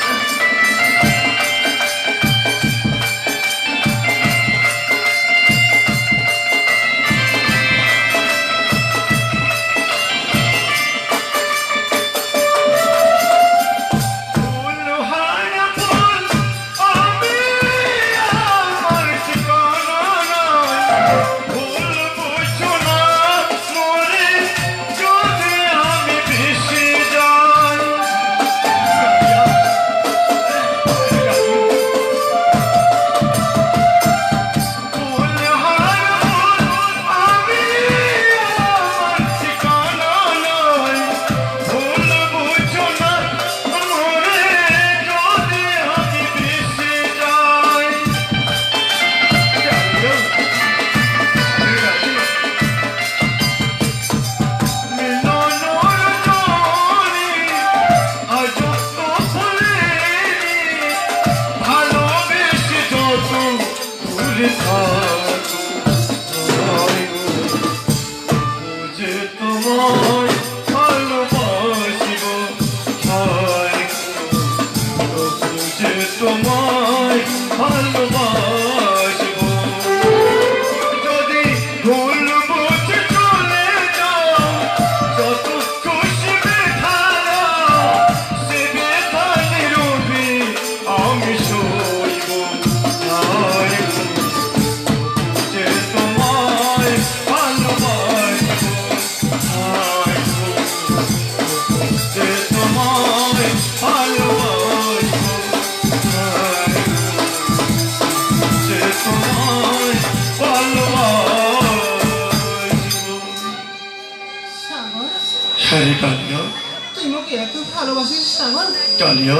Speaker 12: ডালিয়া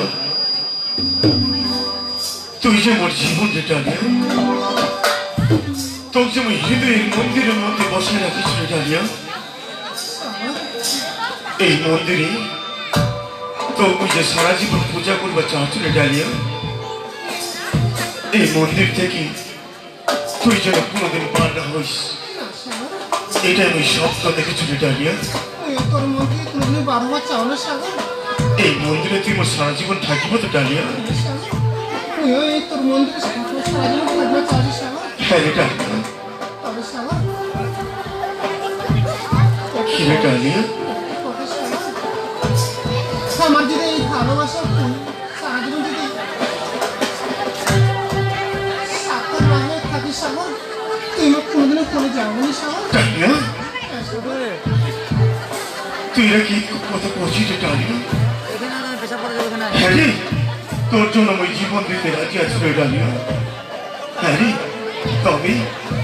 Speaker 12: তুই যে মোর জীবন রে ডালিয়া তোকে আমি হৃদয়ের মন্দিরের মধ্যে বসে রাখিস রে ডালিয়া। এই মন্দিরে তোকে যে সারা জীবন পূজা করবা চাচ্ছ রে ডালিয়া। এই মন্দির থেকে তুই যেন কোনোদিন বার না হইস এটা আমি স্বপ্ন দেখেছি রে ডালিয়া।
Speaker 2: তোর মন্দিরে কোনোদিন বার হওয়া চাও না সাগর?
Speaker 12: এই মন্দিরে তুই মোর সারা জীবন থাকিব তো ডালিয়া?
Speaker 2: তোর মন্দিরে সারা জীবন থাকবে চাবি সাগর?
Speaker 12: হ্যাঁ রে ডালিয়া।
Speaker 2: তবে সাগর
Speaker 12: কি রে ডালিয়া?
Speaker 2: আমার যদি এই ভালোবাসা সারা জীবন যদি সাতটার বাইরে থাকি সাগর, তুই আমার কোনোদিনও ফোনে যাবো না সাগর?
Speaker 12: ডালিয়া তুই এরা কি কথা করছিস রে ডালিয়া? হ্যাঁ রে তোর জন্য আমি জীবন দিতে রাজি আছি রে ডালিয়া। হ্যাঁ রে তবে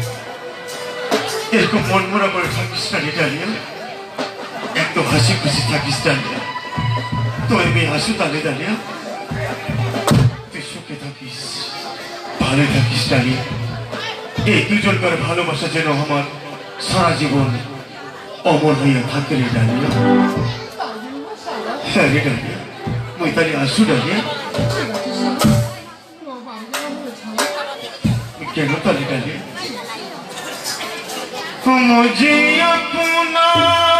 Speaker 12: এরকম মন মরা করে থাকিস না রে ডালিয়া। একদম হাসি খুশি থাকিস ডালিয়া। তো আমি হাসু তালে ডালিয়া তুই সুখে থাকিস ভালো থাকিস ডালিয়া। এই দুজনকার ভালোবাসা যেন আমার সারা জীবন অমর হইয়া থাকে রে ডালিয়া। হ্যাঁ রে ডালিয়া মুই তাহলে আসু ডালিয়া। কেন তাহলে ডালিয়া? मुझे अपना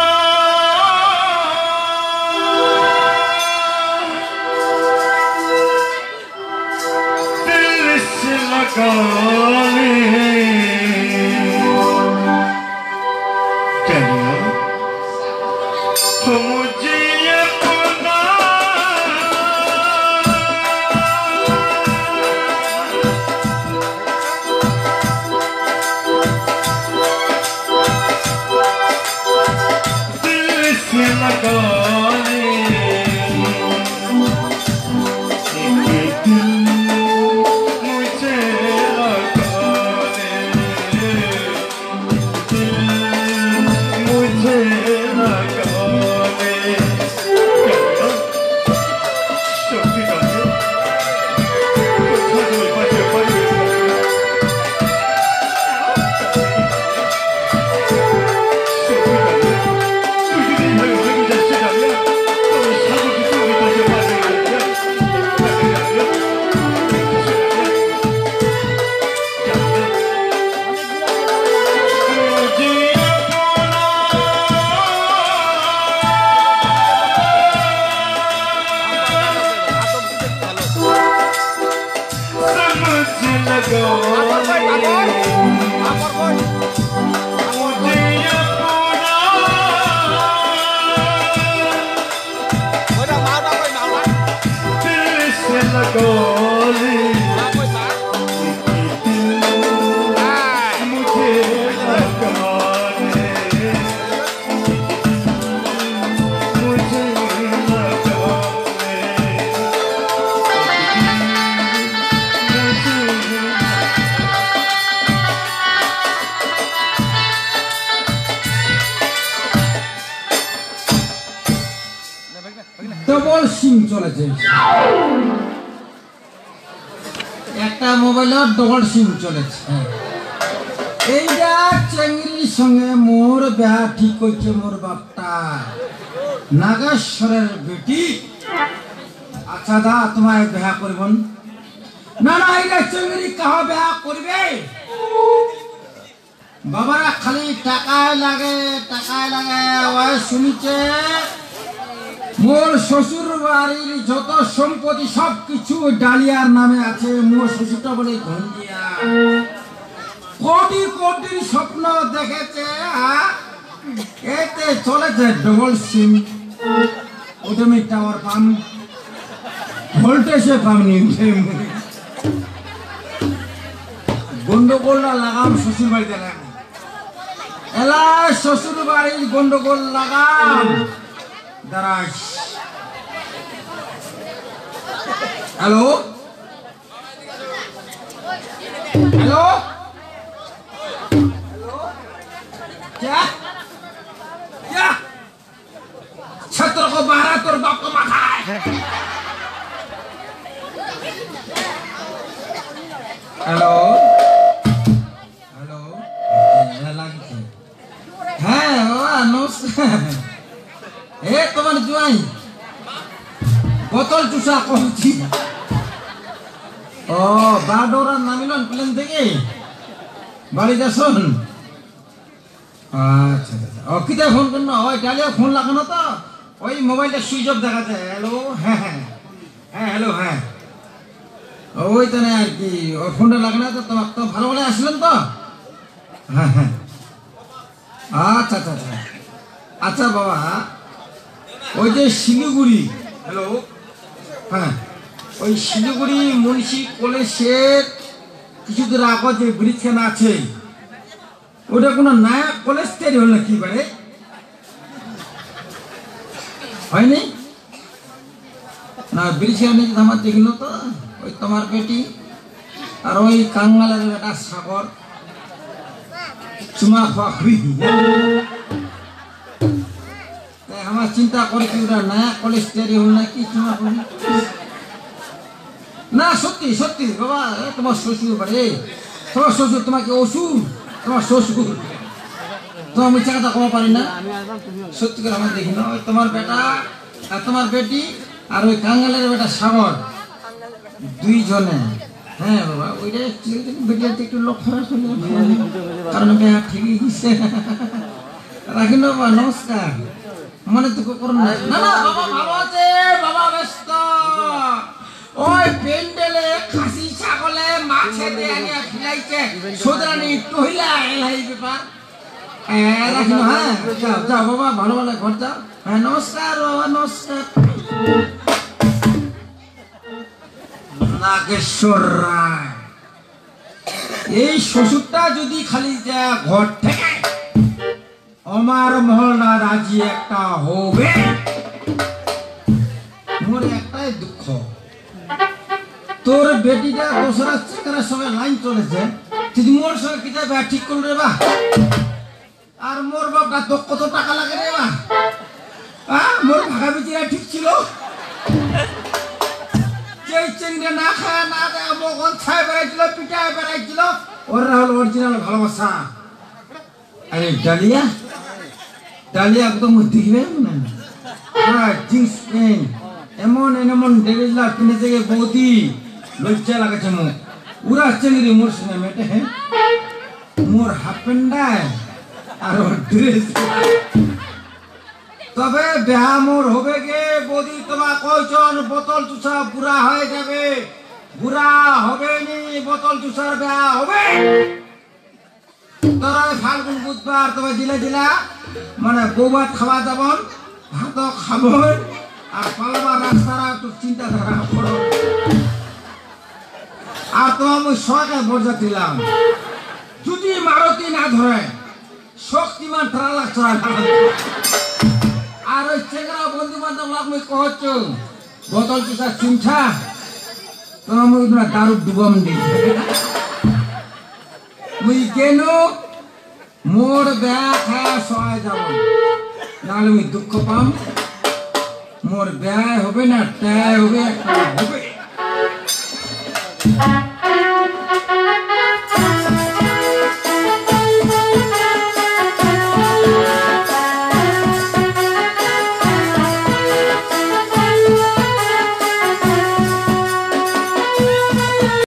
Speaker 12: दिल से लगा ले डालिया। मुझे अपना मुझे लगा
Speaker 4: ডবল সিম চলেছে একটা মোবাইলে ডবল সিম চলেছে এইটা চেঙ্গির সঙ্গে মোর বিয়া ঠিক করছে মোর বাপটা নাগেশ্বরের বেটি আচ্ছা দা তোমায় বিয়া করব না না এইটা চেঙ্গিরি কাহা বিয়া করবে বাবারা খালি টাকায় লাগে টাকায় লাগে ওই শুনিছে মোর শ্বশুর বাড়ির যত সম্পত্তি সব কিছু ডালিয়ার নামে আছে মোর শ্বশুরটা বলে ঘন্টিয়া কোটি কোটির স্বপ্ন দেখেছে এতে চলেছে ডবল সিম ওটা টাওয়ার পাম ভোল্টেজে পামনি গন্ডগোল লাগাম শ্বশুর বাড়িতে লাগাম এলা শ্বশুর বাড়ির গন্ডগোল লাগাম দাঁড়াস হ্যালো হ্যালো क्या क्या छत्र को बाहर तोर बाप को माथा है हेलो हेलो হ্যাঁ বাবা নমস্কার এ তোমার জুয়াই বোতল চুষা করছি ও বাডোরার নামিলেন প্লেন থেকে বাড়িতে শোন আচ্ছা আচ্ছা ও কিতা ফোন করুন ওই ডালিয়া ফোন লাগানো তো ওই মোবাইলটা সুইচ অফ দেখাচ্ছে হ্যালো হ্যাঁ হ্যাঁ হ্যাঁ হ্যালো হ্যাঁ ওই তো না আর কি ওই ফোনটা লাগানো তো তোমার তো ভালো ভালো আসলেন তো হ্যাঁ হ্যাঁ আচ্ছা আচ্ছা আচ্ছা আচ্ছা বাবা ওই যে শিলিগুড়ি হ্যালো হ্যাঁ ওই শিলিগুড়ি মুন্সি কলেজের কিছু দূর আগে যে ব্রিজখানা আছে ওটা কোনো নয়া কলেজ তৈরি হল না কি বারে হয়নি না ব্রিজখানে আমার দেখলো তো ওই তোমার বেটি আর ওই কাঙ্গালের বেটা সাগর চুমা খাওয়া খুবই আমার চিন্তা করে কি ওরা নয়া কলেজ তৈরি হল না কি চুমা করি না সত্যি সত্যি বাবা তোমার শ্বশুর বাড়ি তোমার শ্বশুর তোমাকে ওষুধ তোমার শ্বশুর তো আমি চাকাটা কমা পারি না সত্যি করে আমার দেখি না ওই তোমার বেটা আর তোমার বেটি আর ওই কাঙ্গালের বেটা সাগর দুইজনে হ্যাঁ বাবা ওইটা বেটিয়াতে একটু লক্ষ্য রাখলে কারণ বেহা ঠিকই দিচ্ছে রাখি না বাবা নমস্কার মনে তো করুন না না বাবা ভালো আছে বাবা ব্যস্ত ওই পেন্ডেলে খাসি ছাগলে মাছে দিয়ে আনিয়া খিলাইছে সোদরানি টহিলা এলাই ব্যাপার হ্যাঁ রাখিনো হ্যাঁ যাও যাও বাবা ভালো ভালো ঘর যাও হ্যাঁ নমস্কার বাবা নমস্কার নাগেশ্বর রায় এই শ্বশুরটা যদি খালি যা ঘর থেকে আমার মহল্লা রাজি একটা হবে মোর একটাই দুঃখ তোর বেটিটা দোসরা চাকরার সঙ্গে লাইন চলেছে তুই মোর সঙ্গে কিতা ব্যা ঠিক করল রে বা আর মোর বাপটা তো কত টাকা লাগে রে বা হ্যাঁ মোর ভাগা বিচিরা ঠিক ছিল যে চেঙ্গা না খায় না দেয় মগন ছায় বেড়াইছিল পিঠায় বেড়াইছিল ওরা হল অরিজিনাল ভালোবাসা আরে ডালিয়া ডালিয়া একদম দেখবে না জিন্স প্যান্ট এমন এমন ডেরেজলা কিনে থেকে বৌদি লজ্জা লাগাছে মুখ উড়া চেঙ্গি মোর সঙ্গে মেটে মোর হাফ প্যান্টায় আর ওর ড্রেস তবে বেহা মোর হবে গে বৌদি তোমার কয়জন বোতল চুষা বুড়া হয়ে যাবে বুড়া হবে নি বোতল চুষার বেয়া হবে তোরা ফাল্গুন বুধবার তবে দিলে দিলা মানে বৌভাত খাওয়া যাবন ভাত খাব আর পালাবার রাস্তারা একটু চিন্তাধারা করো আর তোমার আমি সরকার বর্জা দিলাম যদি মারতি না ধরে শক্তিমান তারা লাগছে আর ওই চেংরা বন্ধু বান্ধব লাগ মুই কহছ বোতল চুষা চিমছা তোমার মুই দারু ডুবম দি মুই কেন মোর বেয়া খায়া সহায় যাব নাহলে মুই দুঃখ পাম মোর ব্যয় হবে না ট্যায় হবে একটা হবে